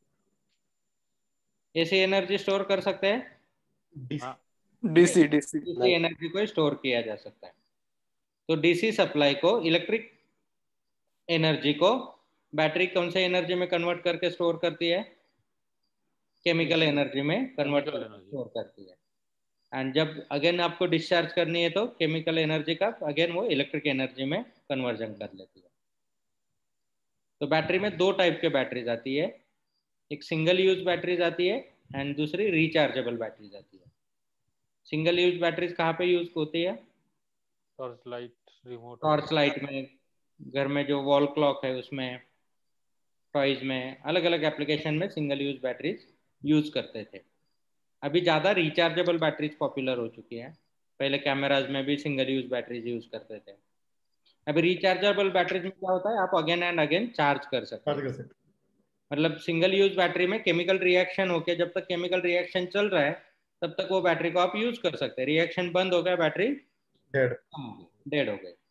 AC energy store कर सकते हैं, डीसी डीसी डीसी एनर्जी को स्टोर किया जा सकता है। तो डीसी सप्लाई को, इलेक्ट्रिक एनर्जी को बैटरी कौन से एनर्जी में कन्वर्ट करके स्टोर करती है, केमिकल एनर्जी में कन्वर्ट करके स्टोर करती है। एंड जब अगेन आपको डिस्चार्ज करनी है तो केमिकल एनर्जी का अगेन वो इलेक्ट्रिक एनर्जी में कन्वर्जन कर लेती है। तो बैटरी में दो टाइप के बैटरीज आती है, एक सिंगल यूज बैटरीज आती है एंड दूसरी रिचार्जेबल बैटरीज आती है। सिंगल यूज बैटरीज कहाँ पे यूज होती है, torch light, remote, torch light में, घर में जो वॉल क्लॉक है उसमें, टॉयज में, अलग अलग एप्लीकेशन में सिंगल यूज बैटरीज यूज करते थे। अभी ज़्यादा रिचार्जेबल बैटरीज पॉपुलर हो चुकी है। पहले कैमराज में भी सिंगल यूज बैटरीज यूज करते थे, अभी रिचार्जेबल बैटरीज में क्या होता है, आप अगेन एंड अगेन चार्ज कर सकते चार्ज हैं। कर सकते मतलब सिंगल यूज बैटरी में केमिकल रिएक्शन होके जब तक केमिकल रिएक्शन चल रहा है तब तक वो बैटरी को आप यूज कर सकते हैं। रिएक्शन बंद हो गया, बैटरी डेड। डेड हो गई।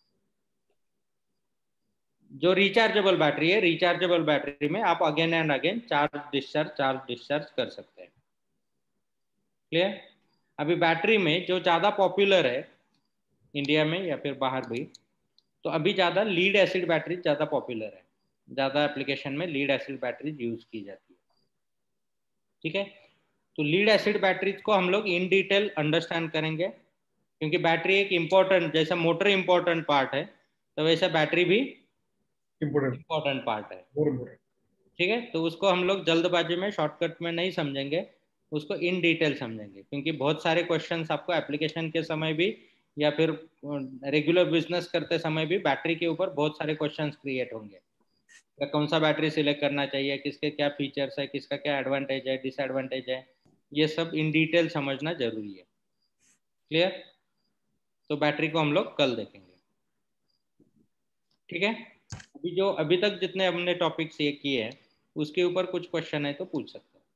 जो रिचार्जेबल बैटरी है, रिचार्जेबल बैटरी में आप again and again charge discharge कर सकते हैं। क्लियर? अभी बैटरी में जो ज्यादा पॉपुलर है इंडिया में या फिर बाहर भी, तो अभी ज्यादा लीड एसिड बैटरी ज्यादा पॉपुलर है, ज्यादा एप्लीकेशन में लीड एसिड बैटरी यूज की जाती है। ठीक है, तो लीड एसिड बैटरीज को हम लोग इन डिटेल अंडरस्टैंड करेंगे, क्योंकि बैटरी एक इम्पोर्टेंट, जैसा मोटर इम्पोर्टेंट पार्ट है तो वैसा बैटरी भी इम्पोर्टेंट पार्ट है। ठीक है, तो उसको हम लोग जल्दबाजी में शॉर्टकट में नहीं समझेंगे, उसको इन डिटेल समझेंगे, क्योंकि बहुत सारे क्वेश्चंस आपको एप्लीकेशन के समय भी या फिर रेगुलर बिजनेस करते समय भी बैटरी के ऊपर बहुत सारे क्वेश्चंस क्रिएट होंगे। कौन सा बैटरी सिलेक्ट करना चाहिए, किसके क्या फीचर्स है, किसका क्या एडवांटेज है, डिसएडवांटेज है, ये सब इन डिटेल समझना जरूरी है। क्लियर? तो बैटरी को हम लोग कल देखेंगे। ठीक है, अभी तक जितने हमने टॉपिक्स ये किए हैं उसके ऊपर कुछ क्वेश्चन है तो पूछ सकते हैं।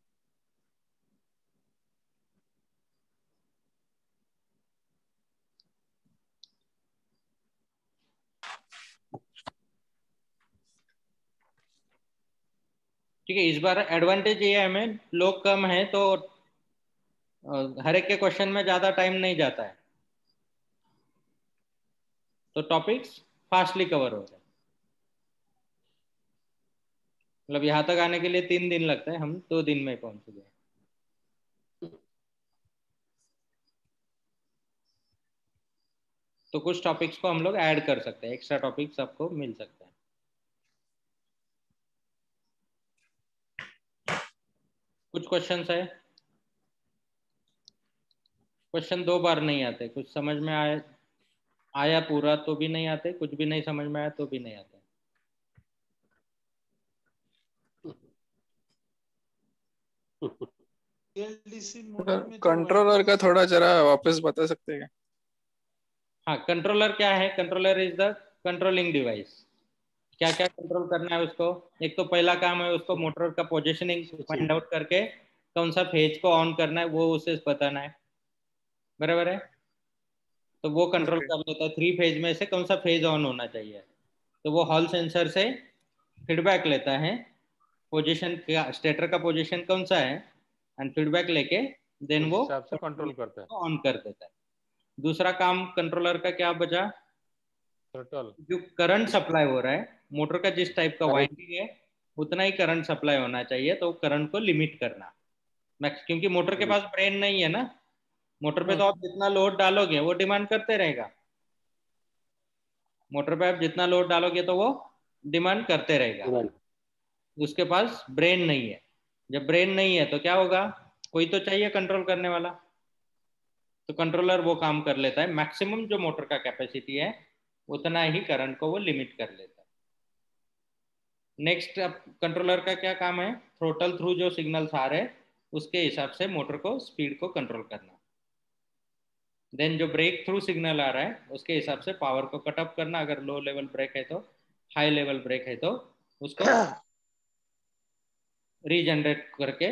ठीक है, इस बार एडवांटेज ये है हमें, लोग कम है तो हर एक के क्वेश्चन में ज्यादा टाइम नहीं जाता है, तो टॉपिक्स फास्टली कवर हो जाए। मतलब यहाँ तक आने के लिए 3 दिन लगता है, हम 2 दिन में पहुंच गए। तो कुछ टॉपिक्स को हम लोग ऐड कर सकते हैं, एक्स्ट्रा टॉपिक्स आपको मिल सकते हैं। कुछ क्वेश्चंस है, क्वेश्चन 2 बार नहीं आते, कुछ समझ में आया पूरा तो भी नहीं आते, कुछ भी नहीं समझ में आया तो भी नहीं आते। कंट्रोलर का थोड़ा जरा वापस बता सकते हैं क्या? हाँ, कंट्रोलर क्या है? Controller is the controlling device. क्या क्या कंट्रोल करना है उसको? एक तो पहला काम है उसको मोटर का पोजीशनिंग फाइंड आउट करके कौन सा फेज को ऑन करना है वो उसे बताना है, बराबर है? तो वो कंट्रोल कर लेता है 3 फेज में से कौन सा फेज ऑन होना चाहिए। तो वो हॉल सेंसर से फीडबैक लेता है, पोजीशन का, स्टेटर का पोजीशन कौन सा है, एंड फीडबैक लेके देन वो हिसाब से कंट्रोल करता है, ऑन कर देता है। दूसरा काम कंट्रोलर का क्या बचा? थ्रॉटल। जो करंट सप्लाई हो रहा है, मोटर का जिस टाइप का वाइंडिंग है उतना ही करंट सप्लाई होना चाहिए, तो करंट को लिमिट करना मैक्स, क्योंकि मोटर के पास ब्रेन नहीं है ना, मोटर पे तो आप जितना लोड डालोगे वो डिमांड करते रहेगा। मोटर पे आप जितना लोड डालोगे तो वो डिमांड करते रहेगा, उसके पास ब्रेन नहीं है। जब ब्रेन नहीं है तो क्या होगा, कोई तो चाहिए कंट्रोल करने वाला, तो कंट्रोलर वो काम कर लेता है, मैक्सिमम जो मोटर का कैपेसिटी है उतना ही करंट को वो लिमिट कर लेता है। नेक्स्ट कंट्रोलर का क्या काम है? थ्रोटल थ्रू जो सिग्नल्स आ रहे हैं उसके हिसाब से मोटर को स्पीड को कंट्रोल करना। देन जो ब्रेक थ्रू सिग्नल आ रहा है उसके हिसाब से पावर को कट ऑफ करना, अगर लो लेवल ब्रेक है तो, हाई लेवल ब्रेक है तो उसको रीजनरेट करके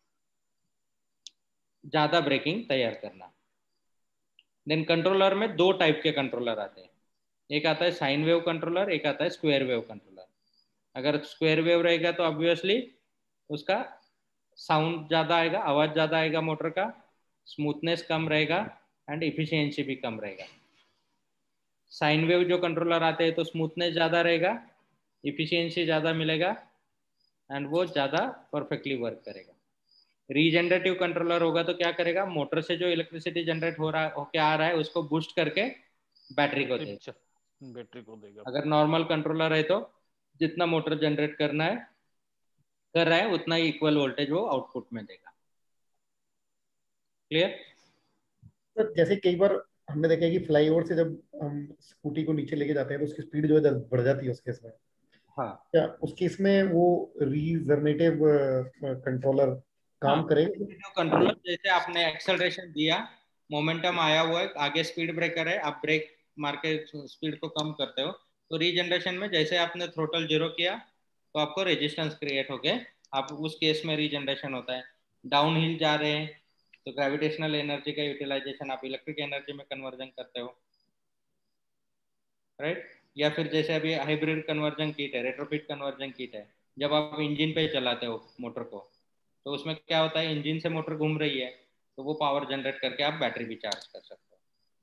ज्यादा ब्रेकिंग तैयार करना। देन कंट्रोलर में 2 टाइप के कंट्रोलर आते हैं, एक आता है साइन वेव कंट्रोलर, एक आता है स्क्वायर वेव कंट्रोलर। अगर स्क्वायर वेव रहेगा तो ऑब्वियसली उसका साउंड ज़्यादा आएगा, आवाज़ ज़्यादा आएगा मोटर का, स्मूथनेस कम रहेगा एंड इफिशियंसी भी कम रहेगा। साइन वेव जो कंट्रोलर आते हैं तो स्मूथनेस ज़्यादा रहेगा, इफिशियंसी ज़्यादा मिलेगा एंड वो ज़्यादा परफेक्टली वर्क करेगा। रीजनरेटिव कंट्रोलर होगा तो क्या करेगा, मोटर से जो इलेक्ट्रिसिटी जनरेट होके आ रहा है उसको बूस्ट करके बैटरी को देगा। अगर नॉर्मल कंट्रोलर है तो जितना मोटर जनरेट कर रहा है उतना ही इक्वल वोल्टेज वो आउटपुट में देगा। क्लियर? तो जैसे कई बार हमने देखा है कि फ्लाईओवर से जब हम स्कूटी को नीचे लेके जाते हैं तो उसकी स्पीड जो है बढ़ जाती है उस केस में। हाँ, क्या उस केस में वो रीजनरेटिव कंट्रोलर काम करेगा? कंट्रोलर जैसे आपने एक्सेलरेशन दिया, मोमेंटम आया हुआ है, आगे स्पीड ब्रेकर है, आप ब्रेक मार्केट स्पीड को कम करते हो तो रीजनरेशन में जैसे आपने थ्रोटल 0 किया तो आपको रेजिस्टेंस क्रिएट हो गए, आप उस केस में रीजनरेशन होता है। डाउन हिल जा रहे हैं तो ग्रेविटेशनल एनर्जी का यूटिलाइजेशन आप इलेक्ट्रिक एनर्जी में कन्वर्जन करते हो, राइट। या फिर जैसे अभी हाइब्रिड कन्वर्जन किट है, रेट्रोफिट कन्वर्जन किट है, जब आप इंजन पे चलाते हो मोटर को तो उसमें क्या होता है, इंजन से मोटर घूम रही है तो वो पावर जनरेट करके आप बैटरी भी चार्ज कर सकते हो,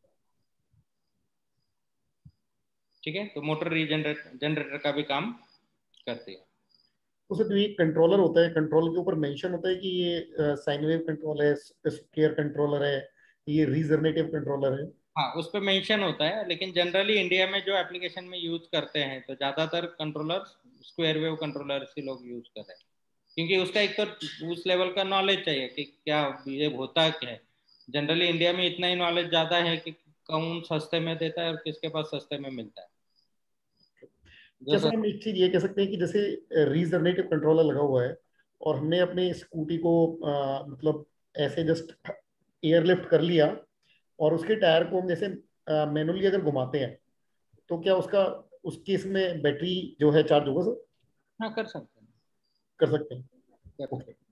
ठीक है। तो मोटर जनरेटर का भी काम करती है। उसमें तो ये कंट्रोलर होता है, कंट्रोल के ऊपर मेंशन होता है कि ये साइन वेव कंट्रोल है, स्क्वायर कंट्रोलर है, ये रीजनरेटिव कंट्रोलर है। हाँ, उस पर मेंशन होता है, लेकिन जनरली इंडिया में जो एप्लीकेशन में यूज करते हैं तो ज्यादातर कंट्रोलर स्क्वायर वेव कंट्रोलर ही लोग यूज कर रहे हैं, क्योंकि उसका एक तो उस लेवल का नॉलेज चाहिए कि क्या ये होता क्या है। जनरली इंडिया में इतना ही नॉलेज ज्यादा है कि कौन सस्ते में देता है और किसके पास सस्ते में मिलता है। क्या जैसे सर हम एक चीज ये कह सकते हैं कि जैसे रीजनरेटिव कंट्रोलर लगा हुआ है और हमने अपने स्कूटी को मतलब ऐसे जस्ट एयरलिफ्ट कर लिया और उसके टायर को हम जैसे मैनुअली अगर घुमाते हैं तो क्या उसका उस केस में बैटरी जो है चार्ज होगा सर? हाँ, कर सकते हैं, कर सकते हैं। कर सकते हैं। ओके।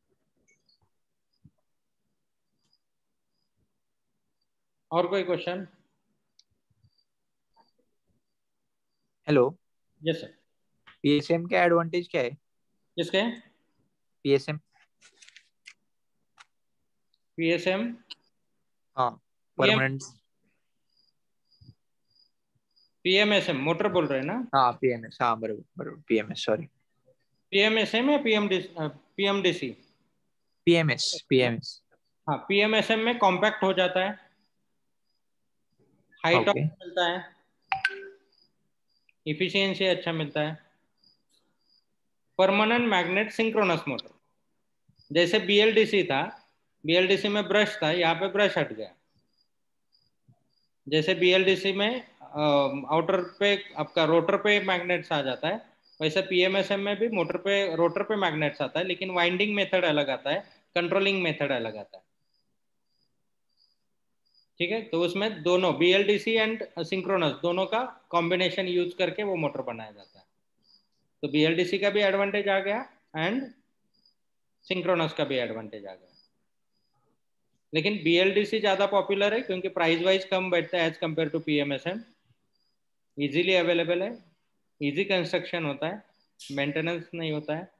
और कोई question? Hello, yes sir. PSM का एडवांटेज क्या है? किसके? पीएसएम। पीएसएम? हाँ, पीएम परमानेंट। पीएमएसएम मोटर बोल रहे हैं ना? हाँ, पीएमएस। हाँ, बराबर बराबर, पीएमएस, सॉरी। पीएमएसएम या पीएमडीसी? PMS, PMS. हाँ, पीएमएसएम में कॉम्पैक्ट हो जाता है, हाई टॉर्क ओके। मिलता है, इफिशियंसी अच्छा मिलता है। परमानेंट मैग्नेट सिंक्रोनस मोटर, जैसे बीएलडीसी था, बीएलडीसी में ब्रश था, यहाँ पे ब्रश हट गया। जैसे बीएलडीसी में आउटर पे आपका रोटर पे मैग्नेट्स आ जाता है, वैसे पीएमएसएम में भी मोटर पे रोटर पे मैग्नेट्स आता है, लेकिन वाइंडिंग मेथड अलग आता है, कंट्रोलिंग मेथड अलग आता है, ठीक है। तो उसमें दोनों बीएलडीसी एंड सिंक्रोनस दोनों का कॉम्बिनेशन यूज करके वो मोटर बनाया जाता है। तो बीएलडीसी का भी एडवांटेज आ गया एंड सिंक्रोनस का भी एडवांटेज आ गया, लेकिन बीएलडीसी ज्यादा पॉपुलर है क्योंकि प्राइस वाइज कम बैठता है as compare to PMSM, easily available है, इजी कंस्ट्रक्शन होता है, मेंटेनेंस नहीं होता है,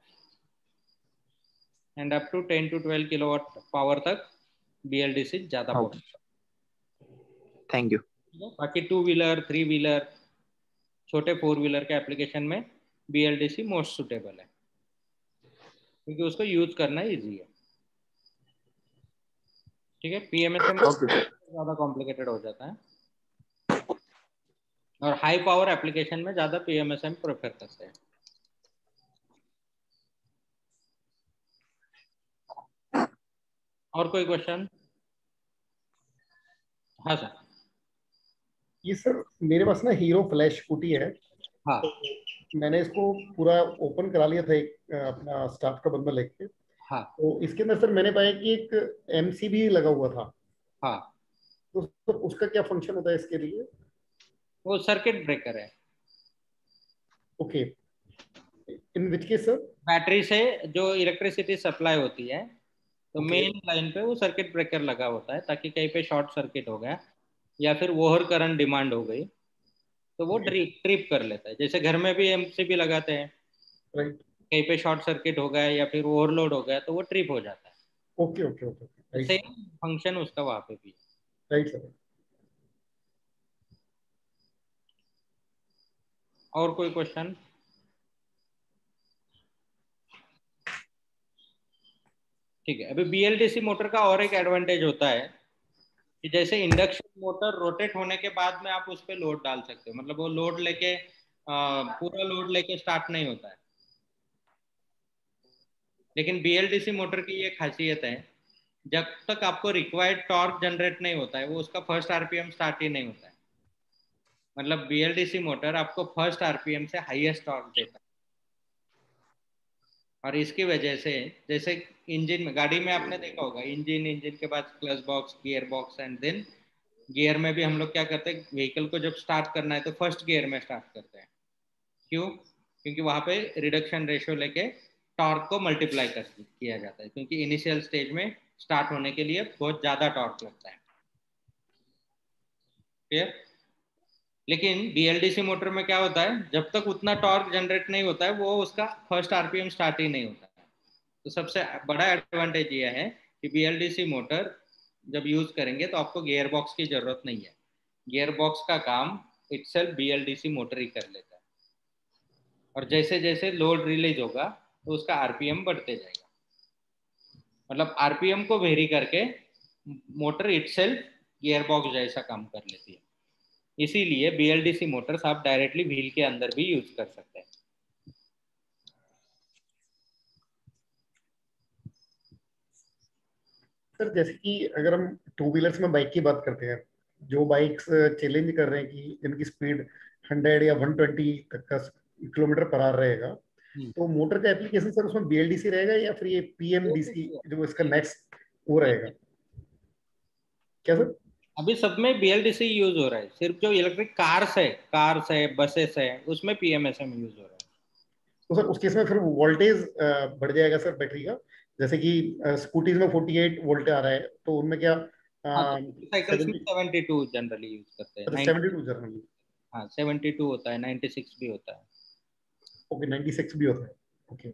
and up to 10 to 12 kilowatt power तक बीएलडीसी ज्यादा ओके, पॉपुलर। Thank you. बाकी 2 व्हीलर 3 व्हीलर छोटे 4 व्हीलर के एप्लीकेशन में बीएलडीसी मोस्ट सुटेबल है क्योंकि उसको यूज करना इजी है, ठीक है। पीएमएसएम ज्यादा कॉम्प्लिकेटेड हो जाता है और हाई पावर एप्लीकेशन में ज्यादा पीएमएसएम प्रेफर करते हैं। और कोई क्वेश्चन? हाँ सर। ये सर मेरे पास ना हीरो फ्लैश स्कूटी है। हाँ मैंने इसको पूरा ओपन करा लिया था एक अपना स्टाफ का बंदा लेके। हाँ तो इसके अंदर सर मैंने पाया कि एक एमसीबी लगा हुआ था। हाँ, तो सर उसका क्या फंक्शन होता है इसके लिए? वो सर्किट ब्रेकर है। Okay, in which case sir? Battery से जो इलेक्ट्रिसिटी सप्लाई होती है तो ओके मेन लाइन पे वो सर्किट ब्रेकर लगा होता है, ताकि कहीं पे शॉर्ट सर्किट हो गया या फिर ओवर करंट डिमांड हो गई तो वो ओके ट्रिप कर लेता है। जैसे घर में भी एमसीबी लगाते हैं, राइट। कहीं पे शॉर्ट सर्किट हो गया या फिर ओवरलोड हो गया तो वो ट्रिप हो जाता है। ओके ओके ओके तो राइट सेम फंक्शन उसका वहां पे भी है। Right sir. और कोई क्वेश्चन? ठीक है। अभी बीएलडीसी मोटर का और एक एडवांटेज होता है कि जैसे इंडक्शन मोटर रोटेट होने के बाद में आप उस पर लोड डाल सकते हो, मतलब वो लोड लेके पूरा लोड लेके स्टार्ट नहीं होता है, लेकिन बीएलडीसी मोटर की ये खासियत है, जब तक आपको रिक्वायर्ड टॉर्क जनरेट नहीं होता है वो उसका फर्स्ट आरपीएम स्टार्ट ही नहीं होता है। मतलब बीएलडीसी मोटर आपको फर्स्ट आरपीएम से हाईएस्ट टॉर्क देता है, और इसकी वजह से जैसे इंजन में, गाड़ी में आपने देखा होगा, इंजन के बाद clutch box, gear box and then gear में भी हम लोग क्या करते हैं, व्हीकल को जब स्टार्ट करना है तो फर्स्ट गियर में स्टार्ट करते हैं। क्यों? क्योंकि वहां पे रिडक्शन रेशियो लेके टॉर्क को मल्टीप्लाई किया जाता है, क्योंकि इनिशियल स्टेज में स्टार्ट होने के लिए बहुत ज्यादा टॉर्क लगता है। क्लियर? लेकिन BLDC मोटर में क्या होता है, जब तक उतना टॉर्क जनरेट नहीं होता है वो उसका फर्स्ट RPM स्टार्ट ही नहीं होता है। तो सबसे बड़ा एडवांटेज ये है कि BLDC मोटर जब यूज करेंगे तो आपको गियर बॉक्स की जरूरत नहीं है। गियर बॉक्स का काम इटसेल्फ BLDC मोटर ही कर लेता है, और जैसे जैसे लोड रिलीज होगा तो उसका RPM बढ़ते जाएगा। मतलब RPM को वेरी करके मोटर इटसेल्फ गियर बॉक्स जैसा काम कर लेती है। इसीलिए BLDC मोटर्स आप डायरेक्टली व्हील के अंदर भी यूज कर सकते हैं। सर जैसे कि अगर हम टू व्हीलर्स में बाइक की बात करते हैं, जो बाइक्स चैलेंज कर रहे हैं कि जिनकी स्पीड 100 या 120 तक का किलोमीटर पर आवर रहेगा, तो मोटर का एप्लीकेशन सर उसमें BLDC रहेगा या फिर ये PMDC जो इसका नेक्स्ट वो रहेगा क्या सर? अभी सब में BLDC यूज हो रहा है, सिर्फ जो इलेक्ट्रिक कार्स है बसेस है उसमें PMSM यूज हो रहा है। तो सर उस केस में फिर वोल्टेज बढ़ जाएगा सर बैटरी का, जैसे कि स्कूटीज में 48 वोल्ट आ रहा है, तो उनमें क्या साइकिल्स में 72 जनरली यूज करते हैं। 72 जनरली? हाँ 72 होता है, 96 भी होता है। ओके 96 भी होता है। ओके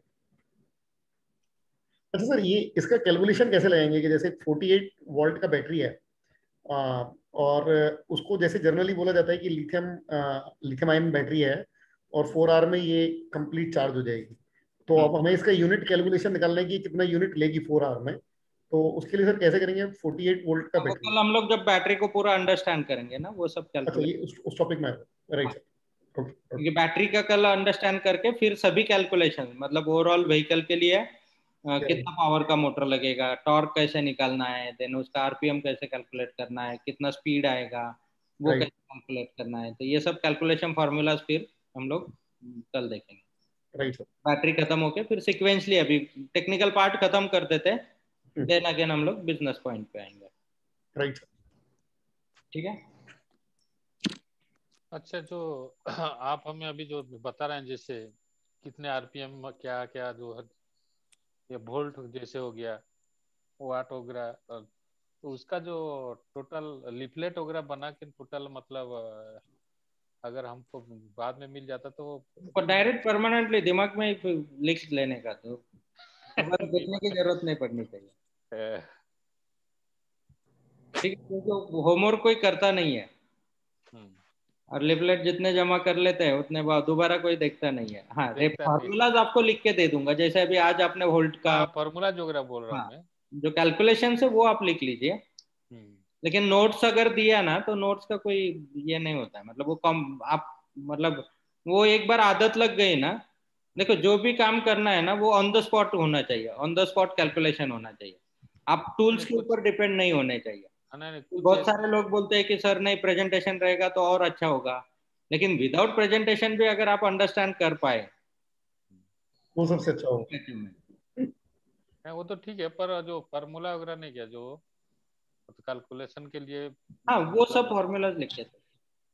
अच्छा सर, ये इसका कैलकुलेशन कैसे लगाएंगे कि जैसे 48 वोल्ट का बैटरी है और उसको जैसे जनरली बोला जाता है कि लिथियम आयन बैटरी है और 4 आवर में ये कंप्लीट चार्ज हो जाएगी, तो अब हमें इसका यूनिट कैलकुलेशन निकालना है कि कितना यूनिट लेगी 4 आवर में, तो उसके लिए सर कैसे करेंगे 48 वोल्ट का बैटरी? कल हम लोग जब बैटरी को पूरा अंडरस्टैंड करेंगे ना वो सब अच्छा कैलकुलेट, ये उस टॉपिक में राइट सर। ओके क्योंकि बैटरी का कल अंडरस्टैंड करके फिर सभी कैलकुलेशन, मतलब ओवरऑल व्हीकल के लिए कितना पावर का मोटर लगेगा, टॉर्क कैसे निकालना है, देन उसका RPM कैसे कैलकुलेट करना है, कितना स्पीड आएगा वो कैसे कैलकुलेट करना है, तो ये सब कैलकुलेशन फार्मूलाज फिर हम लोग कल देखेंगे। Right sir. बैटरी खत्म होके फिर सिक्वेंसली अभी टेक्निकल पार्ट खत्म कर देते हैं, देन अगेन हम लोग बिजनेस पॉइंट पे आएंगे। Right sir. ठीक है। अच्छा, जो आप हमें अभी जो बता रहे हैं जैसे कितने RPM क्या क्या जो ये वोल्ट जैसे हो गया, वाट हो गया, तो उसका जो टोटल लिफलेट वगैरह बना के टोटल मतलब अगर हमको बाद में मिल जाता तो डायरेक्ट परमानेंटली दिमाग में लिख लेने का, तो देखने की जरूरत नहीं पड़नी चाहिए। ठीक है, क्योंकि होमवर्क कोई करता नहीं है और लिफलेट जितने जमा कर लेते हैं उतने बाद दोबारा कोई देखता नहीं है। हाँ फॉर्मूलाज आपको लिख के दे दूंगा, जैसे अभी आज आपने वोल्ट का फॉर्मूला जो बोल रहा हूँ हाँ, मैं, जो कैलकुलेशन है वो आप लिख लीजिए। लेकिन नोट्स अगर दिया ना तो नोट्स का कोई ये नहीं होता है, मतलब वो कम आप मतलब वो एक बार आदत लग गई ना, देखो जो भी काम करना है ना वो ऑन द स्पॉट होना चाहिए, ऑन द स्पॉट कैलकुलेशन होना चाहिए, आप टूल्स के ऊपर डिपेंड नहीं होने चाहिए। बहुत सारे लोग बोलते हैं कि सर नहीं प्रेजेंटेशन रहेगा तो और अच्छा होगा, लेकिन विदाउट प्रेजेंटेशन भी अगर आप अंडरस्टैंड कर पाए वो सबसे अच्छा होगा। वो तो ठीक है, पर जो फार्मूला वगैरह नहीं किया जो कैलकुलेशन के लिए, हाँ वो सब फॉर्मूलाज लिखे थे।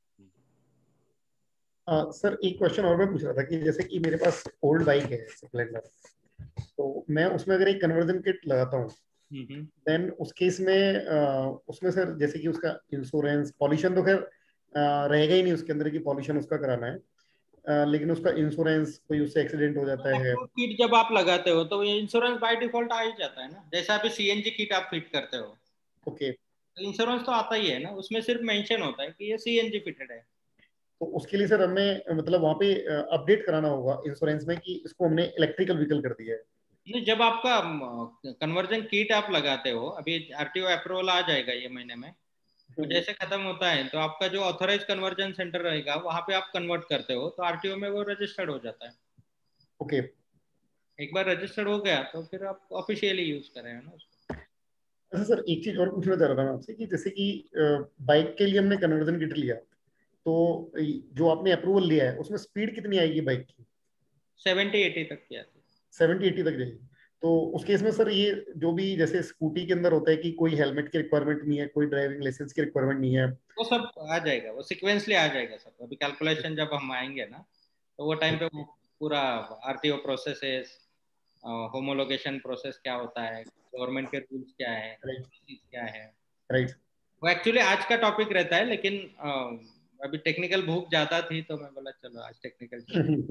सर एक क्वेश्चन और मैं पूछ रहा था कि जैसे कि मेरे पास ओल्ड बाइक है स्प्लेंडर, तो मैं उसमें अगर एक कन्वर्जन किट लगाता हूँ देन उस केस में उसमें सर जैसे कि उसका इंश्योरेंस पॉल्यूशन तो खैर रहेगा ही नहीं उसके अंदर की पॉल्यूशन उसका कराना है, लेकिन उसका इंश्योरेंस कोई उससे एक्सीडेंट हो जाता है। किट जब आप लगाते हो तो इंश्योरेंस बाय डिफॉल्ट आ ही जाता है ना, जैसे अभी CNG किट आप फिट करते हो ओके तो इंश्योरेंस तो आता ही है ना, उसमें सिर्फ मेंशन होता है कि ये CNG फिटेड है। तो उसके लिए सर हमें मतलब वहाँ पे अपडेट कराना होगा इंश्योरेंस में कि इसको हमने इलेक्ट्रिकल व्हीकल कर दिया है? नहीं, जब आपका कन्वर्जन किट आप लगाते हो, अभी RTO अप्रूवल आ जाएगा ये महीने में, तो जैसे खत्म होता है तो आपका जो ऑथराइज कन्वर्जन सेंटर रहेगा वहां पे आप कन्वर्ट करते हो तो RTO में वो रजिस्टर्ड हो जाता है। ओके एक बार रजिस्टर्ड हो गया तो फिर आप ऑफिशियली यूज करें ना उसको। अच्छा सर एक चीज और पूछना चाह रहा था मैं आपसे कि जैसे कि बाइक के लिए हमने कन्वर्जन किट लिया, तो जो आपने अप्रूवल लिया है उसमें स्पीड कितनी आएगी बाइक की? 70-80 तक की आती है। 70-80 तक जाएगी? तो उस केस में सर ये जो भी जैसे स्कूटी के अंदर होता है कि कोई हेलमेट की रिक्वायरमेंट नहीं है, कोई ड्राइविंग लाइसेंस की रिक्वायरमेंट नहीं है, वो सब आ जाएगा, वो सिक्वेंसली आ जाएगा सब। अभी कैलकुलेशन जब हम आएंगे ना, तो वो टाइम पे वो पूरा आरटीओ प्रोसेसेस, होमोलोगेशन प्रोसेस क्या होता है, गवर्नमेंट के रूल्स क्या है, राइट क्या है, राइट। वो एक्चुअली आज का टॉपिक रहता है, लेकिन अभी टेक्निकल भूख ज्यादा थी तो मैं बोला चलो आज टेक्निकल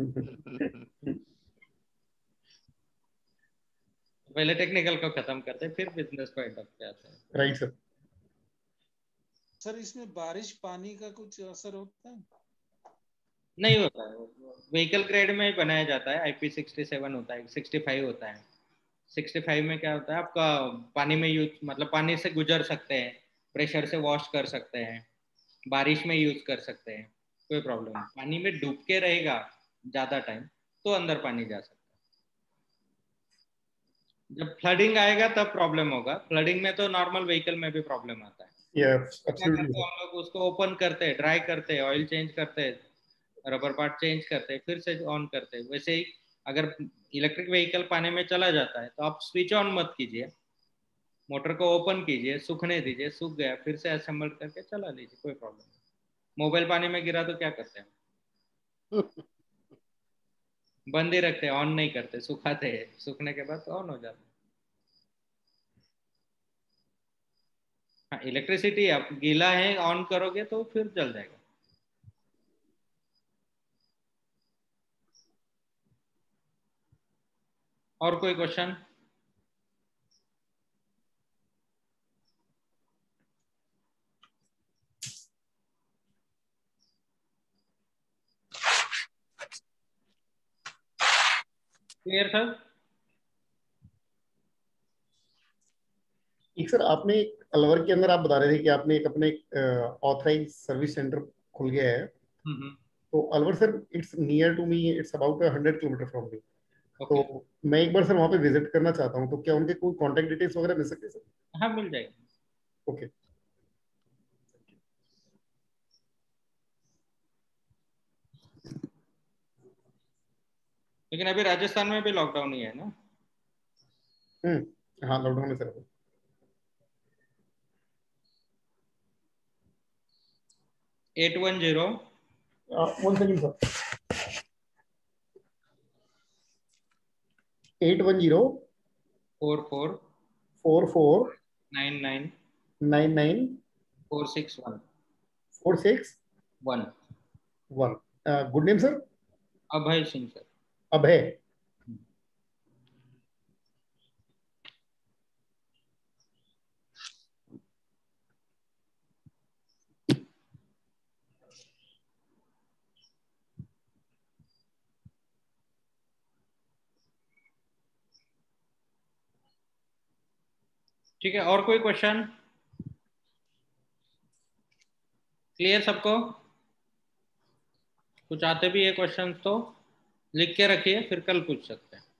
पहले टेक्निकल को खत्म करते हैं, फिर बिजनेस पॉइंट ऑफ पे आते हैं। Right sir. सर इसमें बारिश पानी का कुछ असर होता है? नहीं होता है, व्हीकल ग्रेड में ही बनाया जाता है। IP67 होता है, 65 होता है। 65 में क्या होता है, आपका पानी में यूज, मतलब पानी से गुजर सकते हैं, प्रेशर से वॉश कर सकते हैं, बारिश में यूज कर सकते हैं, कोई प्रॉब्लम नहीं। पानी में डूब के रहेगा ज्यादा टाइम तो अंदर पानी जा सकता है। जब फ्लडिंग आएगा तब प्रॉब्लम होगा। फ्लडिंग में तो नॉर्मल व्हीकल में भी प्रॉब्लम आता है। यस क्या एब्सोल्युटली करते हैं हम लोग, उसको ओपन करते हैं, ड्राई करते हैं, ऑयल चेंज करते हैं, रबर पार्ट चेंज करते हैं, फिर से ऑन करते हैं। वैसे ही अगर इलेक्ट्रिक व्हीकल पानी में चला जाता है तो आप स्विच ऑन मत कीजिए, मोटर को ओपन कीजिए, सूखने दीजिए, सूख गया फिर से असेंबल करके चला लीजिए, कोई प्रॉब्लम नहीं। मोबाइल पानी में गिरा तो क्या करते हैं, बंद ही रखते हैं, ऑन नहीं करते, सुखाते हैं, सूखने के बाद ऑन हो जाता है। हाँ, इलेक्ट्रिसिटी आप गीला है ऑन करोगे तो फिर जल जाएगा। और कोई क्वेश्चन? Clear sir? एक सर आपने एक अलवर के अंदर आप बता रहे थे कि आपने एक अपने ऑथराइज सर्विस सेंटर खुल गया है। तो Alwar sir it's near to me, it's about 100 kilometre from me. Okay. तो मैं एक बार सर वहाँ पे विजिट करना चाहता हूँ, तो क्या उनके कोई कांटेक्ट डिटेल्स वगैरह मिल सकते हैं सर? हाँ मिल जाएगी। ओके। लेकिन अभी राजस्थान में भी लॉकडाउन ही है ना? हाँ लॉकडाउन है sir. 810 one second sir. 810 44 44 99 99 461 461। 1। Good name sir? Abhay Singh sir. Abhay. ठीक है, और कोई क्वेश्चन? क्लियर सबको? कुछ आते भी है क्वेश्चन तो लिख के रखिए, फिर कल पूछ सकते हैं।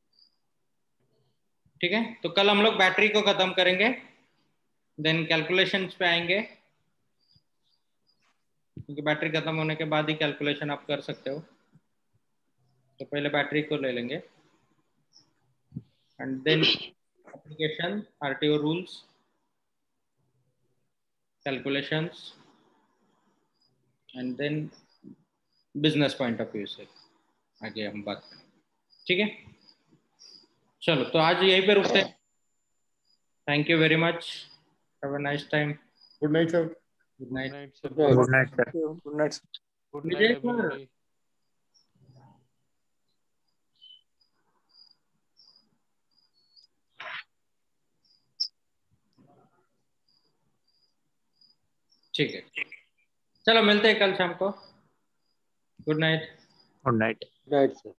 ठीक है, तो कल हम लोग बैटरी को खत्म करेंगे, देन कैलकुलेशंस पे आएंगे, क्योंकि बैटरी खत्म होने के बाद ही कैलकुलेशन आप कर सकते हो। तो पहले बैटरी को ले लेंगे and then application, RTO rules, calculations and then business point of view से आगे हम बात करें। ठीक है, चलो तो आज यहीं पे रुकते हैं। Thank you very much, have a nice time. Good night sir. Good night. Night sir. Good night sir. Good night. Good Vijay night Abhin sir. भाई। ठीक है, चलो मिलते हैं कल शाम को। Good night. Good night. Right sir.